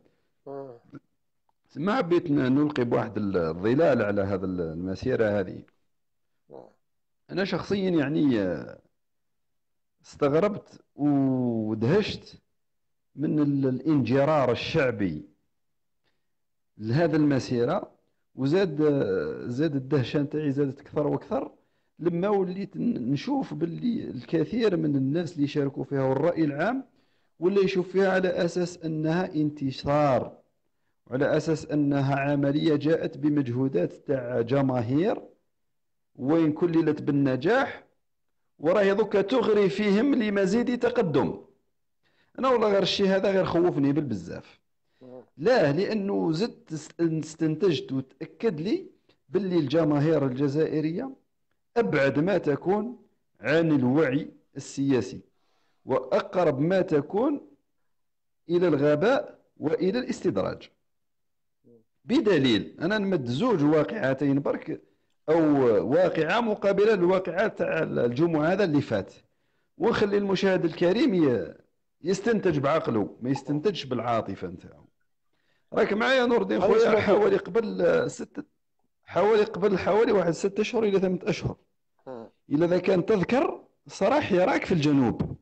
ما حبيت نلقي بواحد الظلال على هذا المسيرة هذه. أنا شخصيا يعني استغربت ودهشت من الانجرار الشعبي لهذا المسيرة، وزاد الدهشة نتاعي زادت أكثر وأكثر لما وليت نشوف باللي الكثير من الناس اللي شاركوا فيها والرأي العام ولا يشوف فيها على أساس أنها انتصار، وعلى أساس أنها عملية جاءت بمجهودات تاع جماهير وين كللت بالنجاح، وراهي دوكا تغري فيهم لمزيد تقدم. انا والله غير الشيء هذا غير خوفني بالبزاف. لا، لانه زدت استنتجت وتاكد لي باللي الجماهير الجزائريه ابعد ما تكون عن الوعي السياسي، واقرب ما تكون الى الغباء والى الاستدراج. بدليل انا نمد زوج واقعتين برك، او واقعه مقابله للواقعه تاع الجمعه هذا اللي فات، ونخلي المشاهد الكريم يستنتج بعقله، ما يستنتجش بالعاطفه نتاعو. راك معايا نور الدين خويا؟ حوالي واحد 6 اشهر الى 8 اشهر، اذا كان تذكر، صراحه حراك في الجنوب.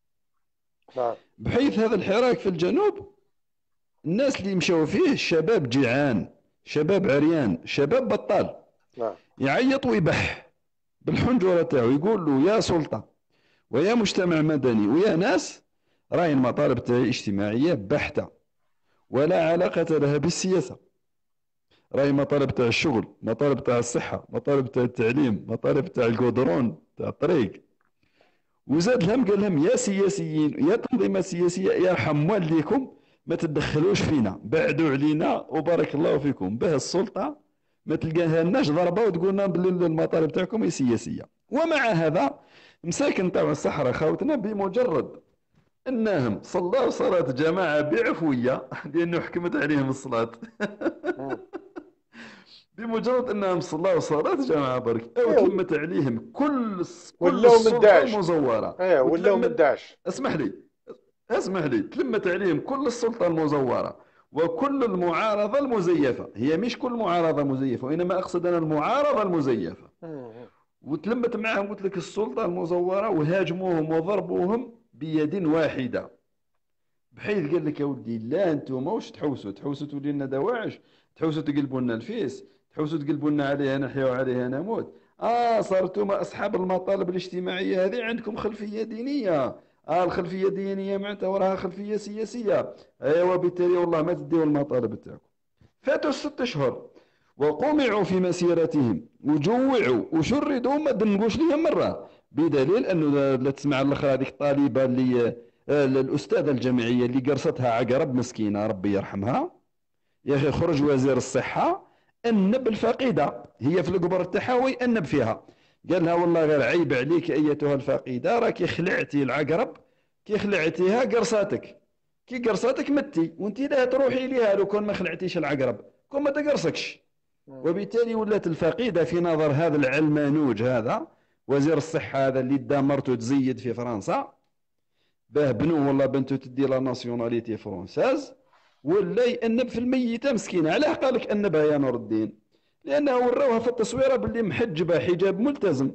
بحيث هذا الحراك في الجنوب الناس اللي مشاو فيه شباب جيعان، شباب عريان، شباب بطال، يعيط ويبح بالحنجره تاعو، يقول له يا سلطه ويا مجتمع مدني ويا ناس، راهي المطالب تاعي اجتماعيه بحته ولا علاقه لها بالسياسه. راهي مطالب تاع الشغل، مطالب تاع الصحه، مطالب تاع التعليم، مطالب تاع القدرون تاع الطريق. وزاد لهم قال لهم يا سياسيين يا تنظيمات سياسيه يرحم والديكم ما تدخلوش فينا، بعدوا علينا وبارك الله فيكم، به السلطه ما تلقاها لناش ضربه وتقول لنا باللي المطالب تاعكم هي سياسيه. ومع هذا مساكن تاع الصحراء خاوتنا بمجرد انهم صلاوا صلاه جماعه بعفويه لانه حكمت عليهم الصلاه بمجرد انهم صلاوا صلاه جماعه برك، او تلمت عليهم كل السلطه المزوره، ولاو من داعش. اسمح لي تلمت عليهم كل السلطه المزوره وكل المعارضه المزيفه. هي مش كل معارضه مزيفه، وانما اقصد انا المعارضه المزيفه. وتلمت معهم قلت لك السلطه المزوره، وهاجموهم وضربوهم بيد واحده، بحيث قال لك يا ودي لا انتم واش تحوسوا تولي لنا دواعش، تحوسوا تقلبوا لنا الفيس، تحوسوا تقلبوا لنا عليها نحيا وعليها نموت. صرتم اصحاب المطالب الاجتماعيه هذه عندكم خلفيه دينيه، الخلفيه الدينيه معناتها وراها خلفيه سياسيه، وبالتالي والله ما تديوا المطالب تاعكم. فاتوا 6 اشهر وقمعوا في مسيرتهم وجوعوا وشردوا، ما نقولش ليهم مره، بدليل انه لا تسمع الاخرى هذيك الطالبه اللي الاستاذه الجامعيه اللي قرصتها عقرب مسكينه ربي يرحمها، يا اخي خرج وزير الصحه انب الفقيده، هي في القبر تاعها ويأنب فيها، قال لها والله غير عيب عليك ايتها الفقيده، راكي خلعتي العقرب، كي خلعتيها قرصاتك، كي قرصاتك متي، وانت لا تروحي ليها لو كان ما خلعتيش العقرب كون ما تقرصكش. وبالتالي ولات الفقيده في نظر هذا العلمانوج، هذا وزير الصحه هذا اللي دامرته تزيد في فرنسا، باه بنو والله بنته تدي لا ناسيوناليتي فرونساز، ولا يأنب في الميتة مسكينة. علاه قال لك أنبها يا نور الدين؟ لأنه وراوها في التصويرة باللي محجبة حجاب ملتزم.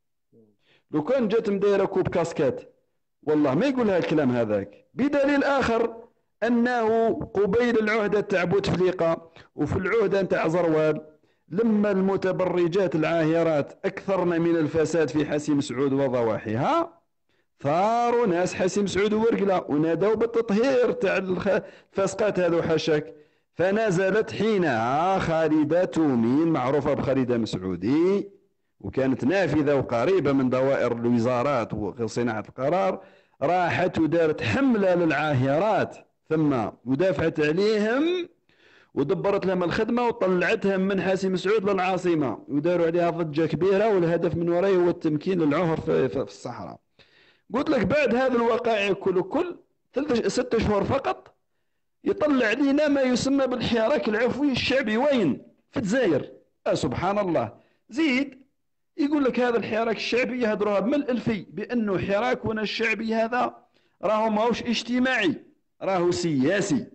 لو كان جات مدايرة كوب كاسكات والله ما يقولها الكلام هذاك. بدليل آخر أنه قبيل العهدة تاع بوتفليقة وفي العهدة تاع زروال، لما المتبرجات العاهرات أكثرن من الفساد في حسيم سعود وضواحيها، ثاروا ناس حسيم سعود وورقله ونادوا بالتطهير تاع الفاسقات هذو حاشاك، فنزلت حينها خالدة تومين معروفة بخالدة مسعودي، وكانت نافذة وقريبة من دوائر الوزارات وصناعة القرار، راحت ودارت حملة للعاهرات ثم ودافعت عليهم ودبرت لهم الخدمة وطلعتهم من حسيم سعود للعاصمة، وداروا عليها ضجة كبيرة، والهدف من وراء هو التمكين للعهر في الصحراء. قلت لك بعد هذا الوقائع كل 6 اشهر فقط يطلع لنا ما يسمى بالحراك العفوي الشعبي. وين؟ في الجزائر. سبحان الله. زيد يقول لك هذا الحراك الشعبي يهدروها من الألفي بأنه حراكنا الشعبي هذا راهو ماهوش اجتماعي، راهو سياسي،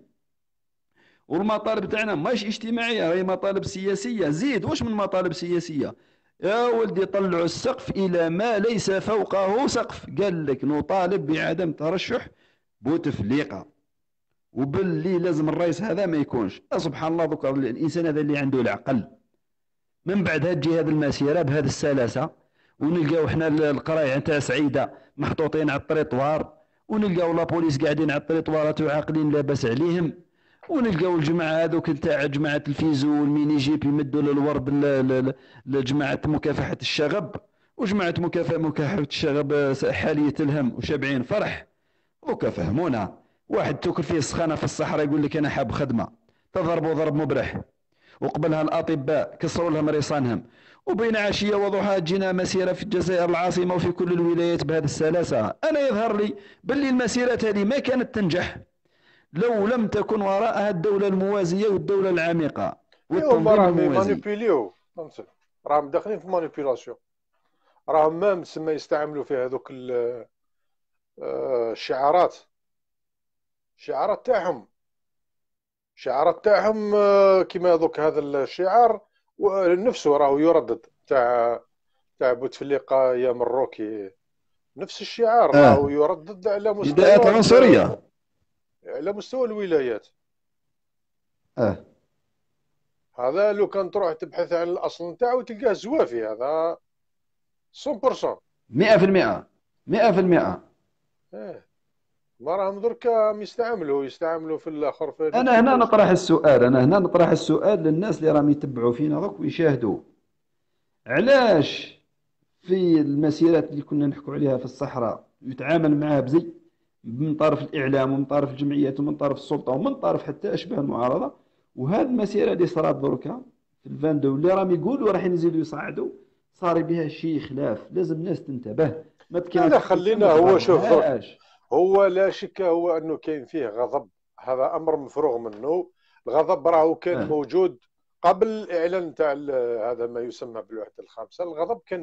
والمطالب تاعنا ماهيش اجتماعية، راهي مطالب سياسية. زيد واش من مطالب سياسية يا ولدي؟ طلعوا السقف إلى ما ليس فوقه سقف، قال لك نطالب بعدم ترشح بوتفليقة، وباللي لازم الرئيس هذا ما يكونش. سبحان الله، ذكر الإنسان هذا اللي عنده العقل. من بعد هتجي هذه المسيرة بهذه السلاسة، ونلقاو احنا القرايع نتاع سعيدة محطوطين على الطريطوار، ونلقاو لابوليس قاعدين على الطريطوارات وعاقلين لاباس عليهم، ونلقاو الجماعه هذوك نتاع جماعه الفيزو والميني جيب يمدوا للورد لجماعه مكافحه الشغب، وجماعه مكافحه الشغب حاليه الهم وشابعين فرح. دوكا فهمونا، واحد توكل فيه السخانه في الصحراء يقول لك انا حاب خدمه، تضربوا ضرب مبرح، وقبلها الاطباء كسروا لهم رصانهم، وبين عشيه وضحاها جينا مسيره في الجزائر العاصمه وفي كل الولايات بهذه السلاسه. انا يظهر لي باللي المسيرات هذه ما كانت تنجح لو لم تكن وراءها الدوله الموازيه والدوله العميقه والتنظيم الموازي. مانيبيليو، راهم داخلين في مانيبيلاسيون. راهم مام تسمى يستعملوا في هذوك الشعارات تاعهم كيما هذوك هذا الشعار نفسه راهو يردد تاع بوتفليقه يا مروكي، نفس الشعار راهو يردد على مستوى بدايات عنصريه على مستوى الولايات. هذا لو كان تروح تبحث عن الاصل نتاعو تلقاه زوافي، هذا 100% 100%. ما راهم دركا يستعملوا في الاخر في انا هنا نطرح السؤال للناس اللي راهم يتبعوا فينا دوك ويشاهدوا. علاش في المسيرات اللي كنا نحكوا عليها في الصحراء يتعامل معها بزي من طرف الاعلام ومن طرف الجمعيات ومن طرف السلطه ومن طرف حتى اشباه المعارضه، وهذه المسيره اللي صارت دركا في الفاندو اللي راهم يقولوا راح يزيدوا يصعدوا صار بها شيء خلاف، لازم الناس تنتبه. ما لا خلينا، هو شوف هو لا شك هو انه كاين فيه غضب، هذا امر مفروغ منه. الغضب راهو كان موجود قبل الاعلان تاع هذا ما يسمى بالوحده الخامسه. الغضب كان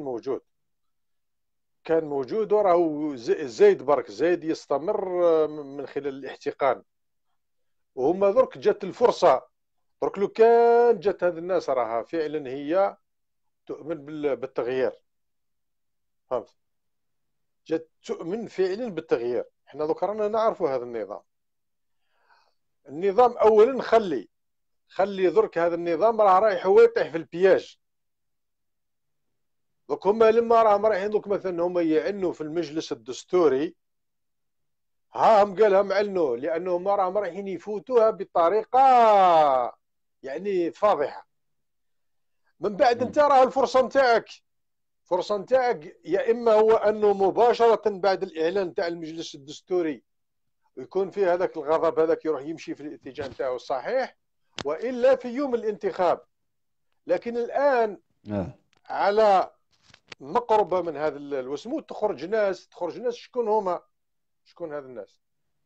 موجود وراهو زايد يستمر من خلال الاحتقان. وهما درك جات الفرصه، درك لو كان جات هذه الناس راها فعلا هي تؤمن بالتغيير، فهمت؟ جات تؤمن فعلا بالتغيير. احنا دوك رانا نعرفوا هذا النظام اولا خلي درك هذا النظام راه رايح هو يطيح في البياج. دوك هما لما راهم رايحين دوك مثلا هما يعنوا في المجلس الدستوري، هم قالها معنوه لانهم راهم رايحين يفوتوها بطريقه يعني فاضحه. من بعد انت راه الفرصه نتاعك يا اما هو انه مباشره بعد الاعلان تاع المجلس الدستوري ويكون فيه هذاك الغضب هذاك يروح يمشي في الاتجاه نتاعو الصحيح، والا في يوم الانتخاب. لكن الان على مقربه من هذا الوسمو تخرج ناس شكون هذا الناس؟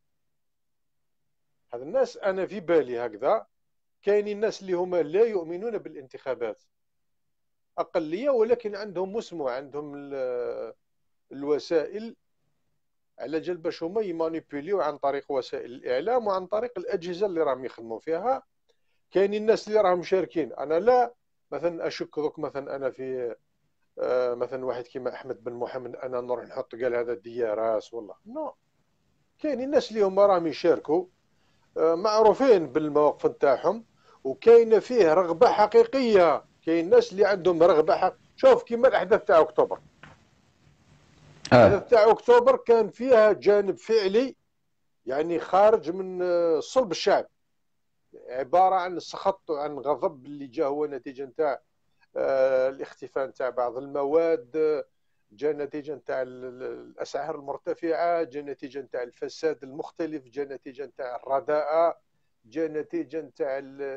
هذا الناس انا في بالي هكذا كاينين الناس اللي هما لا يؤمنون بالانتخابات، أقلية، ولكن عندهم مسموع، عندهم الوسائل على جال باش هما يمانيبيليو عن طريق وسائل الإعلام وعن طريق الأجهزة اللي راهم يخدموا فيها. كاينين الناس اللي راهم مشاركين. أنا لا مثلا أشك دوك مثلا أنا في مثلا واحد كيما أحمد بن محمد أنا نروح نحط قال هذا دياراس والله نو. كاينين الناس اللي هما راهم يشاركوا معروفين بالمواقف نتاعهم، وكاينه فيه رغبة حقيقية. كاين ناس اللي عندهم رغبه شوف كيما الاحداث تاع اكتوبر. الاحداث تاع اكتوبر كان فيها جانب فعلي يعني خارج من صلب الشعب، عباره عن سخط وعن غضب اللي جا هو نتيجه نتاع الاختفاء نتاع بعض المواد، جا نتيجه نتاع الاسعار المرتفعه، جا نتيجه نتاع الفساد المختلف، جا نتيجه نتاع الرداءه، جا نتيجه نتاع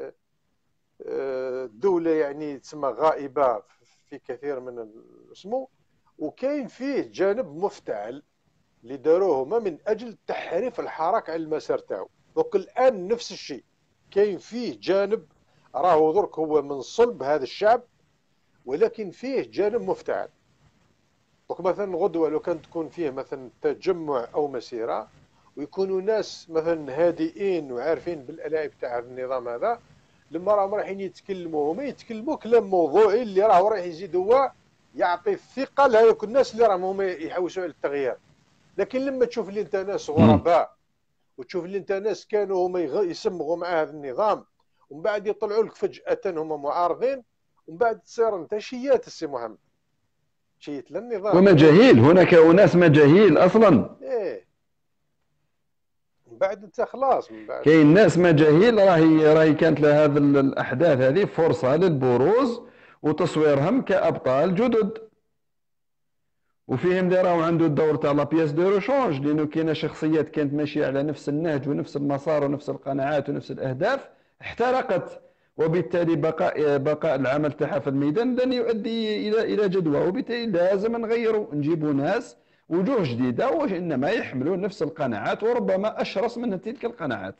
الدولة يعني تسمى غائبة في كثير من الاسمو. وكاين فيه جانب مفتعل اللي داروه هما من أجل تحريف الحراك على المسار تاعو. دوك الآن نفس الشيء كاين فيه جانب راهو درك هو من صلب هذا الشعب، ولكن فيه جانب مفتعل. دوك مثلا غدوة لو كان تكون فيه مثلا تجمع أو مسيرة ويكونوا ناس مثلا هادئين وعارفين بالألاعيب تاع النظام هذا، لما راهم رايحين يتكلموا هما يتكلموا كلام موضوعي اللي راهو رايح يزيد هو يعطي الثقه لهذوك الناس اللي راهم هما يحوسوا على التغيير. لكن لما تشوف اللي انت ناس غرباء وتشوف اللي انت ناس كانوا هما يسمغوا مع هذا النظام ومن بعد يطلعوا لك فجاه هما معارضين، ومن بعد تصير انت شيات السي محمد شيت للنظام ومجاهيل. هناك اناس مجاهيل اصلا. بعد انت خلاص من بعد كاين ناس مجاهيل راهي كانت لها هذه الاحداث هذه فرصه للبروز وتصويرهم كابطال جدد، وفيهم اللي راهو عنده الدور تاع لا بياس دو روشونج، لانه كاينه شخصيات كانت ماشيه على نفس النهج ونفس المسار ونفس القناعات ونفس الاهداف احترقت، وبالتالي بقاء العمل تاعها في الميدان لن يؤدي الى جدوى، وبالتالي لازم نغيروا نجيبوا ناس وجوه جديده وانما يحملون نفس القناعات وربما اشرس من تلك القناعات.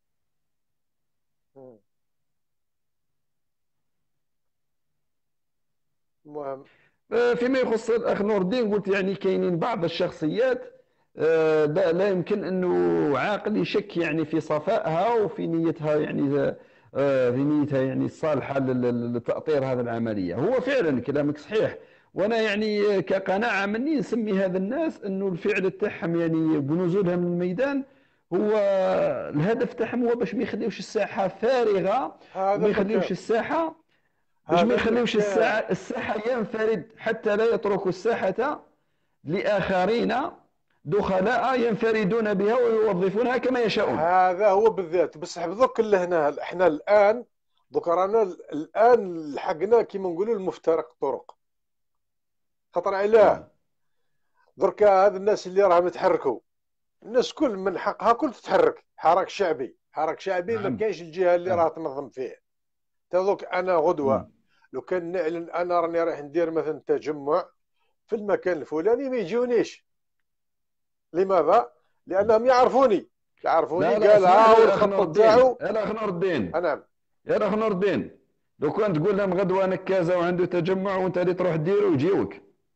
المهم فيما يخص الاخ نور الدين، قلت يعني كاينين بعض الشخصيات لا يمكن انه عاقل يشك يعني في صفائها وفي نيتها، يعني في نيتها يعني الصالحه لتاطير هذه العمليه. هو فعلا كلامك صحيح، وانا يعني كقناعه مني نسمي هذا الناس انه الفعل تاعهم يعني بنزولهم من الميدان هو الهدف تاعهم هو باش ما يخليوش الساحه فارغه، هذا وما يخليوش المكان الساحه باش ما هذا يخليوش المكان الساحة ينفرد، حتى لا يتركوا الساحة لآخرين دخلاء ينفردون بها ويوظفونها كما يشاءون. هذا هو بالذات. بس حفظوك اللي هنا احنا الان دوك رانا الان لحقنا كيما نقولوا المفترق طرق. خطر علاه دركا هاد الناس اللي راهم يتحركوا، الناس كل من حقها كل تتحرك، حراك شعبي ما نعم. كاينش الجهه اللي راه تنظم فيه. تذوق انا غدوه لو كان نعلن انا راني رايح ندير مثلا تجمع في المكان الفلاني ما يجونيش. لماذا؟ لانهم يعرفوني لا قال ها هو يا أخ نور الخط الدين، تاعو. يا أخ نور الدين، نعم يا أخ نور الدين، لو كنت تقول لهم غدوة نكازة وعنده تجمع وانت اللي تروح ديره ويجيوك.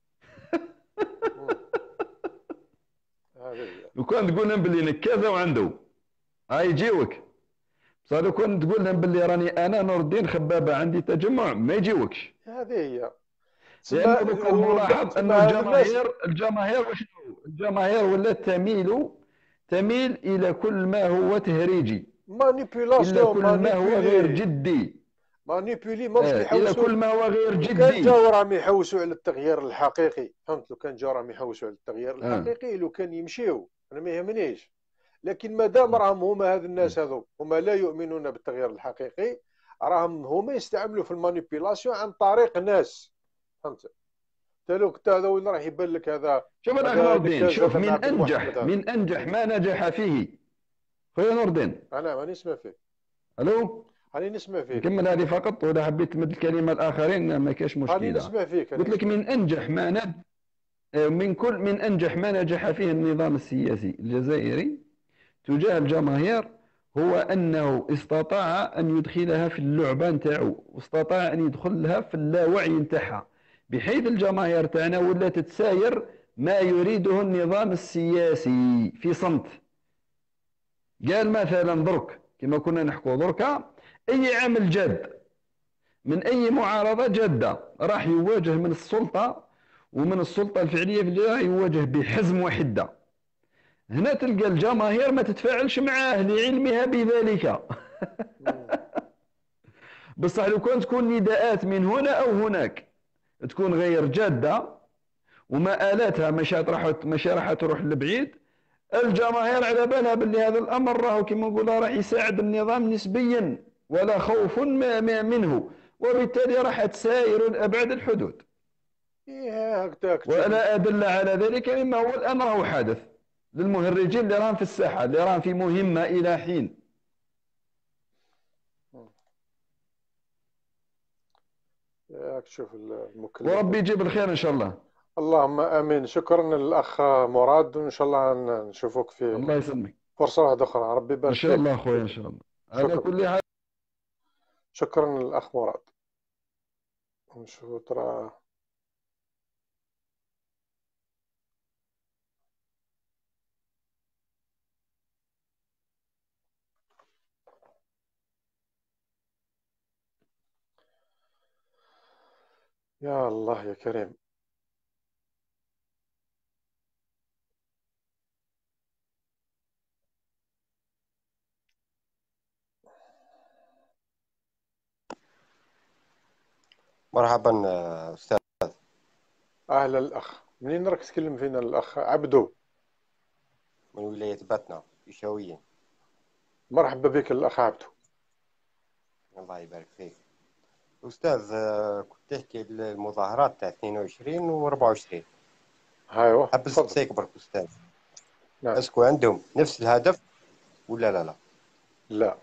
لو كنت تقول لهم باللي نكازة وعنده يجيوك، بصح لو كنت تقول لهم باللي راني انا نور الدين خبابه عندي تجمع ما يجيوكش. هذه هي. لانه دوك الملاحظ انه الناس الجماهير ولات تميل الى كل ما هو تهريجي، الى كل ما هو غير جدي، مانيبيولي ماهوش يحوسوا الى كل ما هو غير جدي. كان جاو راهم يحوسوا على التغيير الحقيقي، فهمت؟ لو كان جاو راهم يحوسوا على التغيير الحقيقي لو كان يمشيو انا ما يهمنيش. لكن ما دام راهم هما هذ الناس هذو هما لا يؤمنون بالتغيير الحقيقي، راهم هما يستعملوا في المانيبيلاسيون عن طريق ناس، فهمت؟ تالوك هذا وين راح يبان لك هذا. شوف الاخ نور الدين، شوف من انجح ما نجح فيه خويا نور الدين. انا ماني نسمع فيه. الو راني نسمع فيك. نكمل هذه فقط، ولا حبيت تمد الكلمه الاخرين ما كاش مشكله. راني نسمع فيك. قلت لك من انجح ما نجح فيه النظام السياسي الجزائري تجاه الجماهير هو انه استطاع ان يدخلها في اللعبه نتاعو، واستطاع ان يدخلها في اللاوعي نتاعها، بحيث الجماهير تاعنا ولات تساير ما يريده النظام السياسي في صمت. قال مثلا درك كما كنا نحكوا دركا، اي عمل جاد من اي معارضه جاده راح يواجه من السلطه، ومن السلطه الفعليه في الجهه يواجه بحزم وحده. هنا تلقى الجماهير ما تتفاعلش معاه لعلمها بذلك. بصح لو كانت تكون نداءات من هنا او هناك تكون غير جاده ومآلاتها مش راح تروح لبعيد، الجماهير على بالها باللي هذا الامر راهو كما نقولوا راح يساعد النظام نسبيا ولا خوف منه، وبالتالي راح تساير لابعد الحدود. ولا ادل على ذلك مما هو الان راهو حادث للمهرجين اللي راهم في الساحه، اللي راهم في مهمه الى حين. شوف المكلف وربي يجيب الخير ان شاء الله. اللهم امين. شكرا للاخ مراد، وان شاء الله نشوفك في الله يسلمك فرصه واحده اخرى. ربي يبارك فيك ان شاء الله اخويا ان شاء الله. على كل حال شكرا للاخ مراد. نشوف ترى يا الله يا كريم. مرحبا أستاذ. أهلا الأخ. منين راك تكلم فينا الأخ عبدو؟ من ولاية باتنا. يشاويين. مرحبا بك الاخ عبدو. الله يبارك فيك استاذ. كنت تحكي المظاهرات تاع 22 و 24. ايوا حب تفضل. نسقسيك برك استاذ، نعم. اسكو عندهم نفس الهدف ولا لا؟ لا لا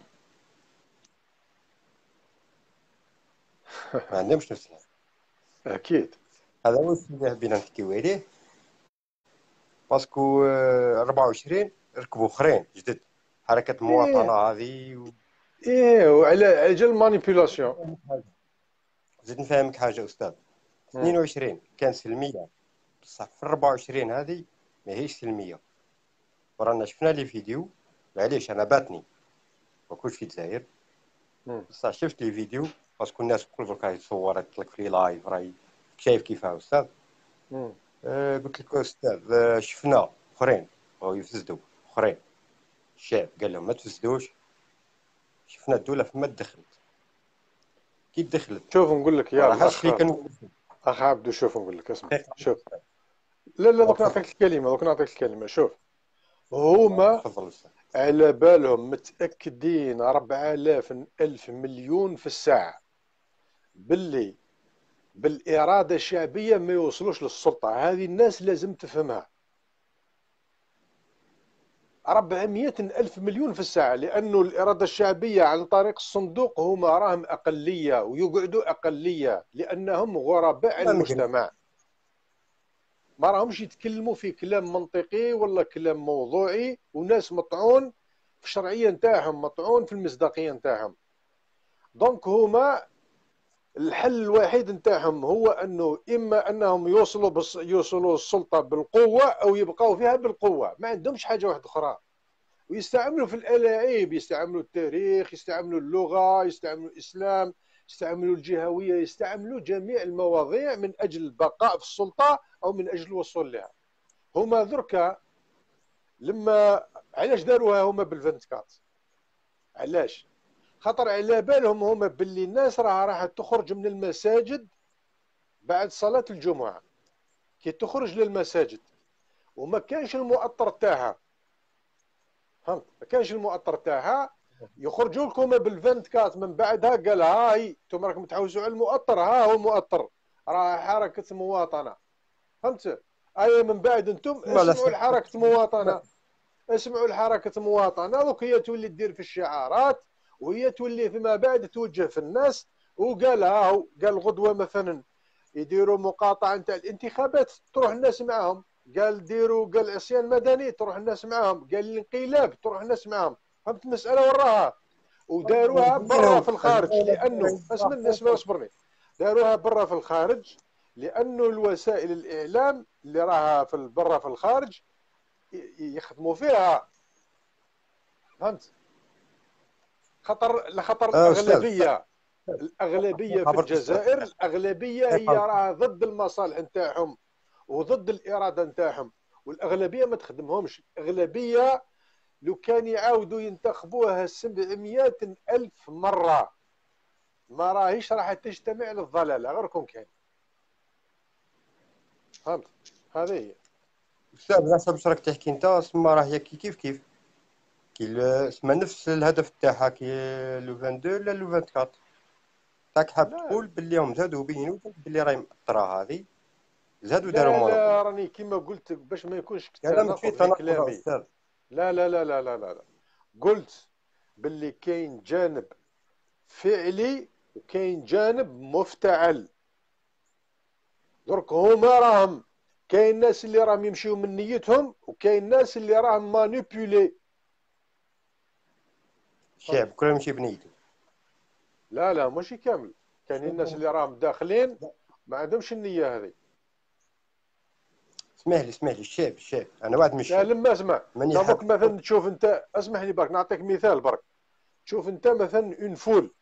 ما عندهمش نفس الهدف. اكيد. هذا هو الشيء اللي حبينا نحكيو عليه، باسكو 24 ركبوا اخرين جدد، حركه المواطنه ايه هذه ايه، وعلى جال مانيبيولاسيون. زيد نفهمك حاجه استاذ. 22 كان سلميه، بصح في 24 هذه ماهيش سلميه. ورانا شفنا لي فيديو، معليش انا باتني ما كنتش في الجزائر، بصح شفت لي فيديو باسكو الناس الكل درك راهي تصور تطلق في لايف، راهي شايف كيفاه استاذ. قلت لك استاذ شفنا اخرين راهو يفسدوا، اخرين الشعب قال لهم ما تفسدوش. شفنا الدوله فما دخلت، كي دخلت شوف نقول لك يا راه الاخ اللي كانوا اخ عبدو، شوف نقول لك اسمع. شوف، لا دوك نعطيك الكلمه، دوك نعطيك الكلمه. شوف، هما على بالهم متاكدين 4000 ألف مليون في الساعه باللي بالاراده الشعبيه ما يوصلوش للسلطه. هذه الناس لازم تفهمها. 400 ألف مليون في الساعة، لأنه الإرادة الشعبية عن طريق الصندوق هما راهم أقلية ويقعدوا أقلية لأنهم غرباء المجتمع. ما راهمش يتكلموا في كلام منطقي ولا كلام موضوعي، وناس مطعون في الشرعية نتاعهم، مطعون في المصداقية نتاعهم. دونك هما الحل الوحيد نتاعهم هو أنه إما أنهم يوصلوا السلطة بالقوة أو يبقوا فيها بالقوة، ما عندهمش حاجة واحدة أخرى. ويستعملوا في الألاعيب، يستعملوا التاريخ، يستعملوا اللغة، يستعملوا الإسلام، يستعملوا الجهوية، يستعملوا جميع المواضيع من أجل البقاء في السلطة أو من أجل الوصول لها. هما دركا لما علاش داروها هما بالفنتكات؟ علاش؟ خاطر على بالهم هما باللي الناس راح تخرج من المساجد بعد صلاة الجمعة، كي تخرج للمساجد وما كانش المؤطر تاعها، فهمت؟ ما كانش المؤطر تاعها، يخرجوا لكم بالفنتكات من بعدها قال هاي انتم راكم تحوسوا على المؤطر، ها هو المؤطر راه حركة مواطنة، فهمت؟ اي من بعد انتم اسمعوا لحركة مواطنة، اسمعوا لحركة مواطنة، دوك هي تولي تدير في الشعارات، وهي تولي فيما بعد توجه في الناس. وقال ها هو قال غدوة مثلا يديروا مقاطعة نتاع الانتخابات تروح الناس معاهم، قال ديروا قال عصيان مدني تروح الناس معاهم، قال الانقلاب تروح الناس معاهم. فهمت المسألة وراها؟ وداروها برا في الخارج لأنه اسمع اصبرني، داروها برا في الخارج لأنه الوسائل الإعلام اللي راها في برا في الخارج يخدموا فيها، فهمت؟ لخطر الأغلبية في الجزائر، الأغلبية هي راها ضد المصالح نتاعهم وضد الإرادة نتاعهم، والأغلبية ما تخدمهمش. الأغلبية لو كان يعاودوا ينتخبوها 700 ألف مرة ما راهيش راح تجتمع للضلالة غير كون كان، فهمت؟ هذه هي استاذ. حسب واش راك تحكي انت اسما راه هي كيف كي اسما نفس الهدف تاعها كي لو 22 لا لو 24. تاك حاب تقول باللي هم زادوا بينوا باللي راهي مأطرة هذه، زادوا داروا منظمة. لا راني كيما قلت باش ما يكونش كلامك فيه تناقض في كلامي. استاذ. لا لا لا لا لا لا، قلت باللي كاين جانب فعلي وكاين جانب مفتعل. درك هما راهم كاين ناس اللي راهم يمشيو من نيتهم وكاين ناس اللي راهم مانيبيولي. الشعب كل يمشي بنيته. لا لا ماشي كامل، كاين الناس اللي راهم داخلين ما عندهمش النية هذه. اسمح لي الشعب انا واحد من الشعب. لا لما اسمع دوك مثلا تشوف انت، اسمح لي برك نعطيك مثال برك. تشوف انت مثلا اون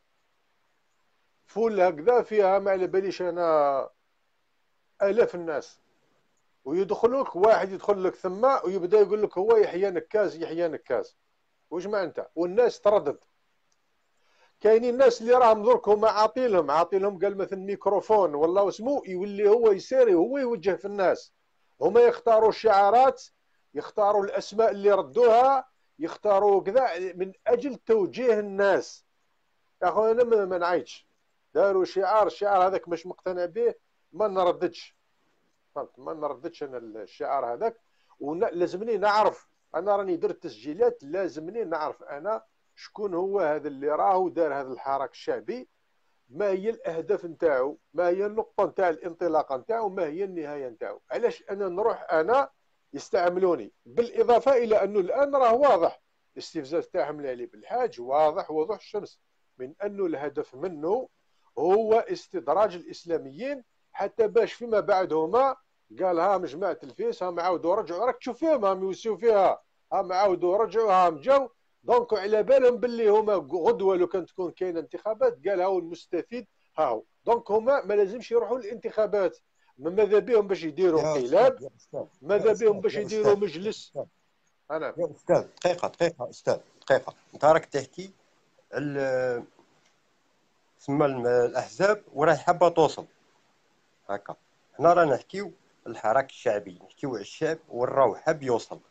فول هكذا فيها ما على باليش انا آلاف الناس، ويدخلوك واحد يدخل لك ثم ويبدا يقول لك هو يحيى نكاز يحيى نكاز، واش مع انت؟ والناس تردد. كاينين الناس اللي راهم درك هما عاطيلهم قال مثلا ميكروفون والله اسمو يولي هو يساري هو يوجه في الناس. هما يختاروا الشعارات، يختاروا الاسماء اللي ردوها، يختاروا كذا من اجل توجيه الناس. يا اخويا انا ما نعيطش، داروا شعار، الشعار هذاك مش مقتنع به ما نرددش، فهمت؟ ما نرددش انا الشعار هذاك، ولازمني نعرف، انا راني درت تسجيلات، لازمني نعرف انا شكون هو هذا اللي راهو دار هذا الحراك الشعبي، ما هي الاهداف نتاعو، ما هي النقطه نتاع الانطلاقه نتاعو، ما هي النهايه نتاعو، علاش انا نروح انا يستعملوني. بالاضافه الى انه الان راه واضح الاستفزاز تاعهم لعلي بالحاج، واضح وضوح الشمس من انه الهدف منه هو استدراج الاسلاميين، حتى باش فيما بعد هما قال ها جماعه الفيس هم عاودوا رجعوا، راك تشوف فيهم هم يوسيو فيها، هم عاودوا رجعوا هم جاو، دونك على بالهم باللي هما غدوه لو كان تكون كاينه انتخابات قال هاو المستفيد هاو، دونك هما ما لازمش يروحوا للانتخابات، ماذا بهم باش يديروا انقلاب، ماذا بهم باش يديروا مجلس. انا يا استاذ دقيقه استاذ دقيقه، انت راك تحكي على ثم الاحزاب وراهي حابه توصل هكا، حنا رانا نحكيو الحراك الشعبي، نحكيو على الشعب وراهو حاب يوصل.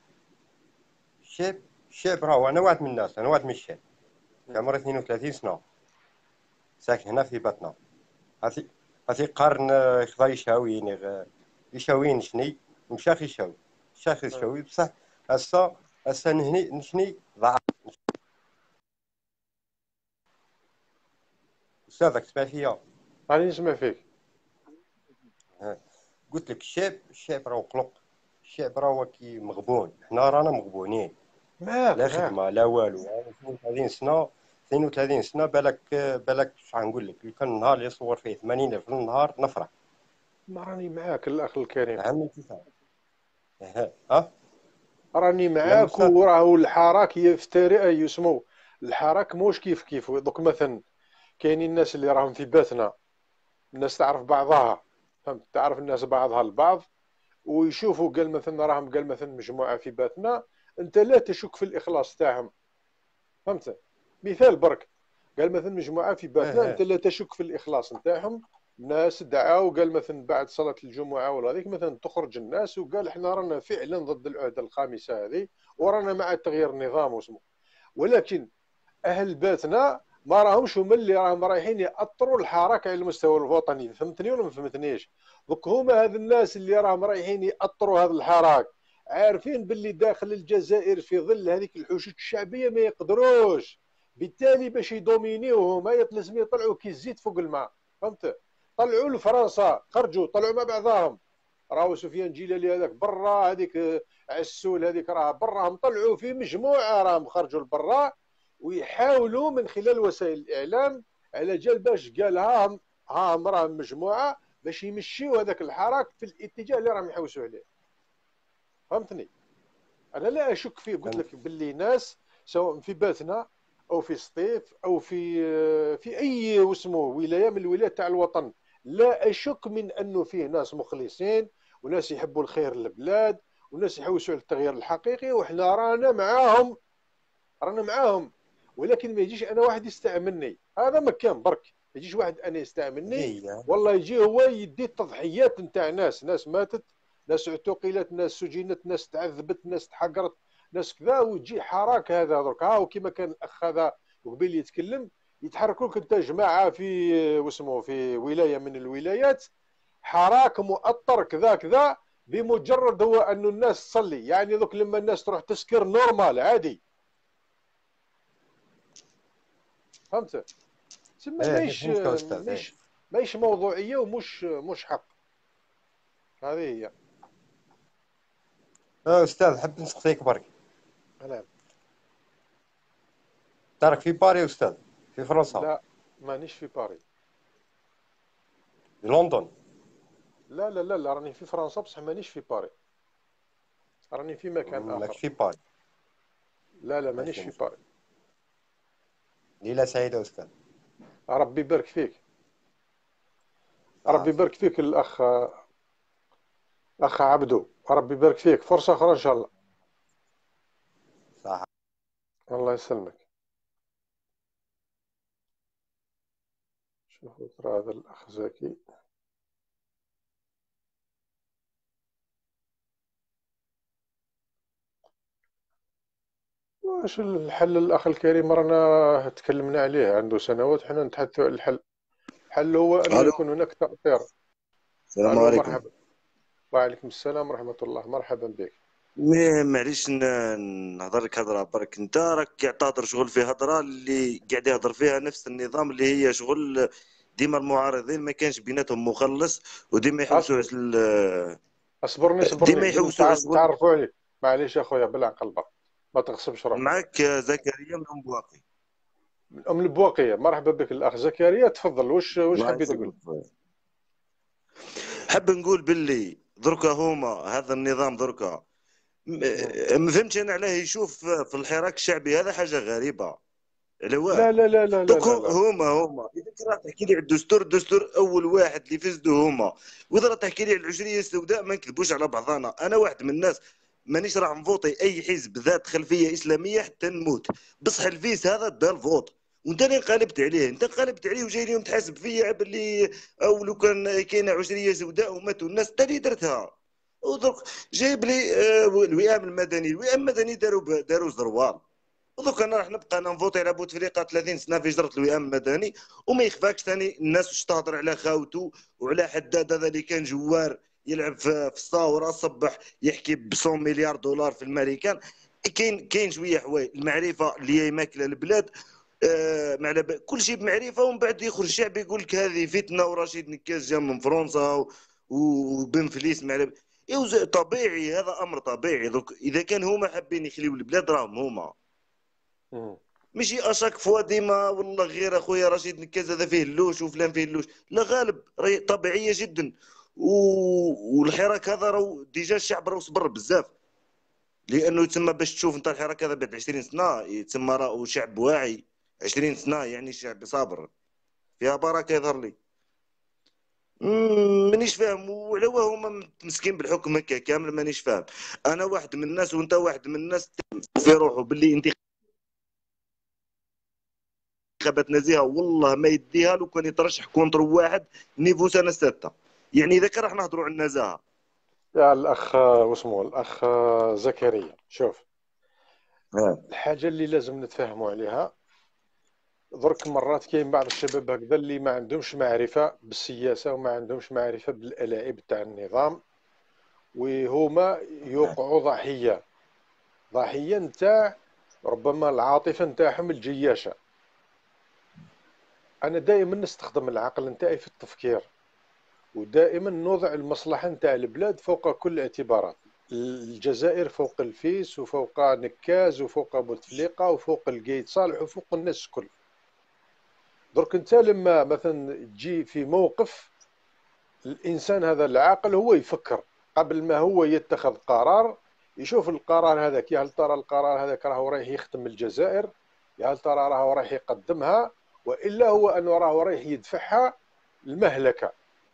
الشعب راهو انا واحد من الناس، انا واحد من الشعب، في عمري 32 سنه ساكن هنا في باتنا، هاتي قارن يقدر يشاويني يشاوين شني مشاخ يشاوي بصح هسا نشني ضعف. استاذك تسمع فيا؟ راني نسمع فيك. قلت لك الشعب راهو قلق، الشعب راهو كي مغبون، حنا رانا مغبونين، لا خدمه لا والو. 32 سنه 32 سنه بالك شحال نقول لك، لو كان النهار اللي يصور فيه 80,000 في النهار نفرح. ما راني معاك الاخ الكريم، فهمني كيف ها راني معاك، وراه الحراك يفتري يسمو الحراك موش كيف كيف. دوك مثلا كاينين الناس اللي راهم في باتنا، الناس تعرف بعضها، فهمت؟ تعرف الناس بعضها البعض، ويشوفوا قال مثلا راهم قال مثلا مجموعه في باتنا، انت لا تشك في الاخلاص تاعهم، فهمت؟ مثال برك، قال مثلا مجموعه في باتنا انت لا تشك في الاخلاص نتاعهم، ناس دعاوا قال مثلا بعد صلاه الجمعه ولا هذيك مثلا تخرج الناس وقال احنا رانا فعلا ضد العهده الخامسه هذه، ورانا مع تغيير النظام واسمه، ولكن اهل باتنا ما راهمش هما اللي راهم رايحين ياثروا الحركه على المستوى الوطني، فهمتني ولا ما فهمتنيش؟ دوك هما هاد الناس اللي راهم رايحين ياثروا هذا الحراك عارفين باللي داخل الجزائر في ظل هذيك الحشود الشعبيه ما يقدروش، بالتالي باش يدومينيو هما لازم يطلعوا كي الزيت فوق الماء، فهمت؟ طلعوا لفرنسا، خرجوا طلعوا مع بعضهم، راهو سفيان جيلالي هذاك برا، هذيك عسول هذيك راه براهم، طلعوا في مجموعه راهم خرجوا لبرا، ويحاولوا من خلال وسائل الاعلام على جال باش قال ها راهم مجموعه باش يمشيوا هذاك الحراك في الاتجاه اللي راهم يحوسوا عليه، فهمتني؟ انا لا اشك فيه، قلت لك باللي ناس سواء في باتنا او في سطيف او في اي واسمه ولايه من الولايات تاع الوطن، لا اشك من انه فيه ناس مخلصين وناس يحبوا الخير للبلاد وناس يحوسوا على التغيير الحقيقي، وحنا رانا معاهم، رانا معاهم، ولكن ما يجيش انا واحد يستعملني، هذا ما كان برك، ما يجيش واحد انا يستعملني، والله يجي هو يدي التضحيات نتاع ناس ماتت، ناس اعتقلت، ناس سجنت، ناس تعذبت، ناس تحقرت، ناس كذا، وتجي حراك هذا درك ها، وكما كان الاخ هذا وقبيل يتكلم، يتحركوا لك انت جماعه في واسمه في ولايه من الولايات، حراك مؤطر كذا كذا، بمجرد هو انه الناس تصلي، يعني دوك لما الناس تروح تسكر نورمال عادي، فهمت؟ تسمى ماهيش موضوعيه ومش حق، هذه هي. استاذ حب نسقسيك برك. نعم. تراك في باري استاذ؟ في فرنسا؟ لا مانيش في باري. في لندن؟ لا لا لا لا، راني في فرنسا بصح مانيش في باري، راني في مكان اخر. ماكش في باري؟ لا لا مانيش في باري. ليلة سعيدة استاذ. ربي يبارك فيك، ربي يبارك فيك الاخ عبدو، ربي يبارك فيك، فرصه اخرى ان شاء الله. صح. الله يسلمك. شوفوا ترى هذا الاخ زكي واش الحل الاخ الكريم رانا تكلمنا عليه عنده سنوات، حنا نتحدثوا على الحل. الحل هو ان الو، يكون هناك تأطير. السلام الو عليكم. مرحبا. وعليكم السلام ورحمة الله، مرحبا بك. معليش نهضر لك هضره برك. انت راك قاعد تهضر شغل في هضره اللي قاعد يهضر فيها نفس النظام اللي هي شغل ديما المعارضين ما كانش بيناتهم مخلص، وديما يحوسوا اصبر، على اصبرني ديما قبل يحوسوا على شغل. نتعرفوا عليك. معليش اخويا بالعقل برك، ما تغصبش روحك. معك زكريا من ام بواقي. من ام البواقية، مرحبا بك الاخ زكريا، تفضل. واش الله حبيت تقول؟ يسلمك. حاب نقول باللي دركا هما هذا النظام دركا ما فهمتش انا علاه يشوف في الحراك الشعبي هذا حاجه غريبه. على لا واه لا لا لا لا دوك لا لا. هما اذا كنت راح تحكي لي على الدستور اول واحد اللي فسدوا هما، واذا راح تحكي لي على العشريه السوداء ما نكذبوش على بعضنا. انا واحد من الناس مانيش راح نفوتي اي حزب ذات خلفيه اسلاميه حتى نموت، بصح الفيس هذا دا الفوت وانت اللي انقلبت عليه، انت انقلبت عليه وجاي اليوم تحاسب فيا باللي او لو كان كاينه عشريه سوداء وماتوا الناس انت اللي درتها. ودرك جايب لي الوئام المدني، الوئام المدني داروا زروال. ودوك انا راح نبقى انا نفوتي على بوتفليقه 30 سنه في جره الوئام المدني، وما يخفاكش ثاني الناس واش تهضر على خاوته وعلى حداد هذا اللي كان جوار يلعب في الصاوره الصبح يحكي ب 100 مليار دولار في الامريكان. كاين شويه حوايج المعرفه اللي هي ماكله البلاد. كل شيء بمعرفه، ومن بعد يخرج الشعب يقول لك هذه فتنه ورشيد نكاس جا من فرنسا وبن فليس طبيعي، هذا امر طبيعي. اذا كان هما حابين يخليوا البلاد راهم هما ماشي اشاك فوا ديما والله غير اخويا رشيد نكاز هذا فيه اللوش وفلان فيه اللوش. لا غالب راهي طبيعيه جدا. والحراك هذا راهو ديجا الشعب راهو صبر بزاف، لانه يتسمى باش تشوف انت الحراك هذا بعد 20 سنه يتسمى راهو شعب واعي. 20 سنه يعني شعب صابر فيها بركه يظهر لي. مانيش فاهم وعلى واه هما متمسكين بالحكم هكا كامل. مانيش فاهم. انا واحد من الناس وانت واحد من الناس في روحه باللي انت انتخابات نزيهه والله ما يديها لو كان يترشح كونتر واحد نيفو سنه 6. يعني اذا كان راح نهضروا على النزاهه. يا الاخ واسمه الاخ زكريا، شوف اه. الحاجه اللي لازم نتفاهموا عليها. درك مرات كاين بعض الشباب هكذا اللي ما عندهمش معرفه بالسياسه وما عندهمش معرفه بالالاعيب تاع النظام، وهما يوقعوا ضحيه نتاع ربما العاطفه نتاعهم الجياشه. انا دائما نستخدم العقل نتاعي في التفكير، ودائما نوضع المصلحه نتاع البلاد فوق كل الاعتبارات. الجزائر فوق الفيس وفوق نكاز وفوق بوتفليقه وفوق القايد صالح وفوق الناس الكل. درك انت لما مثلا تجي في موقف، الانسان هذا العاقل هو يفكر قبل ما هو يتخذ قرار، يشوف القرار هذاك يا هل ترى القرار هذاك راهو رايح يخدم الجزائر، يا هل ترى راهو رايح يقدمها، والا هو انه راهو رايح يدفعها المهلكه.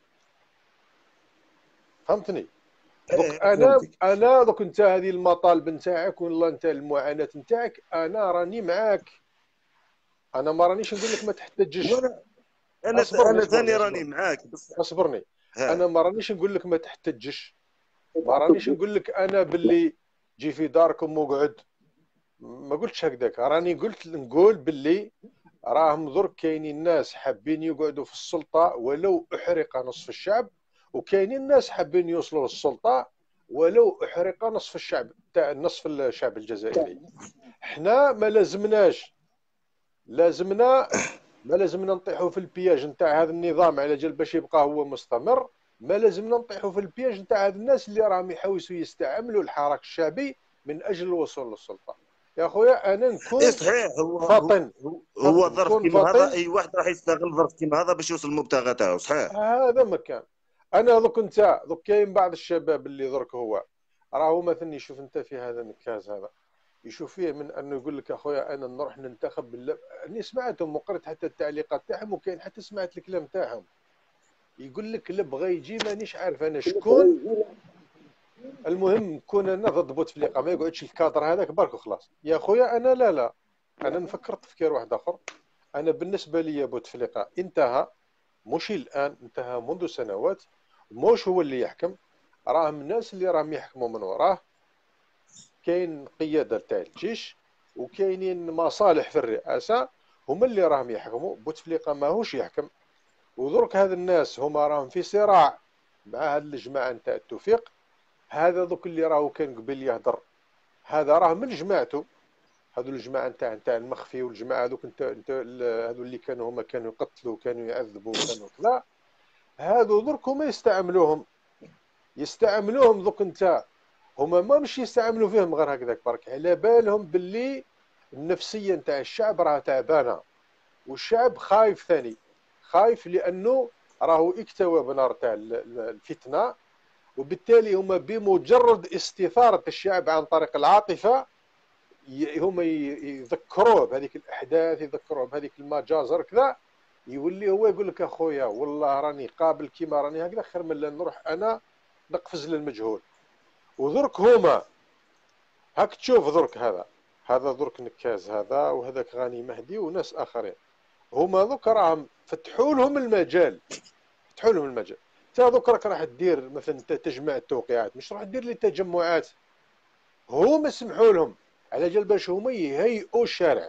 فهمتني؟ دوك انا دوك انت هذه المطالب نتاعك والله انت المعاناه نتاعك انا راني معاك. انا ما رانيش نقول لك ما تحتجش. انا ثاني راني معاك بس اصبرني. انا ما رانيش نقول لك ما تحتجش، ما رانيش نقول لك انا باللي جي في داركم وقعد، ما قلتش هكذاك. راني نقول باللي راهم درك كاينين ناس حابين يقعدوا في السلطه ولو احرق نصف الشعب، وكاينين ناس حابين يوصلوا للسلطه ولو احرق نصف الشعب تاع نصف الشعب الجزائري. احنا ما لازمنا نطيحوا في البياج نتاع هذا النظام على جال باش يبقى هو مستمر. ما لازمنا نطيحوا في البياج نتاع هذ الناس اللي راهم يحاولوا يستعملوا الحراك الشعبي من اجل الوصول للسلطه. يا خويا انا نكون صحيح. فاطن. هو ظرف كيما هذا اي واحد راح يستغل ظرف كيما هذا باش يوصل للمبتغى تاعو. صحيح هذا مكان. انا دوك كاين بعض الشباب اللي درك هو راهو مثلا يشوف انت في هذا النكاز هذا، يشوف فيه من انه يقول لك اخويا انا نروح ننتخب اني سمعتهم وقريت حتى التعليقات تاعهم، وكاين حتى سمعت الكلام تاعهم يقول لك اللي بغى يجي مانيش عارف انا شكون. المهم نكون انا ضد بوتفليقه، ما يقعدش الكادر هذاك برك وخلاص. يا خويا انا لا انا نفكر تفكير واحد اخر. انا بالنسبه لي بوتفليقه انتهى، مش الان، انتهى منذ سنوات. مش هو اللي يحكم، راهم الناس اللي راهم يحكموا من وراه. كاين قياده تاع الجيش، وكاينين مصالح في الرئاسه هما اللي راهم يحكموا. بوتفليقه ماهوش يحكم، ودرك هاد الناس هما راهم في صراع مع هاد الجماعه نتاع التوفيق. هذا دوك اللي راهو كان قبل يهضر هذا راه من جماعته، هادو الجماعه نتاع المخفي، والجماعه هذوك انت هادو اللي كانوا هما كانوا يقتلوا كانوا يعذبوا كانوا كذا. هادو درك هما يستعملوهم دوك انت. هما ما مش يستعملوا فيهم غير هكذاك برك، على بالهم باللي النفسيه نتاع الشعب راه تعبانه، والشعب خايف ثاني، خايف لانه راهو اكتوى بنار تاع الفتنه. وبالتالي هما بمجرد استثاره الشعب عن طريق العاطفه هما يذكروه بهذيك الاحداث، يذكروه بهذيك المجازر كذا، يولي هو يقول لك اخويا والله راني قابل كيما راني هكذا، خير من لا نروح انا نقفز للمجهول. ودرك هما هاك تشوف درك هذا درك نكاز هذا، وهذاك غاني مهدي وناس اخرين، هما دوك راهم فتحوا لهم المجال، فتحوا لهم المجال. انت دوك راح دير مثلا تجمع التوقيعات، مش راح دير لي تجمعات، هما سمحوا لهم على جال باش هما يهيئوا الشارع،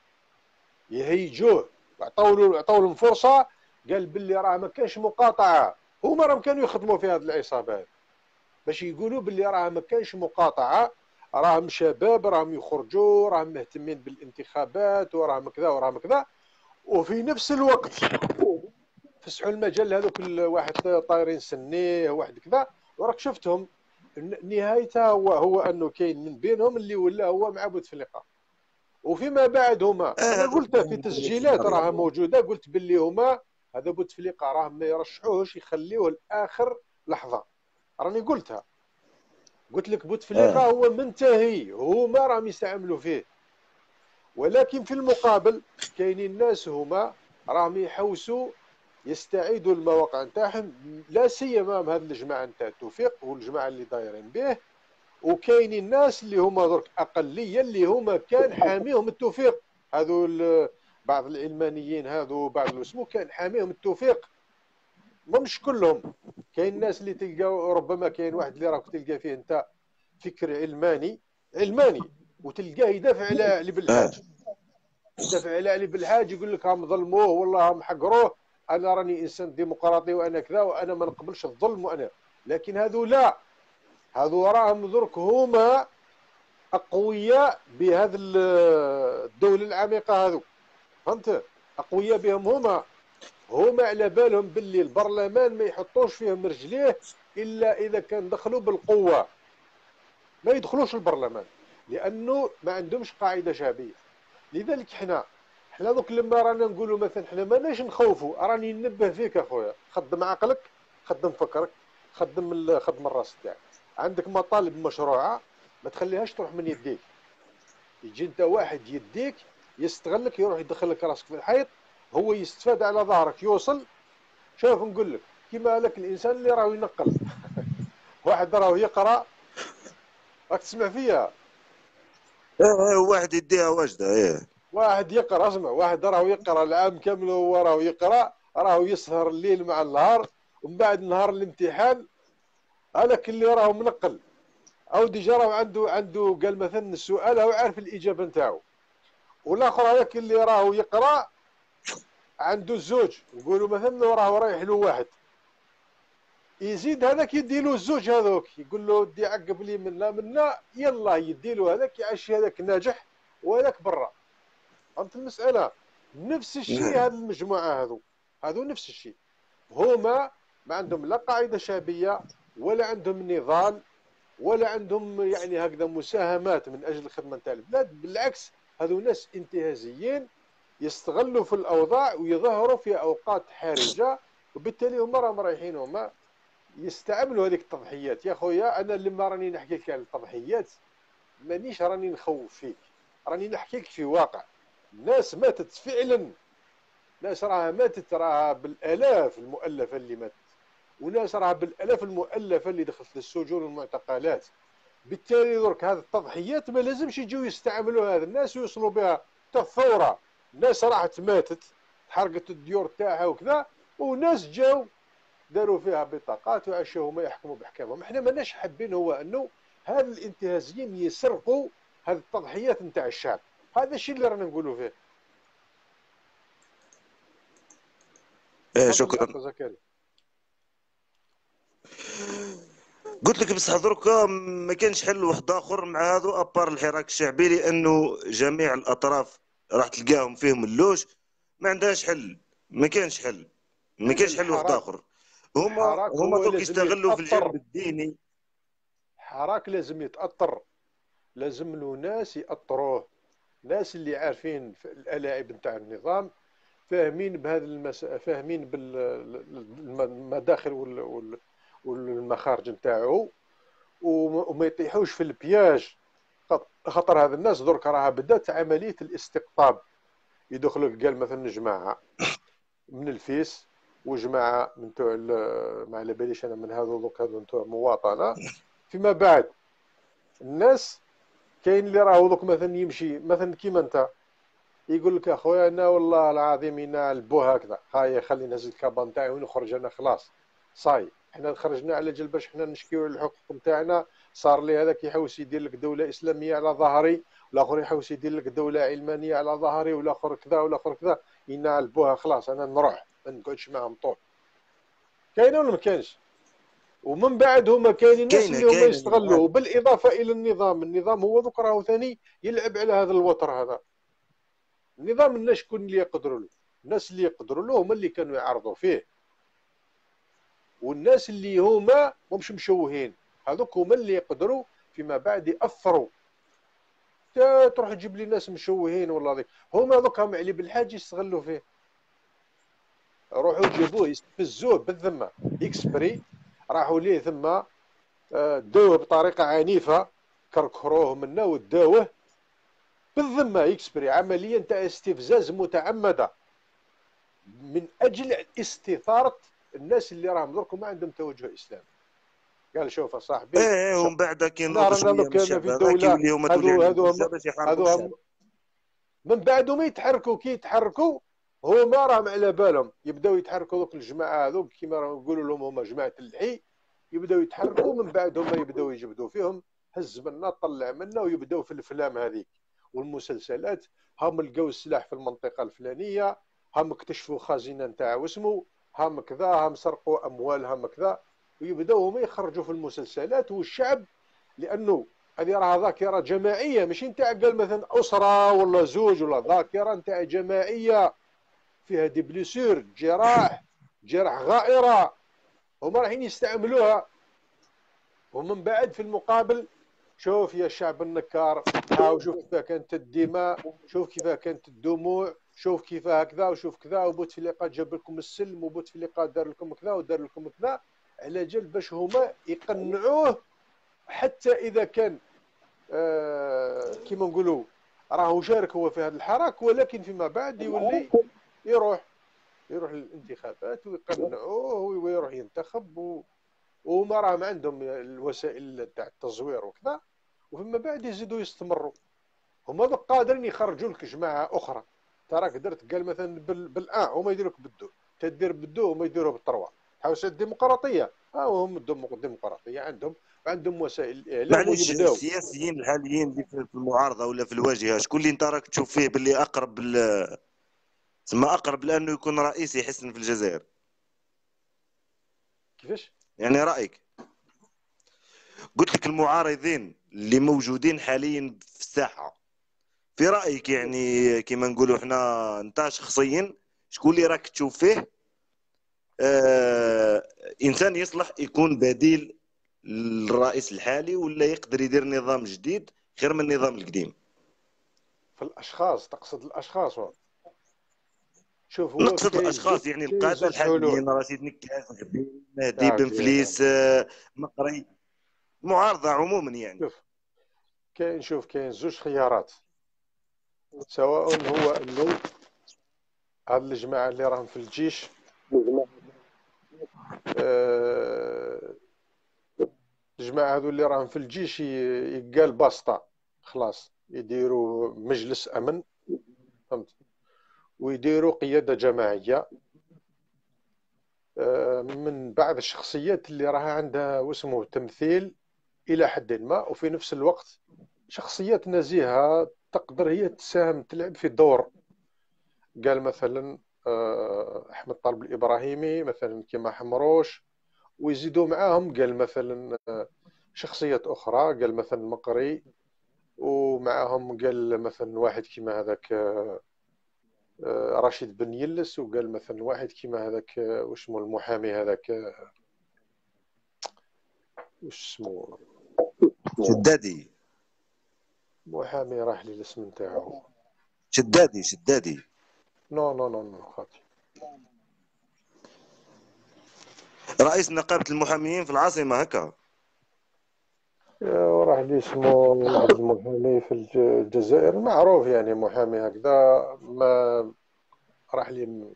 يهيجوه، عطاو لهم فرصه. قال باللي راه ما كانش مقاطعه، هما راهم كانوا يخدموا في هذه العصابات باش يقولوا باللي راه ما كانش مقاطعه، راهم شباب راهم يخرجوا، راهم مهتمين بالانتخابات، وراهم كذا وراهم كذا. وفي نفس الوقت فسحوا المجال هذوك واحد طايرين سنيه واحد كذا، وراك شفتهم نهايتها هو انه كاين من بينهم اللي ولا هو مع بوتفليقه. وفيما بعد هما انا قلت في تسجيلات راها موجوده، قلت باللي هما هذا بوتفليقه راهم ما يرشحوهش، يخليوه لاخر لحظه. راني قلتها، قلت لك بوتفليقه هو منتهي، هما راهم يستعملوا فيه. ولكن في المقابل كاينين ناس هما راهم يحوسوا يستعيدوا المواقع نتاعهم، لا سيما هذه الجماعه نتاع التوفيق والجماعه اللي دايرين به. وكاينين الناس اللي هما درك اقليه اللي هما كان حاميهم التوفيق، هذو بعض العلمانيين هذو بعض الاسمو كان حاميهم التوفيق، مش كلهم. كاين الناس اللي تلقى ربما كاين واحد اللي راك تلقى فيه انت فكر علماني وتلقاه يدافع على علي بالحاج، يدافع على علي بالحاج، يقول لك هم ظلموه والله هم حقروه، انا راني انسان ديمقراطي وانا كذا وانا ما نقبلش الظلم وانا. لكن هذو لا، هذو راهم درك هما اقوياء بهذا الدوله العميقه، هذو فهمت، اقوياء بهم هما على بالهم باللي البرلمان ما يحطوش فيهم رجليه الا اذا كان دخلوا بالقوه، ما يدخلوش البرلمان لانه ما عندهمش قاعده شعبيه. لذلك حنا دوك لما رانا نقولوا مثلا حنا ماناش نخوفوا، راني ننبه فيك اخويا، خدم عقلك، خدم فكرك، خدم الراس تاعك. عندك مطالب مشروعه ما تخليهاش تروح من يديك. يجي انت واحد يديك يستغلك، يروح يدخلك راسك في الحيط، هو يستفاد على ظهرك يوصل. شوف نقول لك كيما هذاك الانسان اللي راهو ينقل واحد راهو يقرا، راك تسمع فيها؟ واحد يديها واجده، واحد يقرا، اسمع، واحد راهو يقرا العام كامل، هو راهو يقرا، راهو يسهر الليل مع النهار، ومن بعد نهار الامتحان هذاك اللي راهو منقل او ديجا راهو عنده قال مثلا السؤال هو عارف الاجابه نتاعو. والاخر هذاك اللي راهو يقرا عنده الزوج، نقولوا مثلا راهو رايح له واحد، يزيد هذاك يدي له الزوج هذوك، يقول له ودي عقب لي منا يلا يدي له هذاك، يعشي هذاك ناجح وهذاك برا. فهمت المساله؟ نفس الشيء هذه المجموعه هذو نفس الشيء، هما ما عندهم لا قاعده شعبيه ولا عندهم نضال ولا عندهم يعني هكذا مساهمات من اجل الخدمه نتاع البلاد. بالعكس هذو ناس انتهازيين يستغلوا في الاوضاع ويظهروا في اوقات حرجه، وبالتالي هما راهم رايحين هما يستعملوا هذيك التضحيات. يا خويا انا لما راني نحكي لك على التضحيات مانيش راني نخوف فيك، راني نحكي لك في واقع. الناس ماتت فعلا، ناس راها ماتت، راها بالالاف المؤلفه اللي ماتت، وناس راها بالالاف المؤلفه اللي دخلت للسجون والمعتقلات. بالتالي درك هذه التضحيات ما لازمش يجوا يستعملوا هذا الناس ويوصلوا بها حتى الثوره. الناس راحت ماتت، حرقت الديور تاعها وكذا، وناس جاو داروا فيها بطاقات وعاشوا هما يحكموا باحكامهم. احنا ماناش حابين هو انه هاد الانتهازيين يسرقوا هذه التضحيات نتاع الشعب، هذا الشيء اللي رانا نقولوا فيه. شكرا. زكريا قلت لك بصح دركا ما كانش حل واحد اخر مع هذو ابار الحراك الشعبي، لانه جميع الاطراف راح تلقاهم فيهم اللوج ما عندهاش حل، ما كانش حل واحد اخر. هما دوك يستغلوا في الجانب الديني. الحراك لازم يتاطر، لازم له ناس ياطروه، ناس اللي عارفين الألاعب نتاع النظام، فاهمين بهذه فاهمين بالمداخل والمخارج نتاعو، وما يطيحوش في البياج. خاطر هذا الناس درك راها بدات عمليه الاستقطاب، يدخلوا قال مثلا جماعه من الفيس وجماعه من توع ما على باليش انا من هذو دوك هذو نتوع مواطنه. فيما بعد الناس كاين اللي راهو دوك مثلا يمشي مثلا كيما انت يقول لك اخويا انا والله العظيم ينالبو هكذا، هاي خلينا نهز الكابا نتاعي ونخرج انا خلاص صاي، حنا خرجنا على جال باش حنا نشكيو الحقوق نتاعنا. صار لي هذاك يحوس يدير لك دوله اسلاميه على ظهري، والاخر يحوس يدير لك دوله علمانيه على ظهري، والاخر كذا والاخر كذا، ينالبوها خلاص انا نروح ما نقعدش معاهم طول. كاينه ولا ما كاينش؟ ومن بعد هما كاينين الناس اللي هما يستغلوه، بالاضافه الى النظام هو ذوك راهو ثاني يلعب على هذا الوتر هذا. النظام الناس شكون اللي يقدروا له؟ الناس اللي يقدروا له هما اللي كانوا يعرضوا فيه، والناس اللي هما مش مشوهين هذوك هما اللي يقدروا فيما بعد ياثروا. تروح تجيب لي ناس مشوهين والله ذيك هما هذوك هم علي بالحاج يستغلوا فيه. روحوا جيبوه يستفزوه بالذمه اكسبري، راحوا ليه ثم داوه بطريقه عنيفه، كركروه منا وداوه بالذمه اكسبري، عمليه تاع استفزاز متعمده من اجل استثاره الناس اللي راهم دركم ما عندهم توجه اسلامي. قال شوف صاحبي ومن بعد كاين في الدوله هذو من بعد ما يتحركوا كي يتحركوا هما راهم على بالهم يبداو يتحركوا دوك الجماعه هذوك كيما راهم نقولوا لهم هما جماعه اللحي، يبداو يتحركوا من بعد هما يبداو يجبدوا فيهم، هز منا طلع منا، ويبداو في الافلام هذيك والمسلسلات. هم لقاو السلاح في المنطقه الفلانيه، هم اكتشفوا خزينه نتاع واسمو، هم كذا، هم سرقوا اموال، هم كذا، ويبداو هما يخرجوا في المسلسلات. والشعب لانه هذه راها ذاكره جماعيه، ماشي نتاع قال مثلا اسره ولا زوج، ولا ذاكره نتاع جماعيه فيها دي بليسور، جراح غائره، هما رايحين يستعملوها. ومن بعد في المقابل شوف يا الشعب النكار، هاو شوف كيف كانت الدماء، شوف كيف كانت الدموع، شوف كيف هكذا وشوف كذا، وبوتفليقه جاب لكم السلم، وبوتفليقه دار لكم كذا ودار لكم كذا، على جال باش هما يقنعوه. حتى اذا كان كيما نقولوا راهو شارك هو في هذا الحراك، ولكن فيما بعد يولي يروح للانتخابات ويقنعوه ويروح ينتخب، وما راهم عندهم الوسائل تاع التزوير وكذا، وفيما بعد يزيدوا يستمروا. هما قادرين يخرجوا لك جماعه اخرى. تراك درت قال مثلا بالان هما يديروك بالدو، تدير بالدو هما يديروه بالطروا. حوس الديمقراطيه، هم الديمقراطيه عندهم وسائل الاعلام. معليش السياسيين الحاليين اللي في المعارضه ولا في الواجهه، شكون اللي انت راك تشوف فيه باللي اقرب لانه يكون رئيس يحسن في الجزائر؟ كيفاش يعني رايك؟ قلت لك المعارضين اللي موجودين حاليا في الساحه، في رايك يعني كما نقولوا احنا انت شخصيا شكون اللي راك تشوف فيه انسان يصلح يكون بديل للرئيس الحالي، ولا يقدر يدير نظام جديد خير من النظام القديم؟ في الاشخاص تقصد الاشخاص؟ شوف هو نقصد الاشخاص يعني القاده الحاليين، رشيد نكاس، غبيل، مهدي بن فليس، مقري، معارضه عموما يعني. شوف كاين زوج خيارات، سواء هو انه هاد الجماعه اللي راهم في الجيش الجماعه هذو اللي راهم في الجيش يقال باسطه خلاص، يديروا مجلس امن، فهمت، ويديروا قياده جماعيه من بعض الشخصيات اللي راها عندها واسمه تمثيل الى حد ما، وفي نفس الوقت شخصيات نزيهة تقدر هي تساهم تلعب في دور. قال مثلا أحمد طالب الإبراهيمي مثلا كما حمروش، ويزيدوا معاهم قال مثلا شخصيات أخرى، قال مثلا مقري، ومعاهم قال مثلا واحد كما هذاك رشيد بن يلس، وقال مثلا واحد كما هذاك واش اسمه المحامي هذاك واش اسمه شدادي، محامي راح لي الاسم نتاعو. شدادي نو نو نو نو خاطي رئيس نقابة المحامين في العاصمة هكا. راح لي اسمه واحد المحامي في الجزائر معروف يعني، محامي هكذا ما راح لي.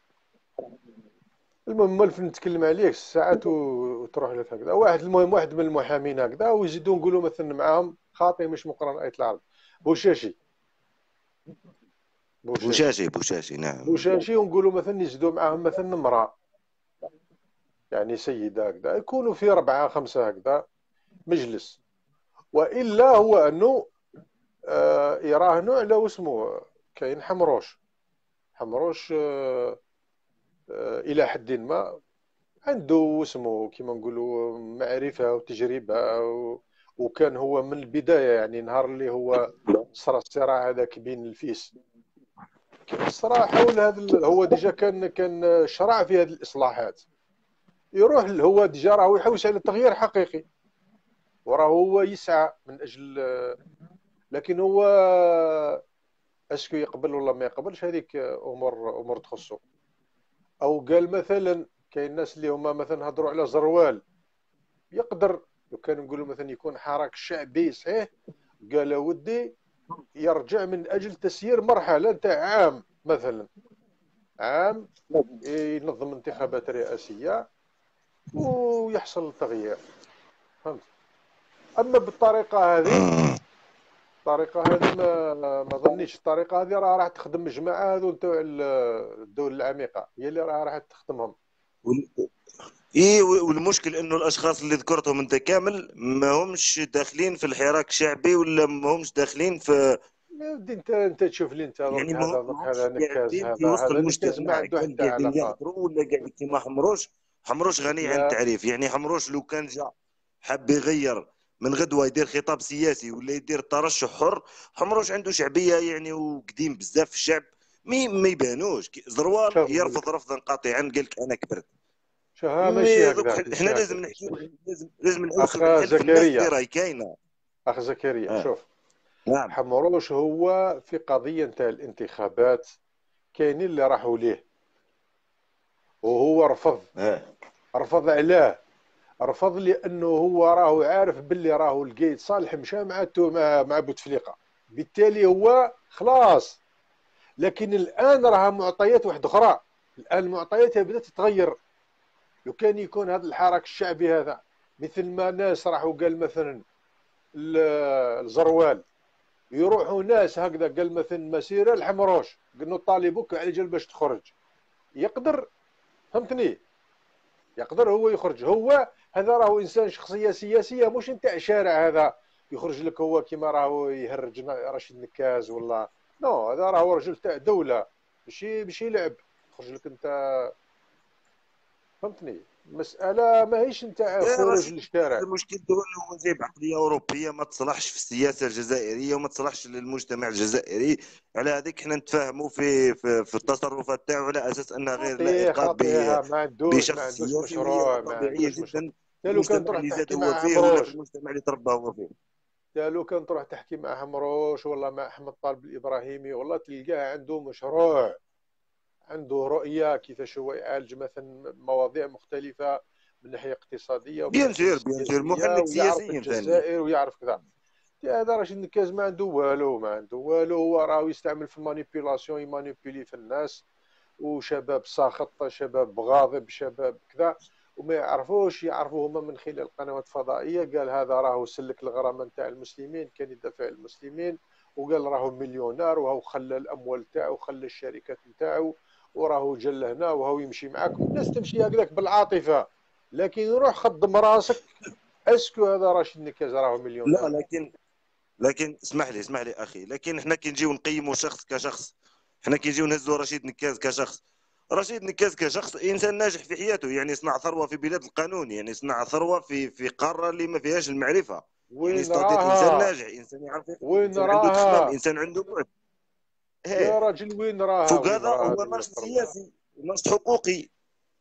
المهم ملف نتكلم عليه ساعات وتروح لك هكذا واحد. المهم واحد من المحامين هكذا، ويزيدوا نقولوا مثلا معاهم خاطي مش مقرن آية العرب، بوشاشي نعم بوشاشي، ونقولوا مثلا يزيدوا معاهم مثلا امرأة يعني سيدة هكذا، يكونوا في 4 5 هكذا مجلس. وإلا هو أنه يراهنوا على واسمه كاين حمروش إلى حد ما عنده اسمه كما نقولوا معرفة وتجربة وكان هو من البداية يعني نهار اللي هو صرا الصراع هذاك بين الفيس، كان الصراع حول هذا هو ديجا كان شرع في هذه الإصلاحات، يروح هو ديجا راهو يحوس على تغيير حقيقي، وراه هو يسعى من أجل. لكن هو اسكو يقبل ولا ما يقبلش هذيك امور تخصه. او قال مثلا كاين الناس اللي هما مثلا هضروا على زروال، يقدر لو كان نقولوا مثلا يكون حراك شعبي صحيح، قال ودي يرجع من اجل تسيير مرحله نتاع عام مثلا، عام ينظم انتخابات رئاسيه ويحصل تغيير، فهمت. اما بالطريقه هذه الطريقه هذه ما ظنيتش الطريقه هذه راح تخدم الجماعه هذو نتاع الدول العميقه، هي اللي راح تخدمهم. اي والمشكل انه الاشخاص اللي ذكرتهم انت كامل ما همش داخلين في الحراك الشعبي، ولا ما همش داخلين في، يا ودي انت تشوف لي انت يعني درك هذا درك ما هذا همش نكاز، قاعدين في هذا وسط هذا نكاز ما المجتمع، عنده كان حتى قاعدين علاقه. يهضروا ولا قاعد كيما حمروش غني عن لا التعريف. يعني حمروش لو كان جا حب يغير من غدوه يدير خطاب سياسي ولا يدير ترشح حر، حمروش عنده شعبيه يعني وقديم بزاف في الشعب، ما يبانوش. زروال شوف نقول لك، يرفض رفضا قاطعا، قال لك انا كبرت. شوف ماشي دوك هكذاك احنا ماشي لازم هكذاك نحكي، اسمح. لازم نعوسوا اخ الحل في الناس اللي زكريا، راهي كاينه. اخ زكريا اه شوف، نعم حمروش هو في قضيه نتاع الانتخابات كاينين اللي راحوا ليه وهو رفض. اه رفض علاه؟ رفض لانه هو راهو عارف باللي راهو القايد صالح مشى مع بوتفليقه، بالتالي هو خلاص. لكن الان راها معطيات واحده اخرى، الان المعطيات بدات تتغير. لو كان يكون هذا الحراك الشعبي هذا مثل ما ناس راحوا قال مثلا الزروال، يروحوا ناس هكذا قال مثلا مسيره الحمروش قالوا طالبوك على جال باش تخرج، يقدر، فهمتني، يقدر هو يخرج. هو هذا راهو انسان شخصيه سياسيه مش نتاع شارع، هذا يخرج لك هو كيما راهو يهرج رشيد نكاز ولا نو، هذا راهو رجل تاع دوله، ماشي يلعب يخرج لك انت، فهمتني. المساله ماهيش نتاع يا خروج رشيد، للشارع. المشكل هو جايب عقليه اوروبيه ما تصلحش في السياسه الجزائريه وما تصلحش للمجتمع الجزائري. على هذيك احنا نتفاهموا في التصرفات تاعو على اساس انها غير خاطيه لائقه خاطيها ما بشخص عندوش سياسي، وهي مشروع، ما طبيعيه عندوش مشروع. جدا في لو كان المجتمع تروح اللي زاد تحكي هو مع فيه ولا في حمروش، المجتمع اللي تربى هو فيه. لو كان تروح تحكي مع حمروش ولا مع احمد طالب الابراهيمي والله تلقاه عنده مشروع، عنده رؤيه كيفاش هو يعالج مثلا مواضيع مختلفه من ناحيه اقتصاديه ومن ناحيه بيان سير سياسيه، محنك ويعرف سياسيا ثاني. الجزائر ويعرف كذا. هذا رشيد نكاز ما عنده والو، ما عنده والو، هو راه يستعمل في المانيبيولاسيون، يمانيبيلي في الناس، وشباب ساخط، شباب غاضب، شباب كذا، وما يعرفوه هما من خلال القنوات الفضائيه. قال هذا راهو سلك الغرامه نتاع المسلمين، كان يدافع عن المسلمين، وقال راهو مليونير، وهو خلى الاموال تاعو، خلى الشركات نتاعو، وراهو جا لهنا وهو يمشي معاكم. الناس تمشي هكذاك بالعاطفه، لكن روح خدم راسك، اسكو هذا راشد نكاز راهو لا مليونير؟ لكن اسمح لي اخي، لكن احنا كي نجيو نقيموا شخص كشخص، احنا كي نجيو نهزوا رشيد نكاز كشخص، رشيد نكاز كشخص انسان ناجح في حياته، يعني صنع ثروه في بلاد القانون، يعني صنع ثروه في قاره اللي ما فيهاش المعرفه، يعني وين ستادير انسان راها؟ ناجح، انسان يعرف يخدم، وين انسان عنده تخمام، راها انسان عنده بعد. يا ايه راجل؟ وين راها؟ فوق وين هذا راها هو هذه اللي ناشط قربها؟ سياسي، ناشط حقوقي.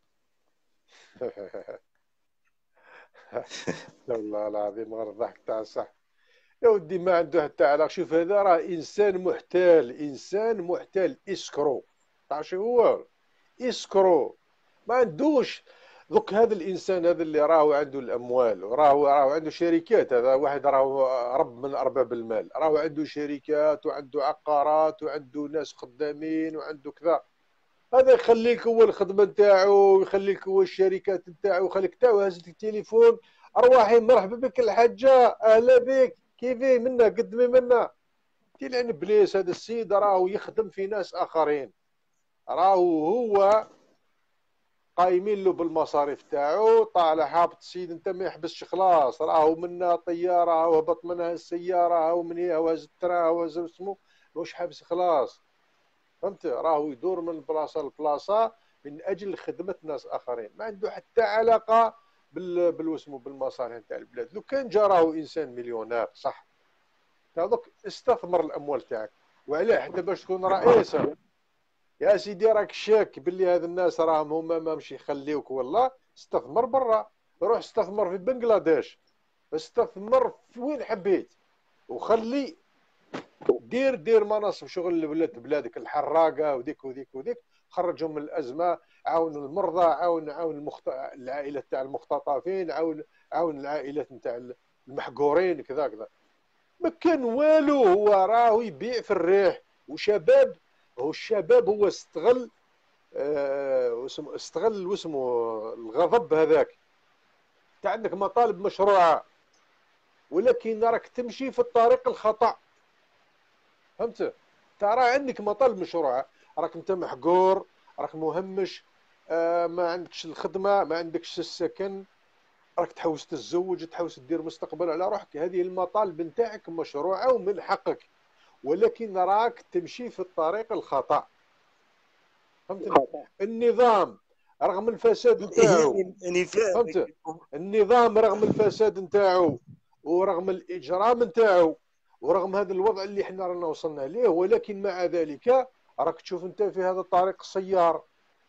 لا والله العظيم غير الضحك تاع صح. يا ودي ما عنده حتى علاقه. شوف هذا راه انسان محتال، انسان محتال، اسكرو. تعرف شو هو؟ اسكرو. ما عندوش. دوك هذا الانسان هذا اللي راهو عنده الاموال، راهو عنده شركات، هذا واحد راهو رب من ارباب المال، راهو عنده شركات وعنده عقارات وعنده ناس خدامين وعنده كذا. هذا يخليك هو الخدمه نتاعو، يخليك هو الشركات نتاعو، يخليك تاو هز التليفون. ارواحي مرحبا بك الحاجه، اهلا بك، كيفي منا قدمي منا. تلعن بليس هذا السيد راهو يخدم في ناس اخرين، راهو هو قايمين له بالمصاريف تاعو، طالع هابط السيد انت ما يحبسش خلاص، راهو منا طياره وهبط منها السياره ومن هي وهز الترا وهز اسمه، واش حابس خلاص. فهمت؟ راهو يدور من بلاصه لبلاصه من اجل خدمه ناس اخرين، ما عنده حتى علاقه بالوسمو بالمصالح نتاع البلاد. لو كان جا راهو انسان مليونير صح، هذوك استثمر الاموال تاعك. وعلاه حتى باش تكون رئيسا يا سيدي راك شاك باللي هذا الناس راهم هما ما مش يخليوك، والله استثمر برا، روح استثمر في بنغلاديش، استثمر في وين حبيت، وخلي دير مناصب شغل اللي ولات بلادك، الحراقه وديك وديك وديك، خرجهم من الازمه، عاون المرضى، عاون العائلات تاع المختطفين، عاون العائلات نتاع المحقورين كذا كذا. ما كان والو، هو راهو يبيع في الريح. وشباب، هو الشباب هو استغل استغل واسمه الغضب هذاك. انت عندك مطالب مشروعه ولكن راك تمشي في الطريق الخطا. فهمت؟ ترى عندك مطالب مشروعه، راك انت محقور، راك مهمش، ما عندكش الخدمه، ما عندكش السكن، راك تحوس تتزوج، تحوس تدير مستقبل على روحك. هذه المطالب نتاعك مشروعه ومن حقك، ولكن راك تمشي في الطريق الخطا. فهمتني؟ النظام رغم الفساد نتاعو، يعني فاهمك. فهمت؟ النظام رغم الفساد نتاعو ورغم الاجرام نتاعو ورغم هذا الوضع اللي احنا رانا وصلنا ليه، ولكن مع ذلك راك تشوف انت في هذا الطريق السيار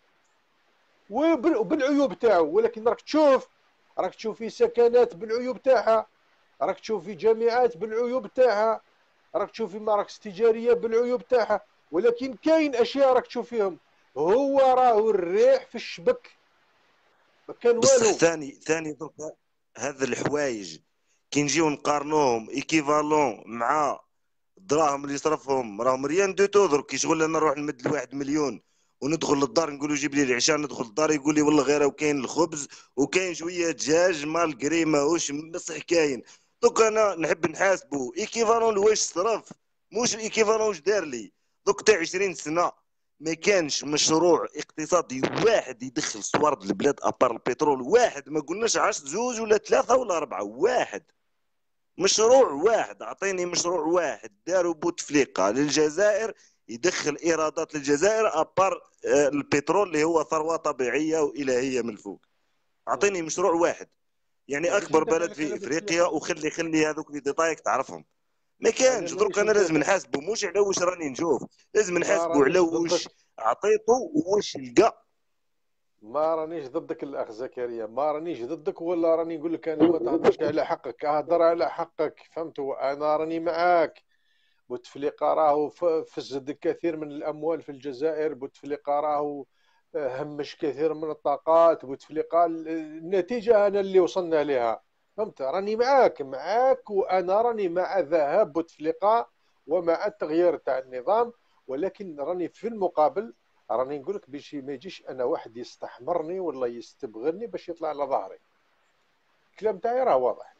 وبالعيوب تاعو، ولكن راك تشوف في سكنات بالعيوب تاعها، راك تشوف في جامعات بالعيوب تاعها، راك تشوف في مراكز تجاريه بالعيوب تاعها، ولكن كاين اشياء راك تشوف فيهم. هو راهو الريح في الشبك، ما كان بصح والو. ثاني درك هذا الحوايج كي نجيو نقارنوهم ايكيفالون مع الدراهم اللي صرفهم، راهم ريان دو تو. درك كي شغل انا نروح نمد لواحد مليون وندخل للدار نقول له جيب لي العشاء، ندخل للدار يقول لي والله غير وكاين الخبز وكاين شويه دجاج مالغري ماهوش بصح كاين. دوك انا نحب نحاسبه ايكيفالون واش صرف، مش ايكيفالون واش دار لي. دوك تاع 20 سنه ما كانش مشروع اقتصادي واحد يدخل صوارد البلاد ابار البترول، واحد ما قلناش 10 زوج ولا 3 ولا 4، واحد مشروع واحد. اعطيني مشروع واحد داروا بوتفليقه للجزائر يدخل ايرادات للجزائر ابار البترول اللي هو ثروه طبيعيه والهيه من الفوق. اعطيني مشروع واحد، يعني اكبر بلد في افريقيا، وخلي هذوك لي ديتايك تعرفهم. ما كانش. درك انا لازم نحاسبه مش على واش راني نشوف، لازم نحاسبه على واش عطيته وواش لقى. ما رانيش ضدك الاخ زكريا، ما رانيش ضدك، ولا راني نقول لك انا ما تهضرش على حقك، اهضر على حقك. فهمت؟ وانا راني معاك. بوتفليقه راهو فسد كثير من الاموال في الجزائر، بوتفليقه راهو همش كثير من الطاقات، بوتفليقه النتيجه انا اللي وصلنا لها. فهمت؟ راني معاك وانا راني مع ذهاب بوتفليقه ومع التغيير تاع النظام، ولكن راني في المقابل راني نقول لك باش ما يجيش انا واحد يستحمرني ولا يستبغلني باش يطلع على ظهري. الكلام تاعي راه واضح.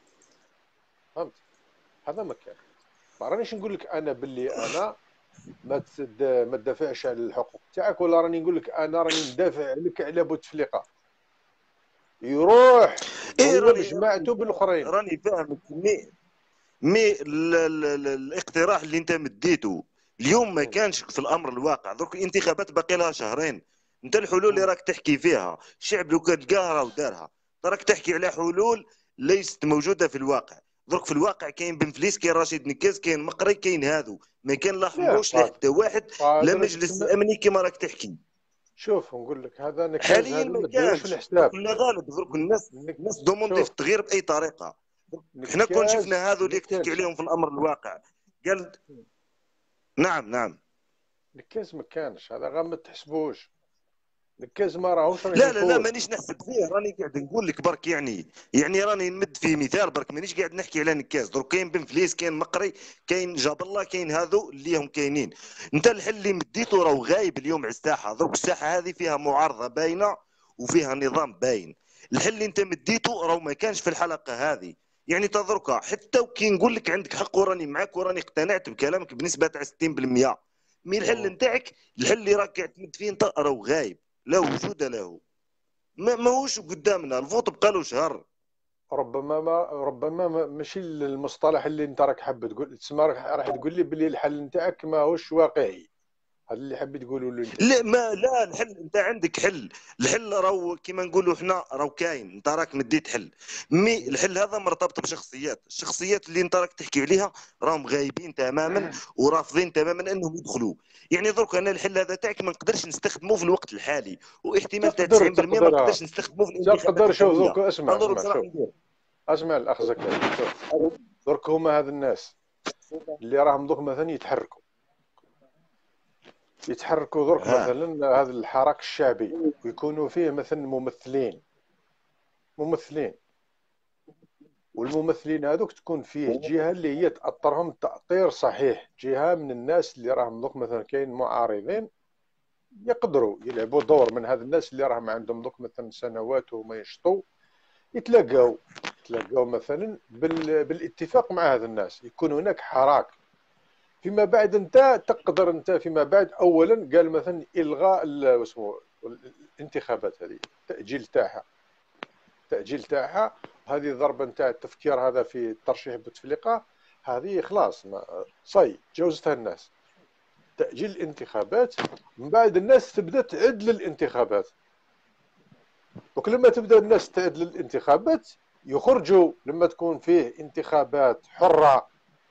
فهمت؟ هذا ما كان. ما رانيش نقول لك انا باللي انا ما تدافعش على الحقوق تاعك، ولا راني نقول لك انا راني ندافع لك على بوتفليقه يروح ايه هو بجماعته بالاخرين. راني فاهمك. مي الاقتراح اللي انت مديته اليوم ما كانش في الامر الواقع. درك الانتخابات باقي لها شهرين، انت الحلول اللي راك تحكي فيها الشعب لو كان لقاها ودارها، راك تحكي على حلول ليست موجوده في الواقع. درك في الواقع كاين بن فليس، كاين رشيد نكاز، كاين مقري، كاين هذو ما كان لا حلوش لحتى واحد، لا مجلس الامني كما راك تحكي. شوف نقول لك هذا نكاز، حاليا هذا ما ما ديروش في كانش الحساب. كنا غالب. درك الناس دوموندي في التغيير باي طريقه. احنا كون شفنا هذو اللي تحكي عليهم في الامر الواقع قال نعم نعم. نكاز ما كانش، هذا غير ما تحسبوش. نكاز ما راهوش راه لا لا لا مانيش نحسب فيه، راني قاعد نقول لك برك يعني راني نمد فيه مثال برك، مانيش قاعد نحكي على نكاز. درك كاين بن فليس، كاين مقري، كاين جاب الله، كاين هذو اللي هم كاينين. انت الحل اللي مديته راهو غايب اليوم على الساحه. درك الساحه هذه فيها معارضه باينه وفيها نظام باين. الحل اللي انت مديته راهو ما كانش في الحلقه هذه. يعني تضرك حتى وكي نقول لك عندك حق وراني معك وراني اقتنعت بكلامك بنسبه تاع 60%، مي الحل نتاعك، الحل اللي راك قاعد تمد فيه انت راهو غايب، لا وجود له، ماهوش قدامنا. الفوت بقى له شهر. ربما ماشي المصطلح اللي انت راك حاب تقول، تسمى راح تقول لي باللي الحل نتاعك ماهوش واقعي. هذا اللي حاب تقوله له انت. لا الحل انت عندك حل. الحل راهو كيما نقولوا احنا راهو كاين، انت راك مديت حل. مي الحل هذا مرتبط بشخصيات، الشخصيات اللي انت راك تحكي عليها راهم غايبين تماما ورافضين تماما انهم يدخلوا. يعني درك انا الحل هذا تاعك ما نقدرش نستخدمه في الوقت الحالي، واحتمال تاع 90% ما نقدرش نستخدمه في الانتخابات تقدر. شوف الجايه. درك اسمع الاخ زكريا، درك هما هذا الناس اللي راهم دوك مثلا يتحركوا درك مثلا هذا الحراك الشعبي، ويكونوا فيه مثلا ممثلين، والممثلين هذوك تكون فيه جهه اللي هي تاثرهم تاثير صحيح، جهه من الناس اللي راهم دوك مثلا كاين معارضين يقدروا يلعبوا دور من هذا الناس اللي راهم عندهم دوك مثلا سنوات وما يشطوا، يتلاقاو مثلا بالاتفاق مع هذا الناس، يكون هناك حراك. فيما بعد انت تقدر انت فيما بعد اولا قال مثلا الغاء الانتخابات هذه، تاجيل تاعها هذه ضربه نتاع التفكير هذا في الترشيح بوتفليقه، هذه خلاص صاي جوزتها الناس. تاجيل الانتخابات من بعد الناس تبدا تعد للانتخابات، وكلما تبدا الناس تعد للانتخابات يخرجوا لما تكون فيه انتخابات حره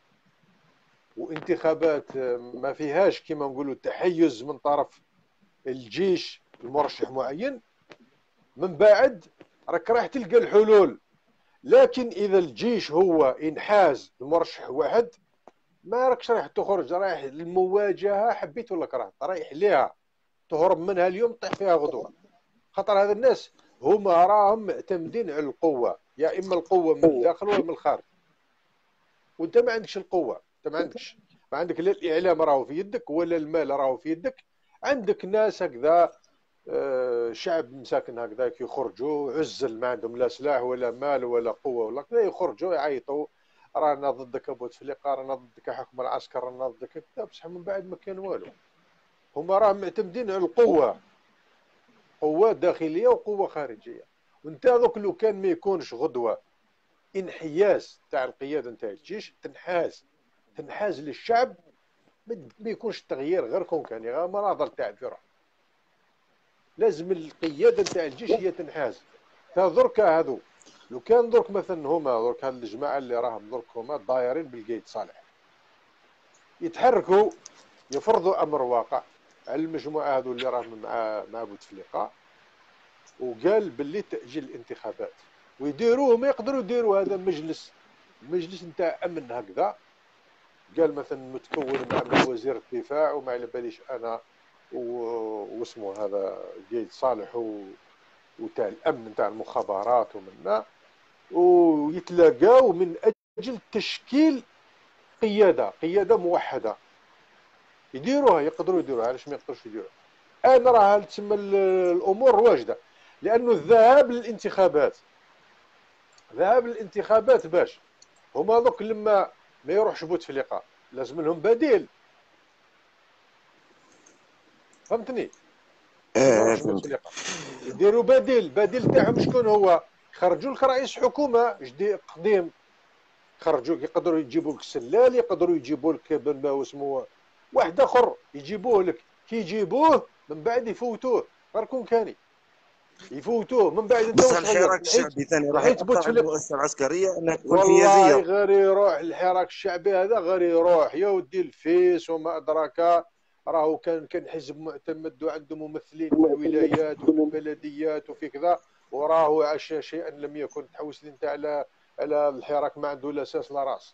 وانتخابات ما فيهاش كما نقولوا تحيز من طرف الجيش المرشح معين، من بعد راك راح تلقى الحلول. لكن اذا الجيش هو انحاز المرشح واحد ما راكش رايح تخرج، رايح المواجهه حبيت ولا كرهت، رايح ليها تهرب منها اليوم طيح فيها غدوه. خاطر هذا الناس هما راهم معتمدين على القوه، يا اما القوه من الداخل ولا من الخارج، وانت ما عندكش القوه، انت ما عندك لا الاعلام راهو في يدك ولا المال راهو في يدك. عندك ناس هكذا شعب مساكن هكذاك يخرجوا عزل، ما عندهم لا سلاح ولا مال ولا قوه ولا كذا، يخرجوا يعيطوا رانا ضدك بوتفليقه، رانا ضدك حكم العسكر، رانا ضدك كذا، بصح من بعد ما كان والو. هما راهم معتمدين على القوه، قوه داخليه وقوه خارجيه. وانت دوك لو كان ما يكونش غدوه انحياز تاع القياده نتاع الجيش، تنحاز للشعب، ما يكونش التغيير غير كون كان غير مناظر تاع في روح. لازم القياده نتاع الجيش هي تنحاز. درك هذو لو كان درك مثلا هما درك هاد الجماعه اللي راهم درك هما دايرين بالقايد صالح يتحركوا يفرضوا امر واقع على المجموعه هذو اللي راهم مع بوتفليقه، وقال باللي تاجيل الانتخابات ويديروه، ما يقدروا يديروا هذا مجلس نتاع امن هكذا. قال مثلا متكون مع وزير الدفاع وما على باليش انا واسمه هذا قايد صالح وتاع الامن تاع المخابرات ومنا، ويتلاقاو من اجل تشكيل قياده موحده يديروها. يقدروا يديروها، علاش ما يقدروش يديروها؟ انا راه تسمى الامور واجده، لانه الذهاب للانتخابات باش هما دوك لما ما يروحش بوتفليقه لازم لهم بديل، فهمتني؟ يديروا بديل تاعهم. شكون هو؟ يخرجوا لك رئيس حكومه جديد قديم خرجوك يقدروا يجيبوا لك السلال، يقدروا يجيبوا لك ما اسمه واحد اخر يجيبوه لك، كي يجيبوه من بعد يفوتوه غير كون كاني يفوتوه من بعد انت بس واش غير الحراك الشعبي ثاني راح الحين تبوت ياثر في على المؤسسه العسكريه والله والانفيازيه. غير يروح الحراك الشعبي هذا، غير يروح يا ودي الفيس وما ادراك. راهو كان حزب معتمد وعنده ممثلين في الولايات وفي البلديات وفي كذا، وراهو عاش شيئا لم يكن. تحوس لي انت على الحراك ما عنده لا اساس لا راس.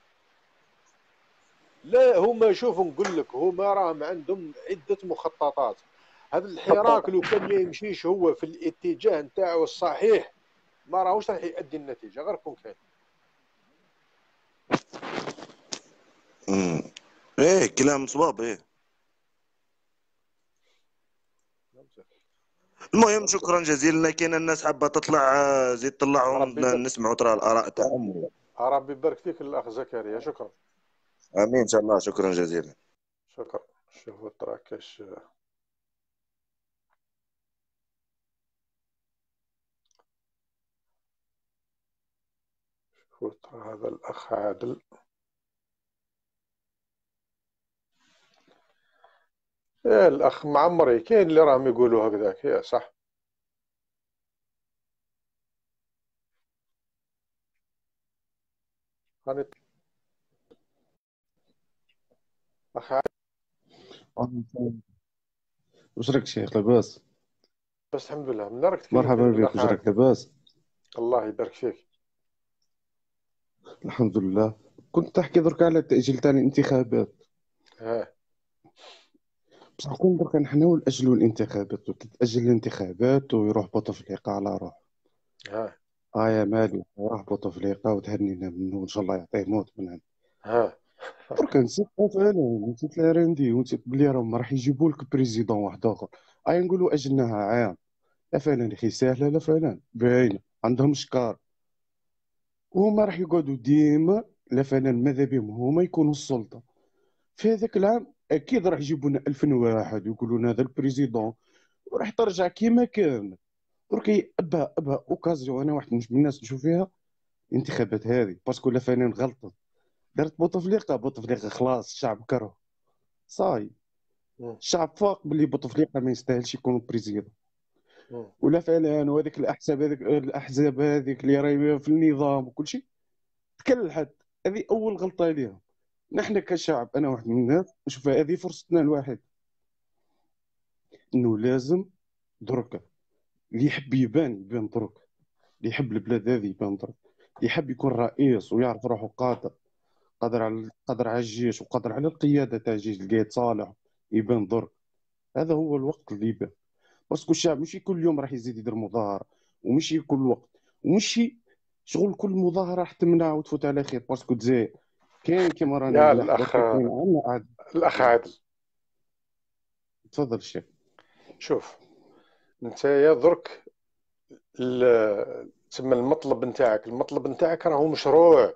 لا هما شوفوا نقول لك، هما راهم عندهم عده مخططات. هذا الحراك لو كان يمشيش هو في الاتجاه نتاعو الصحيح ما راهوش راح يؤدي النتيجه غير كون كان. ايه كلام صواب ايه. المهم شكرا جزيلا. كاين الناس حابه تطلع، زيد طلعهم نسمعوا ترى الاراء تاعهم. ربي يبارك فيك الاخ زكريا، شكرا. امين ان شاء الله، شكرا جزيلا. شكرا. شوفوا ترى كاش شوفوا ترى هذا الاخ عادل. يا الاخ معمري كاين اللي راهم يقولوا هكذاك يا صح. هاني اخ عادل. واش راك شيخ لاباس؟ بس الحمد لله. من راك تكلم مرحبا فيك بك، واش راك لاباس؟ الله يبارك فيك. الحمد لله. كنت تحكي درك على تأجيل تاع الانتخابات. بصح كون درك نحنا نأجلوا الانتخابات وتتأجل الانتخابات ويروح بوتفليقة على روح. يا مالي راح بوتفليقة وتهنينا منه وان شاء الله يعطيه موت من عند. درك نسيت فعلا، نسيت لاراندي ونسيت بلي راهم راح يجيبوا لك بريزيدون واحد اخر. نقولوا اجلناها عام. لا فعلا اخي ساهله، لا فعلا باينه عندهم شكار. وهما راح يقعدوا ديما لا فعلا ماذا بهم هما يكونوا السلطه. في هذاك العام اكيد راح يجيبوا لنا 2000 واحد ويقولوا لنا هذا البريزيدون وراح ترجع كيما كان. درك ابها اوكازيون. انا واحد من الناس نشوف فيها الانتخابات هذه باسكو لا فعلا غلطت. دارت بوتفليقه خلاص الشعب كره صاي. الشعب فاق باللي بوتفليقه ما يستاهلش يكون بريزيدون. ولا فعلا وهذيك الاحزاب هذيك اللي راهي في النظام وكل شيء تكلحت. هذه اول غلطه ليهم. نحن كشعب، انا واحد من الناس نشوف هذه فرصتنا الواحد انه لازم درك اللي يحب يبان درك، اللي يحب البلاد هذه يبان درك، اللي يحب يكون رئيس ويعرف روحه قادر على الجيش وقادر على القياده تاع الجيش القايد صالح يبان درك. هذا هو الوقت اللي يبان. باسكو الشعب ماشي كل يوم راح يزيد يدير مظاهره، ومشي كل وقت، ومشي شغل كل مظاهره راح تمنع وتفوت على خير. باسكو تزايد كاين كيما رانا يا الاخ عادل تفضل الشيخ. شوف انت يا درك تسمى المطلب نتاعك راهو مشروع،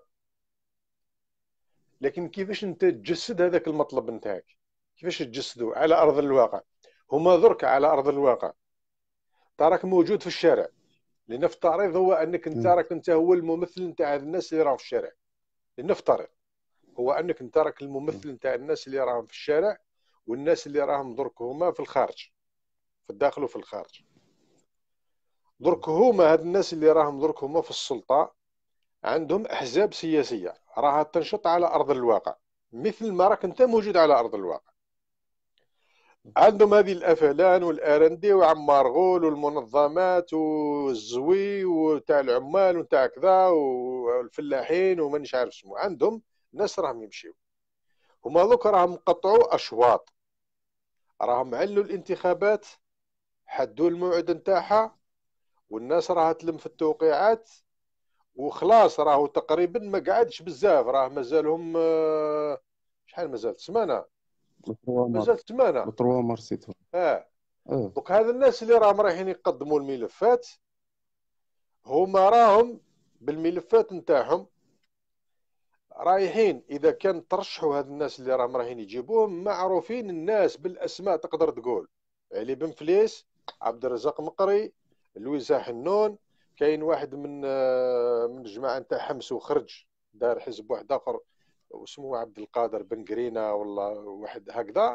لكن كيفاش انت تجسد هذاك المطلب نتاعك؟ كيفاش تجسده على ارض الواقع؟ هما درك على ارض الواقع تراك موجود في الشارع، لنفترض هو انك انت راك انت هو الممثل نتاع الناس اللي راهم في الشارع. لنفترض هو انك انت راك الممثل نتاع الناس اللي راهم في الشارع، والناس اللي راهم درك هما في الخارج، في الداخل وفي الخارج. درك هما هاد الناس اللي راهم درك هما في السلطة عندهم احزاب سياسية راها تنشط على ارض الواقع مثل ما راك انت موجود على ارض الواقع. عندهم هذه الافلان والارندي وعمار غول والمنظمات والزوي وتاع العمال وتاع كذا والفلاحين ومانيش عارف اسمه. عندهم ناس راهم يمشيو، هما دوك راهم قطعوا اشواط، راهم علوا الانتخابات، حدوا الموعد نتاعها، والناس راها تلم في التوقيعات وخلاص. راهو تقريبا ما قعدش بزاف، راه مازالهم شحال مازال سمانه، مازال سمانه بطروا مارسيتو. دوك هذا الناس اللي راهم رايحين يقدموا الملفات هما راهم بالملفات نتاعهم رايحين. اذا كان ترشحوا هاد الناس اللي راهم رايحين يجيبوهم معروفين الناس بالاسماء، تقدر تقول علي بن فليس، عبد الرزاق مقري، لويزا حنون، كاين واحد من الجماعه نتاع حمس وخرج دار حزب واحد اخر واسمه عبد القادر بن قرينه ولا واحد هكذا.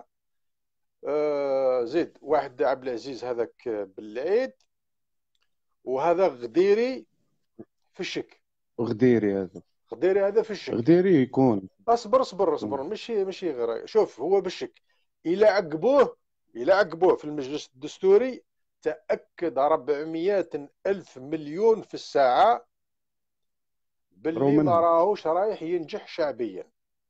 زيد واحد عبد العزيز هذاك بالعيد، وهذا غديري في الشك. غديري هذا في الشك. غديري يكون اصبر ماشي غير. شوف هو بالشك، الى عقبوه في المجلس الدستوري تاكد 400 ألف مليون في الساعه باللي ما راهوش رايح ينجح شعبيا.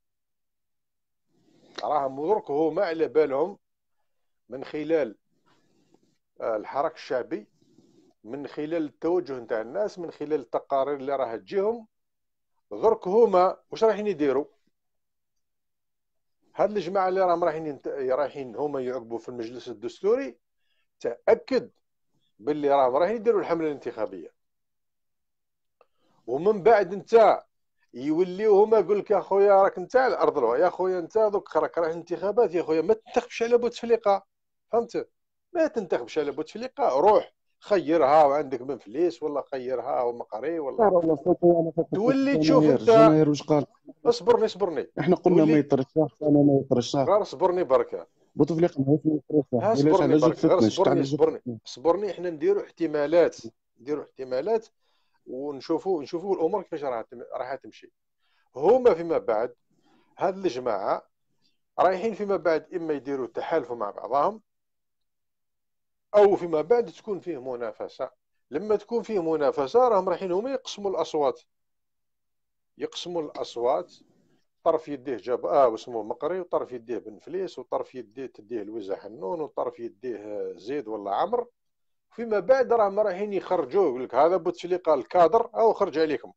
راهم درك هما على بالهم من خلال الحراك الشعبي، من خلال التوجه نتاع الناس، من خلال التقارير اللي راها تجيهم، درك هما واش رايحين يديروا. هاد الجماعه اللي راهم رايحين هما يعقبوا في المجلس الدستوري، تاكد باللي راهم رايحين يديروا الحمله الانتخابيه. ومن بعد انت يوليو هما يقول لك يا خويا راك انت على الارض، يا خويا انت دوك راك رايح انتخابات، يا خويا ما تنتخبش على بوتفليقه، فهمت؟ ما تنتخبش على بوتفليقه، روح خيرها وعندك بن فليس ولا خيرها ومقري ولا تولي تشوف انت. الجماهير واش قال؟ اصبرني احنا قلنا ما يترشحش، انا ما يترشحش. غير صبرني بركه. بوتفليقه ماهوش يترشح. صبرني بركه، غير صبرني احنا نديروا احتمالات ونشوفوا الامور كيفاش راح تمشي. هما فيما بعد هاد الجماعه رايحين فيما بعد اما يديروا تحالف مع بعضهم، او فيما بعد تكون فيه منافسه. لما تكون فيه منافسه راهم رايحين هما يقسموا الاصوات. طرف يديه جاب واسمه مقري، وطرف يديه بن فليس، وطرف يديه تديه لويزا حنون، وطرف يديه زيد ولا عمرو. فيما بعد راهم رايحين يخرجوه، يقول لك هذا بوتفليقه الكادر او خرج عليكم.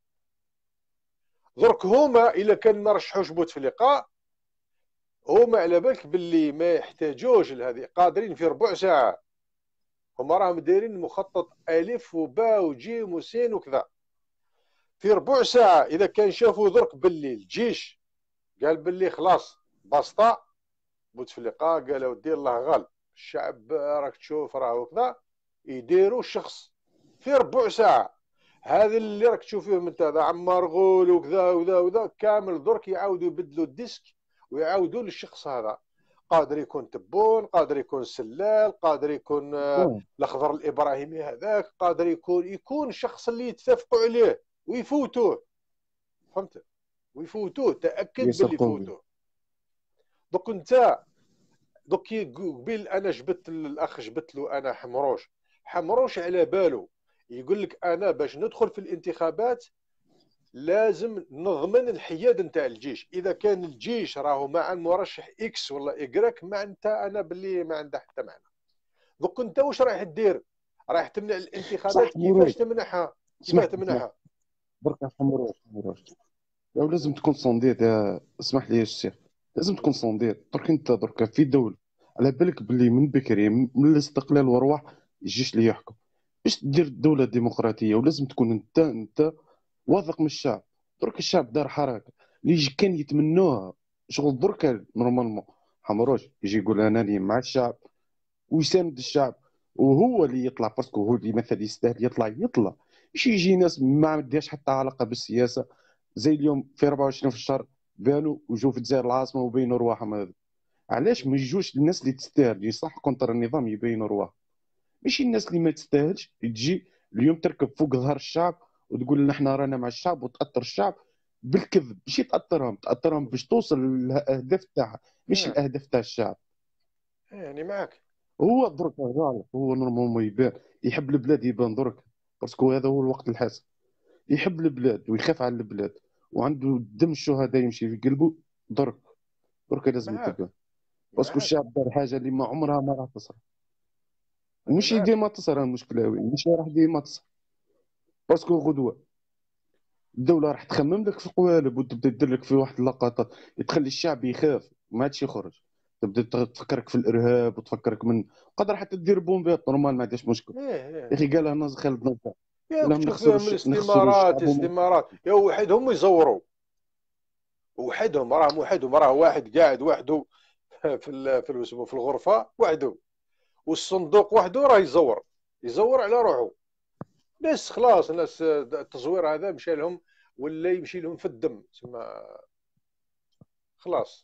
درك هما الا كان ما رشحوش بوتفليقه، هما على بالك باللي ما يحتاجوش لهذه، قادرين في ربع ساعه. هما راهم دايرين مخطط الف وباء وجيم وسين وكذا. في ربع ساعه اذا كان شافوا درك باللي الجيش قال باللي خلاص بسطه بوتفليقه، قال ودي الله غالب الشعب راك تشوف راه وكذا، يديروا الشخص في ربع ساعه. هذا اللي راك تشوف فيه من هذا عمار غول وكذا وذا كامل درك يعاودوا يبدلوا الديسك ويعاودوا للشخص هذا. قادر يكون تبون، قادر يكون سلال، قادر يكون الاخضر الابراهيمي هذاك، قادر يكون الشخص اللي يتفقوا عليه ويفوتوه، فهمت؟ ويفوتوه، تاكد باللي يفوتوه. دوك انت قبيل انا جبت الاخ، جبت له انا حمروش على باله يقول لك انا باش ندخل في الانتخابات لازم نضمن الحياد نتاع الجيش. اذا كان الجيش راهو مع المرشح اكس ولا ايكغيك، ما انت انا باللي ما عنده حتى معنى. دوك انت واش رايح دير؟ رايح تمنع الانتخابات. كيفاش تمنعها؟ برك حمروش لازم تكون صنديد. اسمح لي يا الشيخ، لازم تكون صنديد. انت درك في دوله على بالك باللي من بكري من الاستقلال وروح الجيش اللي يحكم باش تدير دوله ديمقراطيه، ولازم تكون انت واثق من الشعب. درك الشعب دار حركه اللي كان يتمنوها شغل. درك نورمالمون حمروش يجي يقول انني مع الشعب ويساند الشعب، وهو اللي يطلع باسكو هو اللي مثلا يستاهل يطلع. مش يجي ناس ما عندهاش حتى علاقه بالسياسه، زي اليوم في 24 في الشهر بانوا وجو في الجزائر العاصمه وبينوا رواحهم. هذا علاش ما يجوش الناس اللي تستاهل اللي صح كونتر النظام يبينوا رواحهم؟ ماشي الناس اللي ما تستاهلش تجي اليوم تركب فوق ظهر الشعب وتقول نحن رانا مع الشعب، وتاثر الشعب بالكذب. ماشي تاثرهم باش توصل للاهداف تاعها، مش الاهداف تاع الشعب. يعني معك هو درك غالط، هو نورمالمون يبان يحب البلاد، يبان درك باسكو هذا هو الوقت الحاسم. يحب البلاد ويخاف على البلاد وعنده دم الشهداء يمشي في قلبه. درك لازم تبان باسكو الشعب دار حاجه اللي ما عمرها ما راح تصرى. مش ديما تصرى المشكله، مش راح ديما تصرى باسكو غدوه الدوله راح تخمم لك في قوالب وتبدا تدير لك في واحد اللقطات تخلي الشعب يخاف ما عادش يخرج. تبدا تفكرك في الارهاب وتفكرك من قدر حتى تدير بومبات نورمال ما عندهاش مشكل. يا اخي قالها ناز خالد نصر لا نخسروا الاستمارات يا وحدهم يزوروا وحدهم راه واحد قاعد وحده في الغرفه وحده، والصندوق وحده راه يزور على روحه بس خلاص. الناس التزوير هذا مشى لهم ولا يمشي لهم في الدم تما خلاص.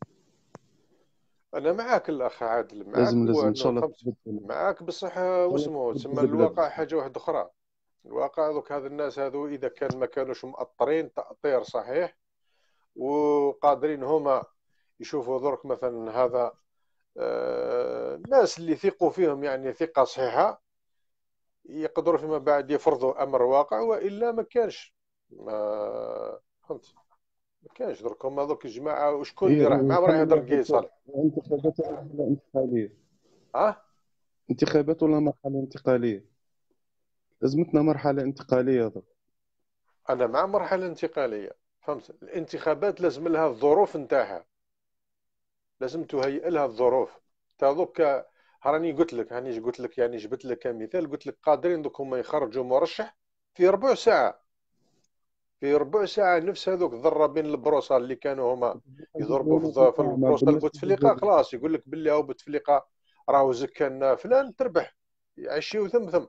انا معاك الاخ عادل، معاك لازم هو ان شاء انه الله فهمت تبدل، معاك بصح ان شاء الله واسمو تسمى تبدل البلاد. الواقع حاجه واحده اخرى. الواقع دوك هاد الناس هادو اذا كان ما كانوش مأطرين تأطير صحيح وقادرين هما يشوفوا درك مثلا هذا الناس اللي يثقوا فيهم يعني ثقة صحيحة، يقدروا فيما بعد يفرضوا امر واقع، والا ما كانش. ما فهمت، ما كانش درك هما دوك الجماعة وشكون اللي هي راح معاهم راح الحل يهضر كي صالح. انتخابات ولا مرحلة انتقالية؟ اه انتخابات ولا مرحلة انتقالية؟ لازمتنا مرحلة انتقالية درك. انا مع مرحلة انتقالية، فهمت. الانتخابات لازم لها الظروف نتاعها، لازم تهيئ لها الظروف تاع دوك. راني قلت لك، هاني قلت لك يعني جبت لك كمثال، قلت لك قادرين دوك هما يخرجوا مرشح في ربع ساعة، في ربع ساعة نفس هذوك ضرابين البروصة اللي كانوا هما يضربوا في البروصة البوتفليقة، خلاص يقول لك باللي هاو بوتفليقة راهو زكان فلان تربح، يعشيو ثم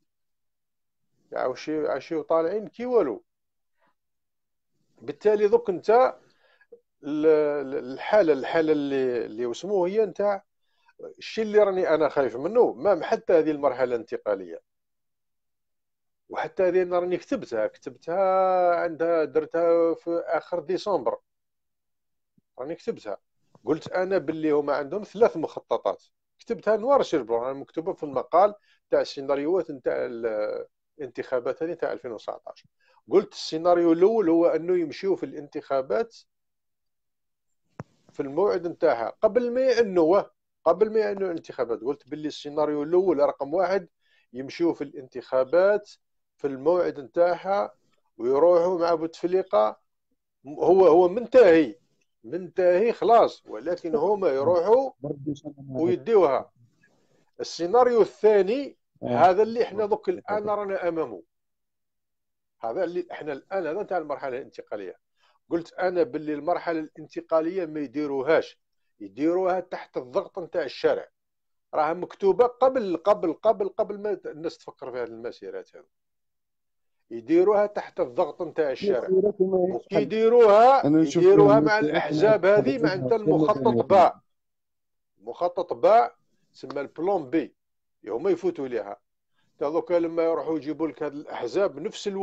يعشيو طالعين كي والو. بالتالي دوك انت الحالة اللي وسموه هي نتاع الشيء اللي راني انا خايف منه، ما حتى هذه المرحلة الانتقالية، وحتى هذه أنا راني كتبتها عندها درتها في اخر ديسمبر، راني كتبتها. قلت انا باللي هما عندهم 3 مخططات، كتبتها نوار سير بلون، راني مكتوبه في المقال تاع السيناريوهات نتاع الانتخابات هذه تاع 2019. قلت السيناريو الاول هو انه يمشيو في الانتخابات في الموعد نتاعها قبل ما يعنوا الانتخابات. قلت باللي السيناريو الاول رقم 1 يمشيو في الانتخابات في الموعد نتاعها ويروحوا مع بوتفليقه، هو منتهي خلاص، ولكن هما يروحوا ويديوها. السيناريو الثاني هذا اللي احنا دوك الان رانا امامه، هذا اللي احنا الان هذا تاع المرحله الانتقاليه. قلت انا باللي المرحله الانتقاليه ما يديروها تحت الضغط نتاع الشارع، راها مكتوبه قبل ما الناس تفكر في هذه المسيرات هذه، يديروها تحت الضغط نتاع الشارع. يديروها مع الاحزاب هذه، مع انت المخطط باع تسمى البلون بي، هما يفوتوا لها. دوكا لما يروحوا يجيبوا لك هذه الاحزاب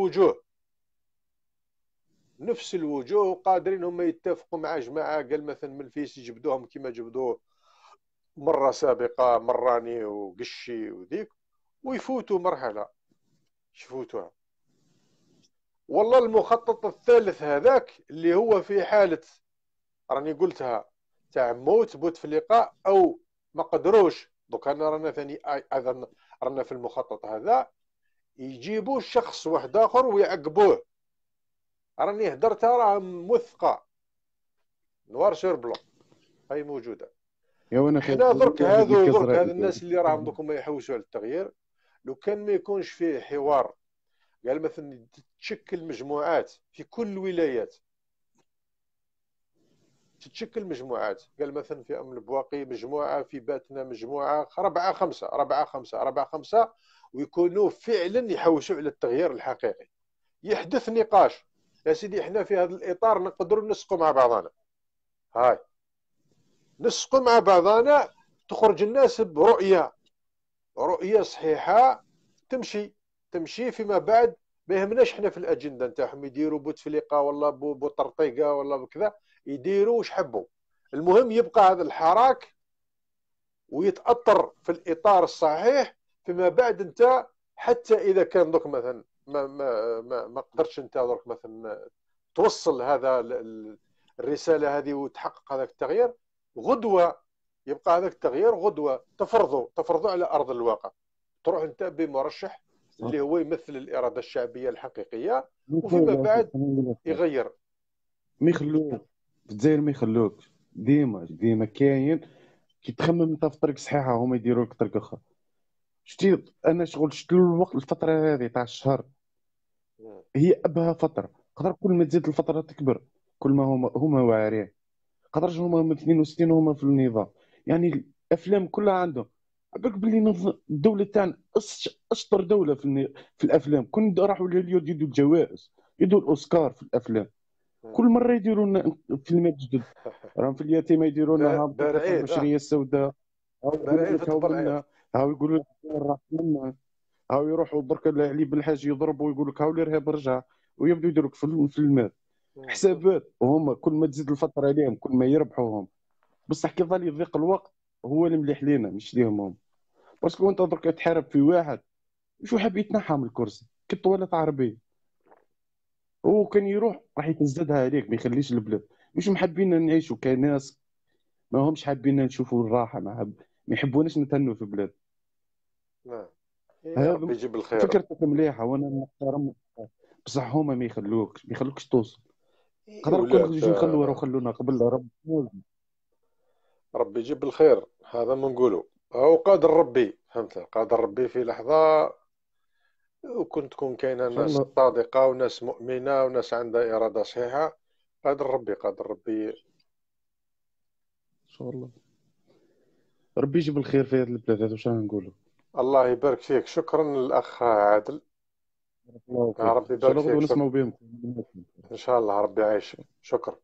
نفس الوجوه قادرين هم يتفقوا مع جماعه، قال مثلا من الفيس يجبدوهم كما جبدوه مره سابقه مراني وقشي وذيك، ويفوتوا مرحله يفوتوها. والله المخطط الثالث هذاك اللي هو في حاله راني قلتها تاع موت بوتفليقه او ما قدروش، دوك انا رانا ثاني ايضا رانا في المخطط هذا يجيبوا شخص واحد اخر ويعقبوه. راني هدرتها راه موثقه نوار سور بلون، هاي موجوده. احنا درك هذا الناس اللي راهم دوك ما يحوسوا على التغيير، لو كان ما يكونش فيه حوار، قال مثلا تشكل مجموعات في كل الولايات، تتشكل مجموعات، قال مثلا في ام البواقي مجموعه، في باتنا مجموعه، 4 5 ويكونوا فعلا يحوسوا على التغيير الحقيقي. يحدث نقاش يا سيدي، احنا في هذا الاطار نقدروا نسقوا مع بعضنا، هاي نسقوا مع بعضنا، تخرج الناس برؤيه صحيحه تمشي فيما بعد. ما يهمناش احنا في الاجنده نتاعهم يديروا بوتفليقه ولا بوطرطيقه ولا بكذا، يديروا واش حبوا، المهم يبقى هذا الحراك ويتأطر في الإطار الصحيح. فيما بعد أنت حتى إذا كان دوك مثلا ما قدرتش أنت دوك مثلا توصل هذا الرسالة هذه وتحقق هذاك التغيير، غدوة يبقى هذاك التغيير غدوة تفرضه على أرض الواقع، تروح أنت بمرشح اللي هو يمثل الإرادة الشعبية الحقيقية، وفيما بعد يغير. ما يخلوك في الجزائر، ما يخلوك ديما كاين كي تخمم انت في طريق صحيحه هما يديروا لك طريق اخر. شتي انا شت الوقت الفتره هذه تاع الشهر هي ابها فتره، قدر كل ما تزيد الفتره تكبر كل ما هما واعرين، قدرش هما 62 هما في النظام، يعني الافلام كلها عندهم. بالك باللي الدوله تاعنا اشطر دوله في الافلام، كون راحوا لليود يدوا الجوائز يدوا الاوسكار في الافلام. كل مره يديروا لنا فيلمات جدد. راهم في اليتيمه يديروا لنا هابطوا في العشريه السوداء، هاو يقولوا لك هاو منا، هاو يقولوا لك راح منا، هاو يروحوا برك علي بالحاج يضربوا ويقول لك هاو الارهاب رجع، ويبداو يديروا لك فيلمات حسابات، وهم كل ما تزيد الفتره عليهم كل ما يربحوهم. بصح كي ظل يضيق الوقت هو اللي مليح لينا مش ليهم هم. باسكو انت درك تحارب في واحد شو حاب يتنحى من الكرسي كالطوالات عربيه، هو كان يروح راح يتزدها عليك ما يخليش البلاد. مش محبين نعيشوا كناس ما همش حابين نشوفوا الراحه، ما يحبوناش نتهنوا في البلاد. نعم يا هذا ربي يجيب الخير. فكرتك مليحه وانا نحترم، بصح هما ما يخلوكش توصل. قدر كل يجوا يخلوا راه خلونا قبل ربي يجيب الخير. هذا ما نقولوا هو قادر ربي، فهمت؟ قادر ربي في لحظه وكنت تكون كاينه ناس صادقه وناس مؤمنه وناس عندها اراده صحيحه. قادر ربي ان شاء الله. ربي يجيب الخير في هذه البلاد هذا. واش نقولوا؟ الله يبارك فيك. شكرا للاخ عادل. يا ربي يبارك فيك. نسمعوا بهم ان شاء الله. ربي يعيشك. شكرا.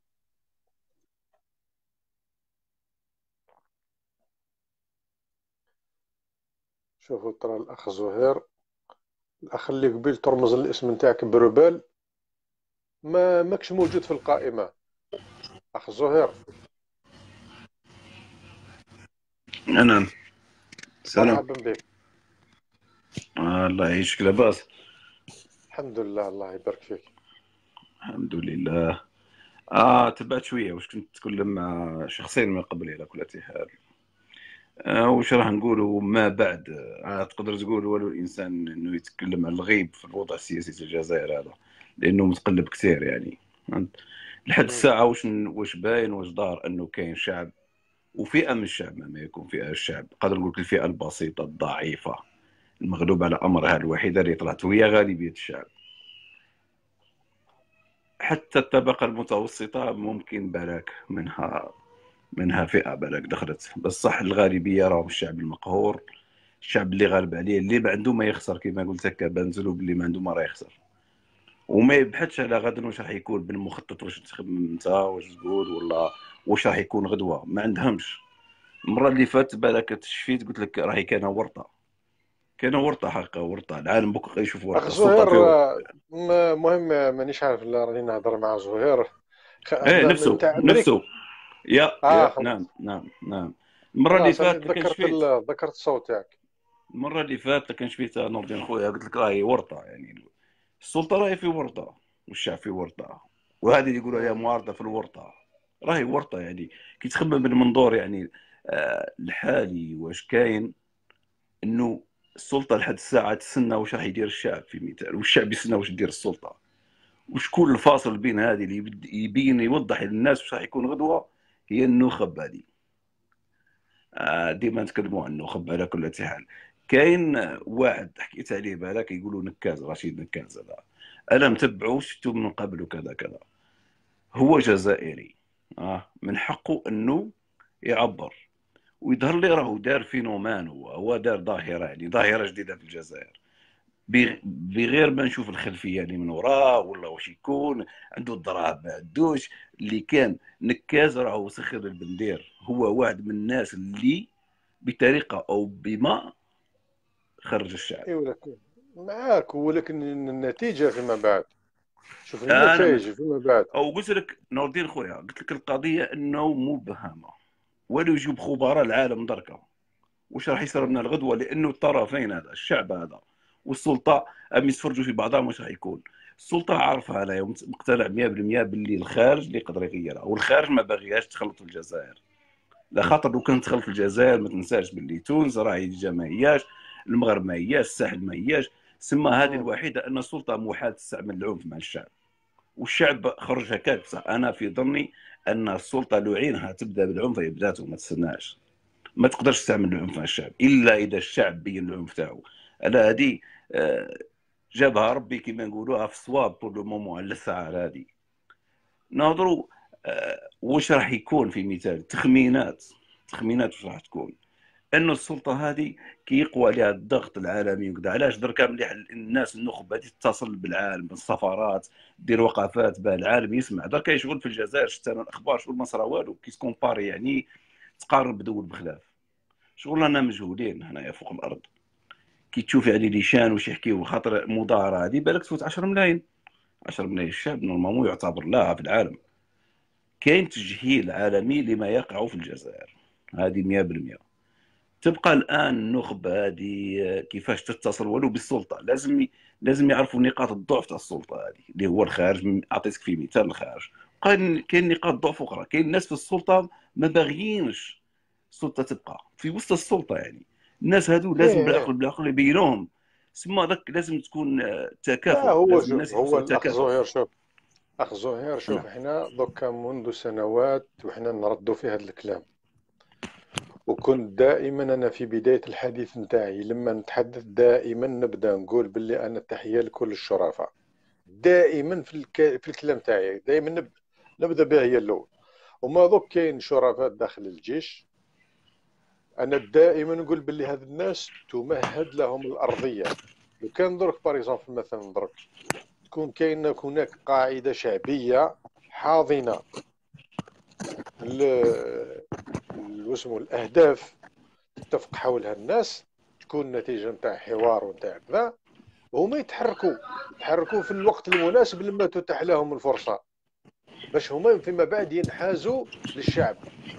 شوفوا ترى الاخ زهير، الاخ اللي قبيل ترمز الاسم نتاعك بروبال ماكش موجود في القائمه. اخ زهير نعم. سلام. مرحبا بك. الله يعيشك. لاباس؟ الحمد لله. الله يبارك فيك. الحمد لله. تبعت شويه واش كنت تتكلم مع شخصين من قبل على كل حال. واش راح نقولوا ما بعد. تقدر تقول ولو الانسان انه يتكلم عن الغيب في الوضع السياسي في الجزائر هذا، لانه متقلب كثير يعني لحد الساعه. واش باين واش ظاهر انه كاين شعب وفئه من الشعب، ما يكون فئه الشعب قادر نقول لك الفئه البسيطه الضعيفه المغلوبه على امرها الوحيده اللي طلعت وهي غالبيه الشعب. حتى الطبقه المتوسطه ممكن بالك منها فئه بالك دخلت، بس صح الغالبيه راهم الشعب المقهور، الشعب اللي غالب عليه، اللي ما عنده ما يخسر كما قلت لك بنزلوا باللي ما عنده ما راه يخسر، وما يبحثش على غدا واش راح يكون بالمخطط، واش تخدم انت واش تقول ولا واش راح يكون غدوه، ما عندهمش. المره اللي فاتت بالك تشفيت قلت لك راهي كان ورطه حقا ورطه. العالم بكره غيشوف ورطه. اخ زهير مهم مانيش عارف راني نهضر مع زهير. نفسه يا نعم. المره اللي فاتت ذكرت الصوت تاعك. المره اللي فاتت كان شفيت نور الدين خويا قلت لك راهي ورطه، يعني السلطه راهي في ورطه والشعب في ورطه، وهذه اللي يقولوا عليها معارضه في الورطه راهي ورطه. يعني كي تخمم من منظور يعني الحالي واش كاين، انه السلطه لحد الساعه تسنى واش راح يدير الشعب في مثال، والشعب يسنى واش تدير السلطه، وشكون الفاصل بين هذه اللي يبين يوضح للناس واش راح يكون غدوه. هي النخب هذه. ديما نتكلموا عن النخب على كل حال. كاين واحد حكيت عليه بالك يقولوا نكاز، رشيد نكاز هذا انا متبعو شفتو من قبل وكذا كذا. هو جزائري من حقه انه يعبر ويظهر لي راهو دار فينومان، هو دار ظاهره، يعني ظاهره جديده في الجزائر بغير ما نشوف الخلفيه اللي من وراه ولا واش يكون عنده الضراب ما عندوش. اللي كان نكاز راهو سخر البندير، هو واحد من الناس اللي بطريقه او بما خرج الشعب. ولكن معاك، ولكن النتيجه فيما بعد. شوف النتائج فيما بعد. او قلت لك نور الدين خويا، قلت لك القضيه انه مبهمه، ولو يجيب خبراء العالم دركه واش راح يصير لنا الغدوه، لانه الطرفين هذا الشعب هذا والسلطه ام يتفرجوا في بعضهم واش راح يكون. السلطه عارفه انا مقتنع 100% باللي الخارج اللي يقدر يغيرها، والخارج ما باغيهاش تخلط في الجزائر. لا خاطر لو كانت تخلط في الجزائر ما تنساش باللي تونس راهي ديجا ما هياش، المغرب ما هياش، الساحل ما هياش. سما هذه الوحيده ان السلطه محال تستعمل العنف مع الشعب، والشعب خرج هكاك. بصح انا في ظني ان السلطه لو عينها تبدا بالعنف هي بداته، ما تستناش، ما تقدرش تعمل العنف مع الشعب الا اذا الشعب بين العنف تاعو. انا هذه جابها ربي كما نقولوها في الصواب طول المومون على الساعه هذه. نهضروا واش راح يكون في مثال تخمينات واش راح تكون. انه السلطه هذه كيقوى عليها الضغط العالمي وكذا. علاش دركا مليح الناس النخب هذه تتصل بالعالم بالسفارات، دير وقفات باه العالم يسمع. دركا شغل في الجزائر شفت انا الاخبار شغل ما صرا والو، كيسكومباري يعني تقارن بدول بخلاف. شغل رانا مجهولين هنايا فوق الارض. كي تشوف يعني لي شان واش يحكيو خاطر المظاهره هذه بالك تفوت 10 ملايين. 10 ملايين الشعب نورمالمون يعتبر لا في العالم. كاين تجهيل عالمي لما يقع في الجزائر هذه 100%. تبقى الان النخبه هذه كيفاش تتصل ولو بالسلطه، لازم يعرفوا نقاط الضعف تاع السلطه هذه اللي هو الخارج. اعطيتك في مثال الخارج، كاين نقاط ضعف اخرى. كاين ناس في السلطه ما باغيينش السلطه تبقى في وسط السلطه، يعني الناس هذو لازم بالعقل يبينوهم. سما ذاك لازم تكون تكافؤ. هو لازم الناس هو يحسوا الاخ تكافؤ. زهير، شوف احنا دوكا منذ سنوات وحنا نردوا في هذا الكلام، وكنت دائما انا في بدايه الحديث نتاعي لما نتحدث دائما نبدا نقول باللي انا تحيه لكل الشرفاء. دائما في الكلام تاعي دائما نبدا بها هي الاول. وما دوك كاين شرفاء داخل الجيش، انا دائما نقول باللي هاد الناس تمهد لهم الارضيه. لو كان درك باريزونفل مثلا درك تكون كاين هناك قاعده شعبيه حاضنه واسمو الاهداف تتفق حولها الناس، تكون نتيجه نتاع حوار ونتاع كذا، وهما يتحركوا في الوقت المناسب لما تتاح لهم الفرصه باش هما فيما بعد ينحازوا للشعب.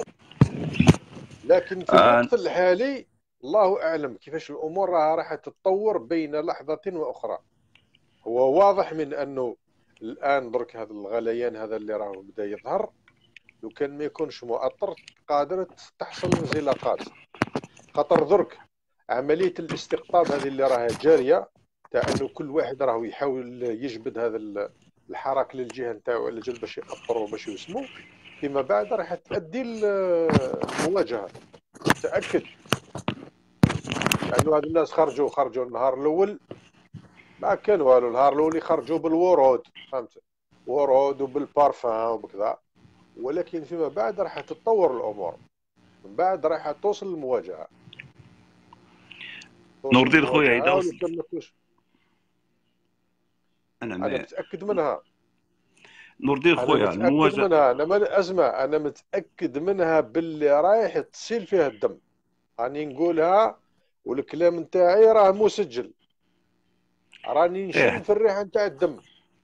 لكن في الوقت الحالي الله اعلم كيفاش الامور راح تتطور بين لحظه واخرى. هو واضح من انه الان درك هذا الغليان هذا اللي راه بدا يظهر، لو كان ما يكونش مؤطر قادره تحصل انزلاقات. خاطر درك عمليه الاستقطاب هذه اللي راها جاريه تاع انه كل واحد راه يحاول يجبد هذا الحراك للجهه نتاعو على جال باش يأطروا باش يسموا، فيما بعد راح تؤدي المواجهه. تاكد لانه هاد الناس خرجوا النهار الاول ما كان والو. النهار الاول خرجوا بالورود، فهمت، ورود وبالبارفان وبكذا، ولكن فيما بعد راح تتطور الامور، من بعد راح توصل للمواجهه. نور الدين خويا اذا انا متاكد منها. نور الدين خويا المواجهه انا متاكد منها باللي رايح تصيل فيها الدم. راني نقولها والكلام نتاعي راه مسجل، راني نشم في الريحه نتاع الدم.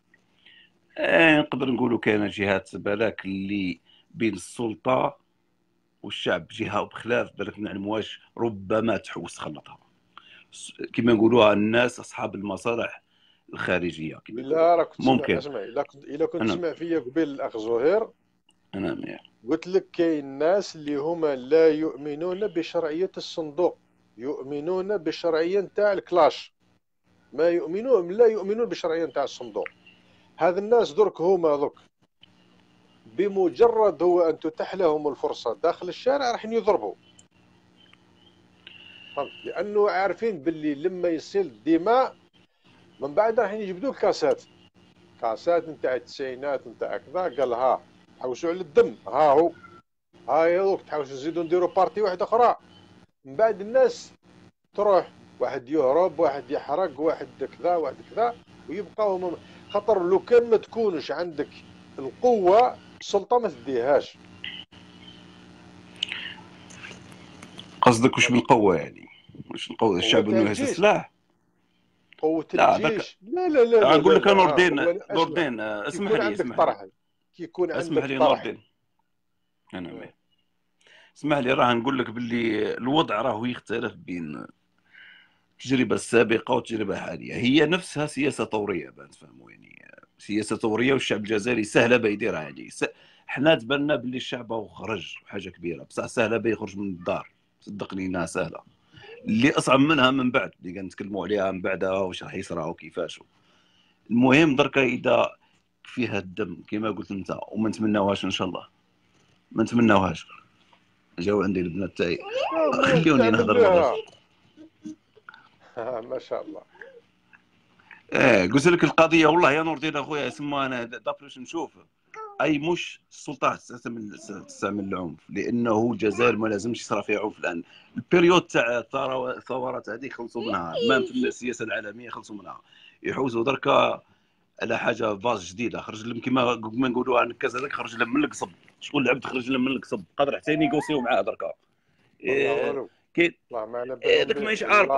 نقدر نقولوا كاينه جهات بالك اللي بين السلطه والشعب جهه وبخلاف بالك من المواج ربما تحوس خلطها كما نقولوها الناس اصحاب المصالح الخارجيه. لا راك ممكن اسمع، الا كنت تسمع فيا قبيل الاخ زهير انا قلت لك كاين ناس اللي هما لا يؤمنون بشرعيه الصندوق، يؤمنون بالشرعيه نتاع الكلاش، لا يؤمنون بالشرعيه نتاع الصندوق. هذا الناس درك هما درك بمجرد هو ان تتاح لهم الفرصه داخل الشارع راح يضربوا، فهمت، لانه عارفين باللي لما يصير الدماء من بعد راح يجبدوا كاسات نتاع التسعينات نتاع كذا، قال ها حوسوا على الدم، ها هو هاي دوك تحوسوا نزيدوا نديروا بارتي واحده اخرى. من بعد الناس تروح واحد يهرب، واحد يحرق، واحد كذا ويبقاو خطر. لو كان ما تكونش عندك القوه السلطه ما تديهاش. قصدك وش بالقوه يعني؟ وش القوه؟ الشعب انه يهز السلاح؟ قوه الجيش؟ لا نقول لك نور الدين اسمح لي كي يكون عندك طرح. انا اسمح لي راه نقول لك باللي الوضع راهو يختلف بين التجربه السابقه والتجربه الحاليه. هي نفسها سياسه ثوريه بان تفهموا، يعني سياسه ثوريه والشعب الجزائري سهله بيديرها. يعني حنا تبان باللي الشعب هو خرج حاجه كبيره، بصح سهله بيخرج من الدار، صدقني انها سهله. اللي اصعب منها من بعد اللي نتكلموا عليها من بعدها واش راح يصرى وكيفاش. المهم دركا اذا فيها الدم كما قلت انت وما نتمناوهاش ان شاء الله، ما نتمناوهاش. جاو عندي البنات تاعي خليوني نهضر ما شاء الله. قلت لك القضيه والله يا نور الدين اخويا، سما انا دابري واش نشوف اي مش السلطه تستعمل العنف، لانه الجزائر ما لازمش يصرى فيها عنف الان. البيريود تاع الثورات هذه خلصوا منها، ما في السياسه العالميه خلصوا منها، يحوزوا دركا على حاجه فاز جديده. خرج لهم كما نقولوا عن الكاس هذاك، خرج لهم من القصب. شكون العبد خرج لهم من القصب، قادر حتى ينيغوسيو معاه دركا. كاين هذاك ماهيش عارف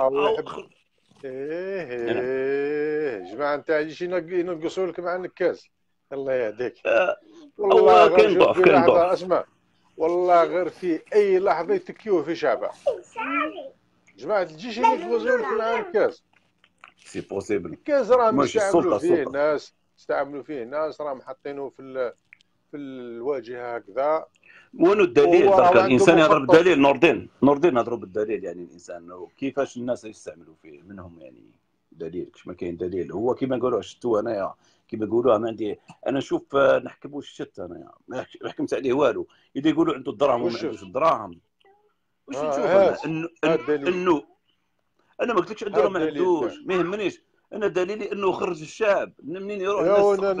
جماعه انت يجي ينقصوا لك مع الكاس. الله يهديك. والله كاين ضعف، كاين ضعف. اسمع والله غير في اي لحظه يتكيوه في شعبه. جماعه الجيش ينقصوا لك مع الكاس. سي بوسيبل. الكاس راه استعملوا فيه ناس راهم حاطينه في الواجهه هكذا. وانو الدليل دركا الانسان يهضر بالدليل. نوردين نهضروا بالدليل، يعني الانسان كيفاش الناس يستعملوا فيه منهم، يعني دليل كش ما كاين دليل. هو كيما نقولوا شتو انايا كيما يقولوها ما عندي انا. نشوف نحكم واش شت انايا ما حكمت عليه والو. اذا يقولوا عنده الدراهم وما عندوش الدراهم واش نشوف انا انه انا ما قلتلكش عنده ما عندوش، ما يهمنيش انا. دليلي انه خرج الشعب منين يروح الناس.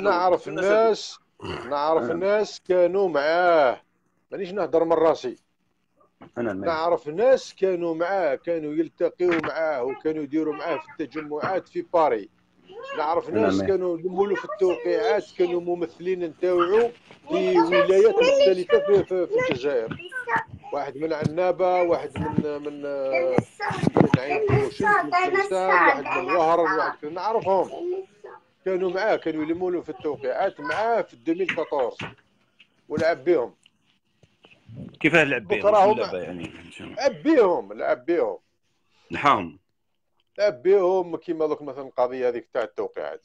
نعرف الناس كانوا معاه، مانيش نهضر من راسي. نعرف ناس كانوا معاه، كانوا يلتقيوا معاه وكانوا يديروا معاه في التجمعات في باري. نعرف ناس كانوا يلموا له في التوقيعات، كانوا ممثلين نتاوعو في ولايات مختلفه في الجزائر. واحد من عنابه، واحد من عين بوشنت، من فيسان، واحد من الوهر، واحد نعرفهم كانوا معاه، كانوا يلموا له في التوقيعات معاه في 2014 ولعب بهم. كيفاه لعب بهم؟ يعني لعب بهم نحاهم، لعب بهم كيما دوك مثلا القضيه هذيك تاع التوقيعات.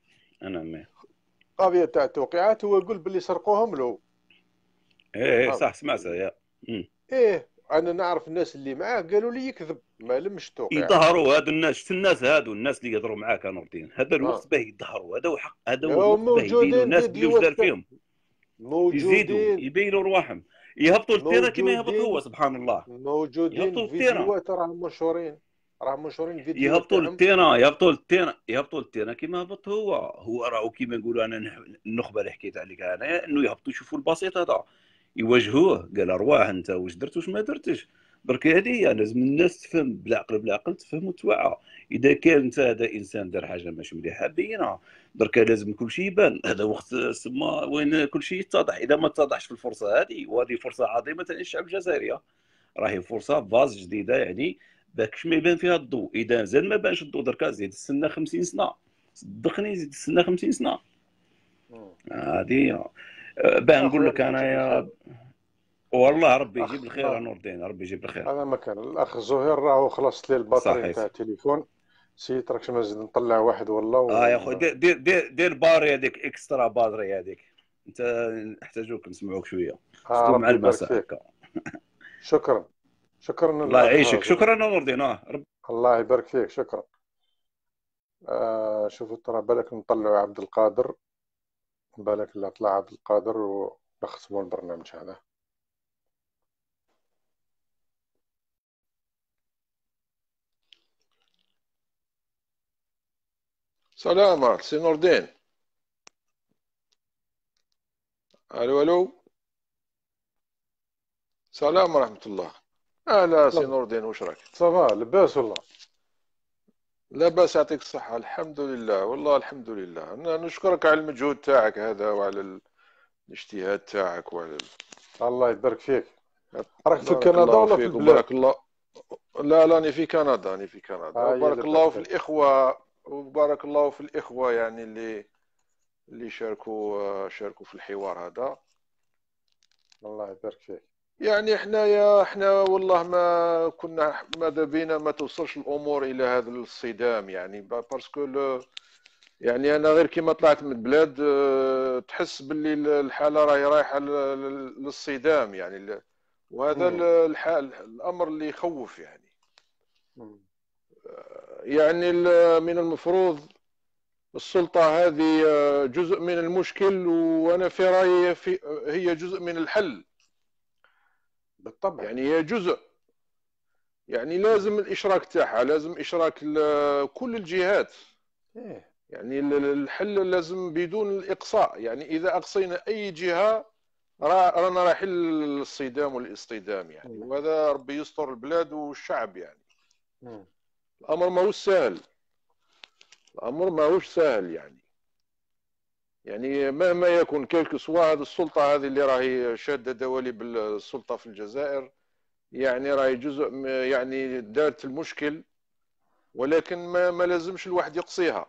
القضيه تاع التوقيعات هو يقول باللي سرقوهم له. ايه صح سمعتها. ايه انا نعرف الناس اللي معاه قالوا لي يكذب ما لمش التوقيعات. يظهروا هادو الناس، الناس اللي يهضروا معاك نور الدين، هذا الوقت باه يظهروا. هذا هو حق، هذا هو الوقت باه يبينوا الناس اللي واش دار فيهم. يزيدوا يبينوا رواحهم، يهبطوا للتيرا كما يهبط هو. سبحان الله موجودين فيديوهات راهم مشهورين فيديوهات يهبطوا للتيرا كما هبط هو راهو كيما نقولوا انا النخبه اللي حكيت عليك انا، انه يهبطوا يشوفوا البسيط هذا يواجهوه. قال ارواح انت واش درت واش ما درتش. برك هذه لازم الناس تفهم بالعقل تفهم وتوعى. اذا كان انت هذا انسان دار حاجه ماشي مليحه بينها. درك لازم كل شيء يبان. هذا وقت سما وين كل شيء يتضح. اذا ما اتضحش في الفرصه هذه، وهذه فرصه عظيمه للشعب الجزائري، راهي فرصه فاز جديده يعني باكش ما يبان فيها الضوء. اذا زاد ما بانش الضوء دركا زيد استنى 50 سنه، صدقني زيد استنى 50 سنه. هذه باه نقول لك انايا والله ربي يجيب الخير نور الدين، ربي يجيب الخير. هذا مكان الاخ زهير راهو خلصت لي البطاريه تاع التليفون. سيت راك نزيد نطلع واحد والله. يا خويا دير باري هذيك اكسترا باتري هذيك، انت نحتاجوك نسمعوك شويه مع المساء هكا. شكرا الله يعيشك. شكرا نور الدين. الله يبارك فيك. شكرا. شوفوا ترى بالك نطلعوا عبد القادر، بالك لا طلع عبد القادر ونختموا البرنامج هذا. سلام سي نور الدين. الو سلام ورحمة الله. لا سي نور الدين واش راك؟ صافا لاباس والله؟ لاباس يعطيك الصحة الحمد لله والله الحمد لله. أنا نشكرك على المجهود تاعك هذا وعلى الاجتهاد تاعك وعلى الله يبارك فيك. راك في كندا ولا في البلاد؟ بارك الله. لا راني في كندا، بارك الله في الإخوة، وبارك الله في الإخوة يعني اللي شاركوا في الحوار هذا. الله يبارك فيك. يعني احنا والله ما كنا ماذا بينا ما توصلش الامور الى هذا الصدام، يعني باسكو يعني انا غير كيما طلعت من البلاد تحس باللي الحاله راهي رايحه للصدام يعني. وهذا الامر اللي يخوف يعني. يعني من المفروض السلطه هذه جزء من المشكل، وانا في رايي هي جزء من الحل بالطبع. يعني هي جزء، يعني لازم الاشراك تاعها، لازم اشراك كل الجهات. يعني الحل لازم بدون الإقصاء. يعني إذا أقصينا أي جهة رانا رايحين للصدام والاصطدام يعني، وهذا ربي يستر البلاد والشعب يعني. الأمر ماهوش سهل، الأمر ماهوش سهل يعني مهما يكون كلك سوا هذه السلطة هذه اللي راهي شادة دواليب السلطة في الجزائر، يعني راهي جزء يعني دارت المشكل، ولكن ما لازمش الواحد يقصيها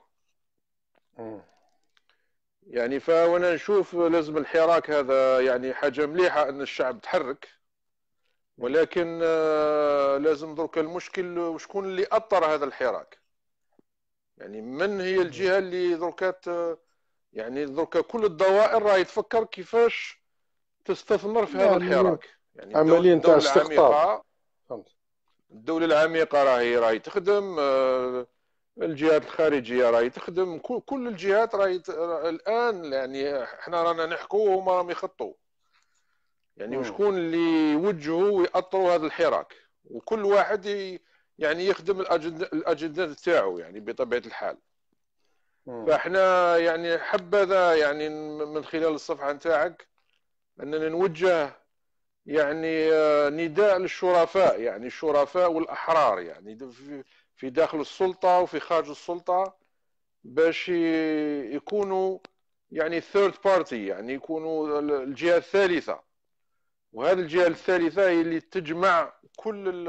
يعني. فانا نشوف لازم الحراك هذا يعني حاجة مليحة ان الشعب تحرك، ولكن لازم درك المشكل وشكون اللي اطر هذا الحراك. يعني من هي الجهة اللي دركات يعني دركا كل الدوائر راهي تفكر كيفاش تستثمر في هذا الحراك. يعني عمليا تاع استقطاب. الدولة العميقة راهي تخدم، الجهات الخارجية راهي تخدم، كل الجهات راهي الآن يعني احنا رانا نحكوا وهم راهم يخطوا يعني. وشكون اللي يوجهوا ويأطروا هذا الحراك، وكل واحد يعني يخدم الأجندة تاعو يعني بطبيعة الحال. فاحنا يعني حبذا يعني من خلال الصفحة نتاعك أننا نوجه يعني نداء للشرفاء، يعني الشرفاء والأحرار يعني في داخل السلطة وفي خارج السلطة، باش يكونوا يعني third party، يعني يكونوا الجهة الثالثة. وهذه الجهة الثالثة هي اللي تجمع كل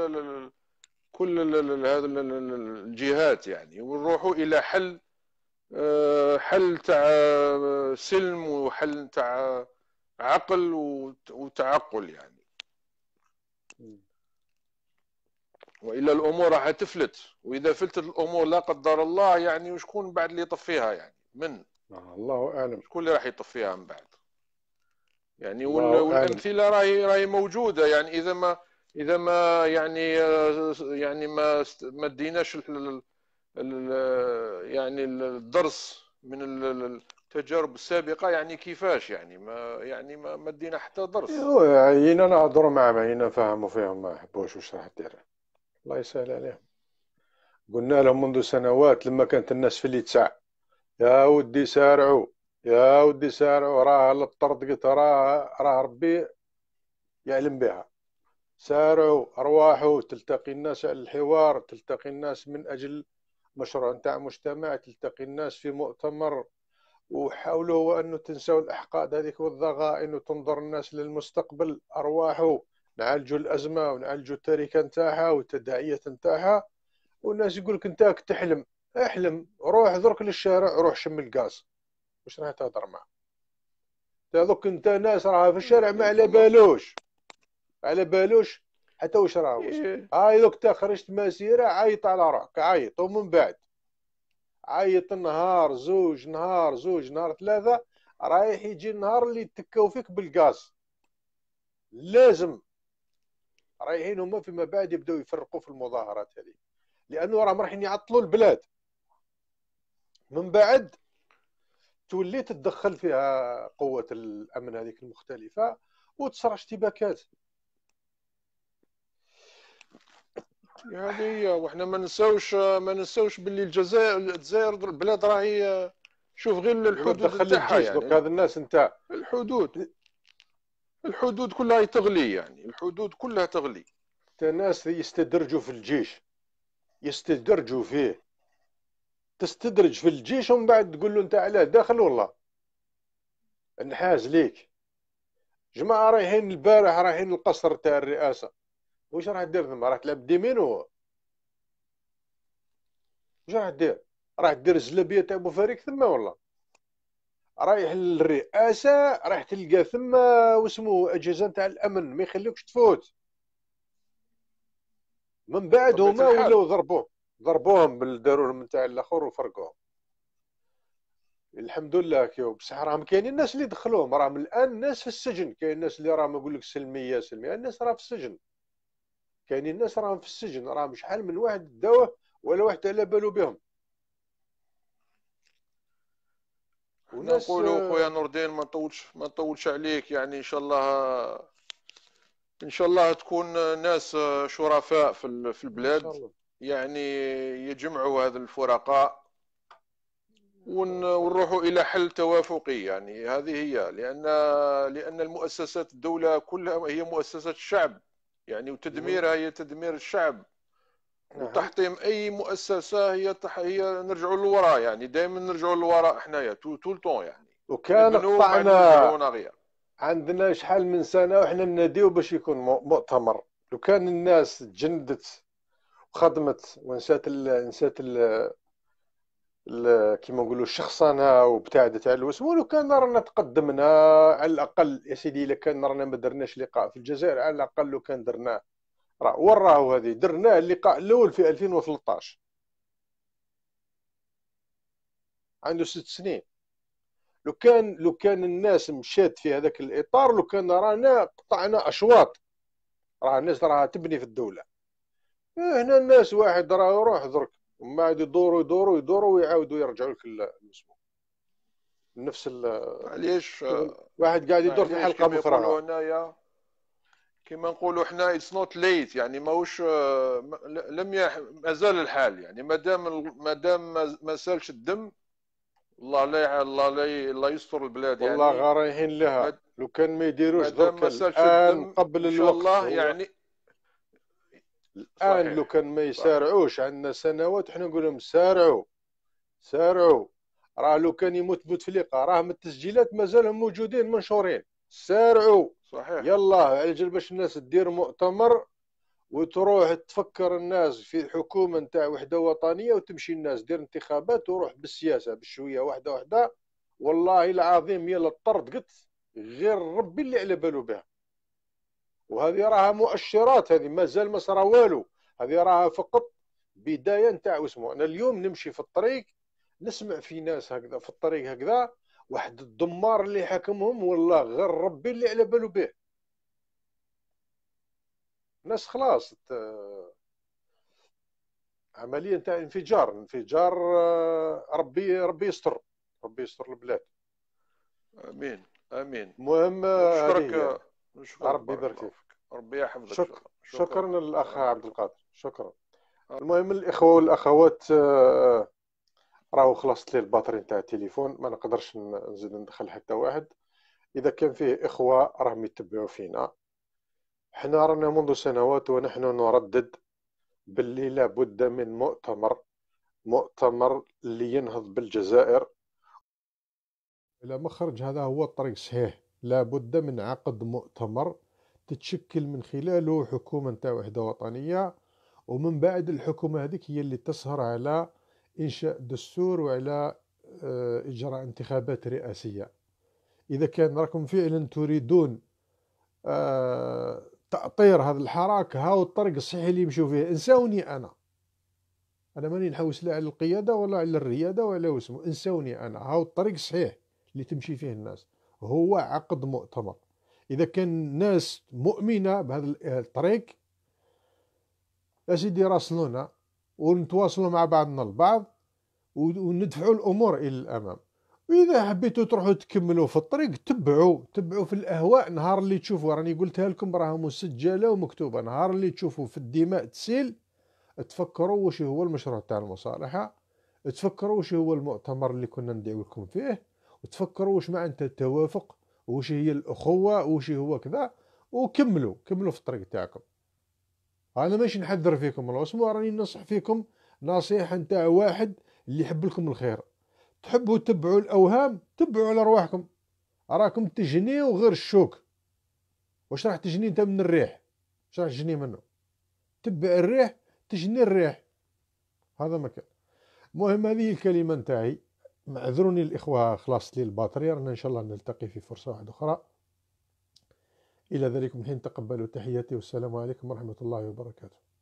هذه الجهات يعني، ونروحوا إلى حل تاع سلم، وحل تاع عقل وتعقل يعني. والا الامور راح تفلت، واذا فلتت الامور لا قدر الله يعني وشكون بعد اللي يطفيها يعني؟ من الله اعلم شكون اللي راح يطفيها من بعد يعني. والامثله راهي موجوده يعني. اذا ما يعني ما ديناش يعني الدرس من التجارب السابقه يعني كيفاش يعني ما دينا حتى درس. عينا نهضروا معهم، عينا نفهموا فيهم، ما يحبوش واش راح دير. الله يسهل عليهم. قلنا لهم منذ سنوات لما كانت الناس في اللي تسع، يا ودي سارعوا يا ودي سارعوا، راه الطرد قلت راه ربي يعلم بها. سارعوا ارواحوا، تلتقي الناس على الحوار، تلتقي الناس من اجل مشروع نتاع مجتمع، تلتقي الناس في مؤتمر، وحاولوا انه تنسوا الاحقاد هذيك والضغائن وتنظر الناس للمستقبل. ارواحوا نعالجوا الازمه ونعالجوا التركه نتاعها والتداعيات نتاعها. والناس يقول لك انت تحلم، احلم، روح درك للشارع، روح شم الغاز، واش راح تهضر معاه؟ دوك انت ناس راها في الشارع ما على بالوش حتى واش راه هاي دوك انت خرجت مسيره عيط على روحك، عيط، ومن بعد عيط نهار زوج نهار ثلاثه، رايح يجي النهار اللي يتكاو فيك بالغاز. لازم رايحين هما فيما بعد يبداو يفرقوا في المظاهرات هذه، لانه راهم رايحين يعطلوا البلاد. من بعد تولي تتدخل فيها قوة الأمن هذيك المختلفة وتصرى اشتباكات. هذه هي. وإحنا ما نساوش باللي الجزائر البلاد راهي شوف غير الحدود نتاعها يعني. هذا الناس نتاع الحدود كلها تغلي يعني، الحدود كلها تغلي. الناس يستدرجوا في الجيش، يستدرجوا فيه، تستدرج في الجيش ومن بعد تقول له انت علاه داخل والله انحاز ليك. جماعه رايحين البارح رايحين القصر تاع الرئاسه، واش راح دير ثم؟ راح تلعب ديمينو؟ واش راح دير؟ راح دير الزلابيه تاع بوفاريك ثم والله؟ رايح للرئاسه راح تلقى ثم واسمو اجهزه تاع الامن ما يخليوكش تفوت. من بعد هما ولاو ضربوهم داروا لهم نتاع الاخر وفرقوهم. الحمد لله بصح راهم كاينين الناس اللي دخلوهم، راهم الان الناس في السجن. كاين الناس اللي راهم يقول لك سلميه، الناس راه في السجن. كاينين الناس راهم في السجن، راهم شحال من واحد داوه ولا واحد على بالو بهم. وناس نقولوا خويا نور الدين ما نطولش عليك يعني. ان شاء الله تكون ناس شرفاء في البلاد يعني، يجمعوا هذه الفرقاء ونروحوا الى حل توافقي. يعني هذه هي، لان المؤسسات الدوله كلها هي مؤسسات الشعب يعني، وتدميرها هي تدمير الشعب. وتحطيم اي مؤسسه هي نرجعوا للوراء، يعني دائما نرجعوا للوراء حنايا طول طون يعني. وكان قطعنا عندنا شحال من سنه وحنا نناديو باش يكون مؤتمر. لو كان الناس تجندت وخدمت ونسات كيما نقولوا الشخصنه وابتعدت على الوسم، لو كان رانا تقدمنا على الاقل يا سيدي. الا كان رانا ما درناش لقاء في الجزائر، على الاقل لو كان درناه وراه هذه درناه اللقاء الاول في 2013 عنده 6 سنين. لو كان الناس مشات في هذاك الاطار، لو كان رانا قطعنا اشواط. راه الناس راها تبني في الدوله. هنا الناس واحد راه يروح درك ومن بعد يدوروا ويعاودوا يرجعوا لك المسموم نفس علاش واحد قاعد يدور في حلقه مفرغه. هنايا كما نقولوا حنا اتس نوت ليت، يعني ماهوش مازال الحال يعني. مادام ما سالش الدم، الله يستر البلاد يعني. والله غاريين لها. لو كان ما يديروش درك الان قبل ان شاء الله يعني. الان لو كان ما يسارعوش، عندنا سنوات احنا نقول لهم سارعوا. راه لو كان يموت في لقاء، راه من التسجيلات مازالهم موجودين منشورين. سارعوا صحيح. يلا على جال باش الناس تدير مؤتمر وتروح تفكر الناس في حكومه نتاع وحده وطنيه، وتمشي الناس دير انتخابات وروح بالسياسه بشويه واحده. والله العظيم يلا طردقت غير ربي اللي على بالو بها. وهذه راها مؤشرات، هذه مازال ما صرا والو. هذه راها فقط بدايه نتاع واسمو. انا اليوم نمشي في الطريق نسمع في ناس هكذا في الطريق هكذا، واحد الدمار اللي حكمهم والله غير ربي اللي على بالو به. ناس خلاص عمليه نتاع انفجار. ربي يستر البلاد. امين. المهم نشكرك ربي يبارك فيك، ربي يحفظك. شكرا للاخ عبد القادر، شكرا. المهم الاخوه والاخوات، راهو خلصت لي الباتري نتاع التليفون، ما نقدرش نزيد ندخل حتى واحد. اذا كان فيه اخوه راهم يتبعوا فينا، حنا رانا منذ سنوات ونحن نردد باللي لابد من مؤتمر اللي ينهض بالجزائر الى مخرج. هذا هو الطريق الصحيح. لابد من عقد مؤتمر تتشكل من خلاله حكومه نتاع وحده وطنيه، ومن بعد الحكومه هذيك هي اللي تسهر على انشاء دستور وعلى اجراء انتخابات رئاسيه. اذا كان راكم فعلا تريدون تأطير هذه الحراك، هاو الطريق الصحيح اللي يمشوا فيه. انساوني انا ماني نحوس لا على القياده ولا على الرياده ولا واسمه. انساوني انا، هاو الطريق الصحيح اللي تمشي فيه الناس هو عقد مؤتمر. اذا كان الناس مؤمنه بهذا الطريق يا سيدي راسلونا ونتواصلوا مع بعضنا البعض وندفعوا الامور الى الامام. واذا حبيتوا تروحوا تكملوا في الطريق تبعوا في الاهواء. نهار اللي تشوفوا، راني قلتها لكم راها مسجله ومكتوبه، نهار اللي تشوفوا في الدماء تسيل تفكروا واش هو المشروع تاع المصالحه، تفكروا واش هو المؤتمر اللي كنا ندعو لكم فيه، وتفكروا واش معنى التوافق، واش هي الاخوه، واش هو كذا، وكملوا في الطريق تاعكم. انا ماشي نحذر فيكم الوسم، راني ننصح فيكم نصيحه نتاع واحد اللي يحب لكم الخير. تحبوا تبعوا الاوهام، تبعوا على رواحكم. راكم تجنيوا غير الشوك. واش راح تجني انت من الريح؟ واش راح تجني منه؟ تبع الريح تجني الريح. هذا ما كان. المهم هذه الكلمه نتاعي. معذروني الاخوه، خلاص لي الباتري. رانا ان شاء الله نلتقي في فرصه واحده اخرى. الى ذلك من حين تقبلوا تحياتي، والسلام عليكم ورحمه الله وبركاته.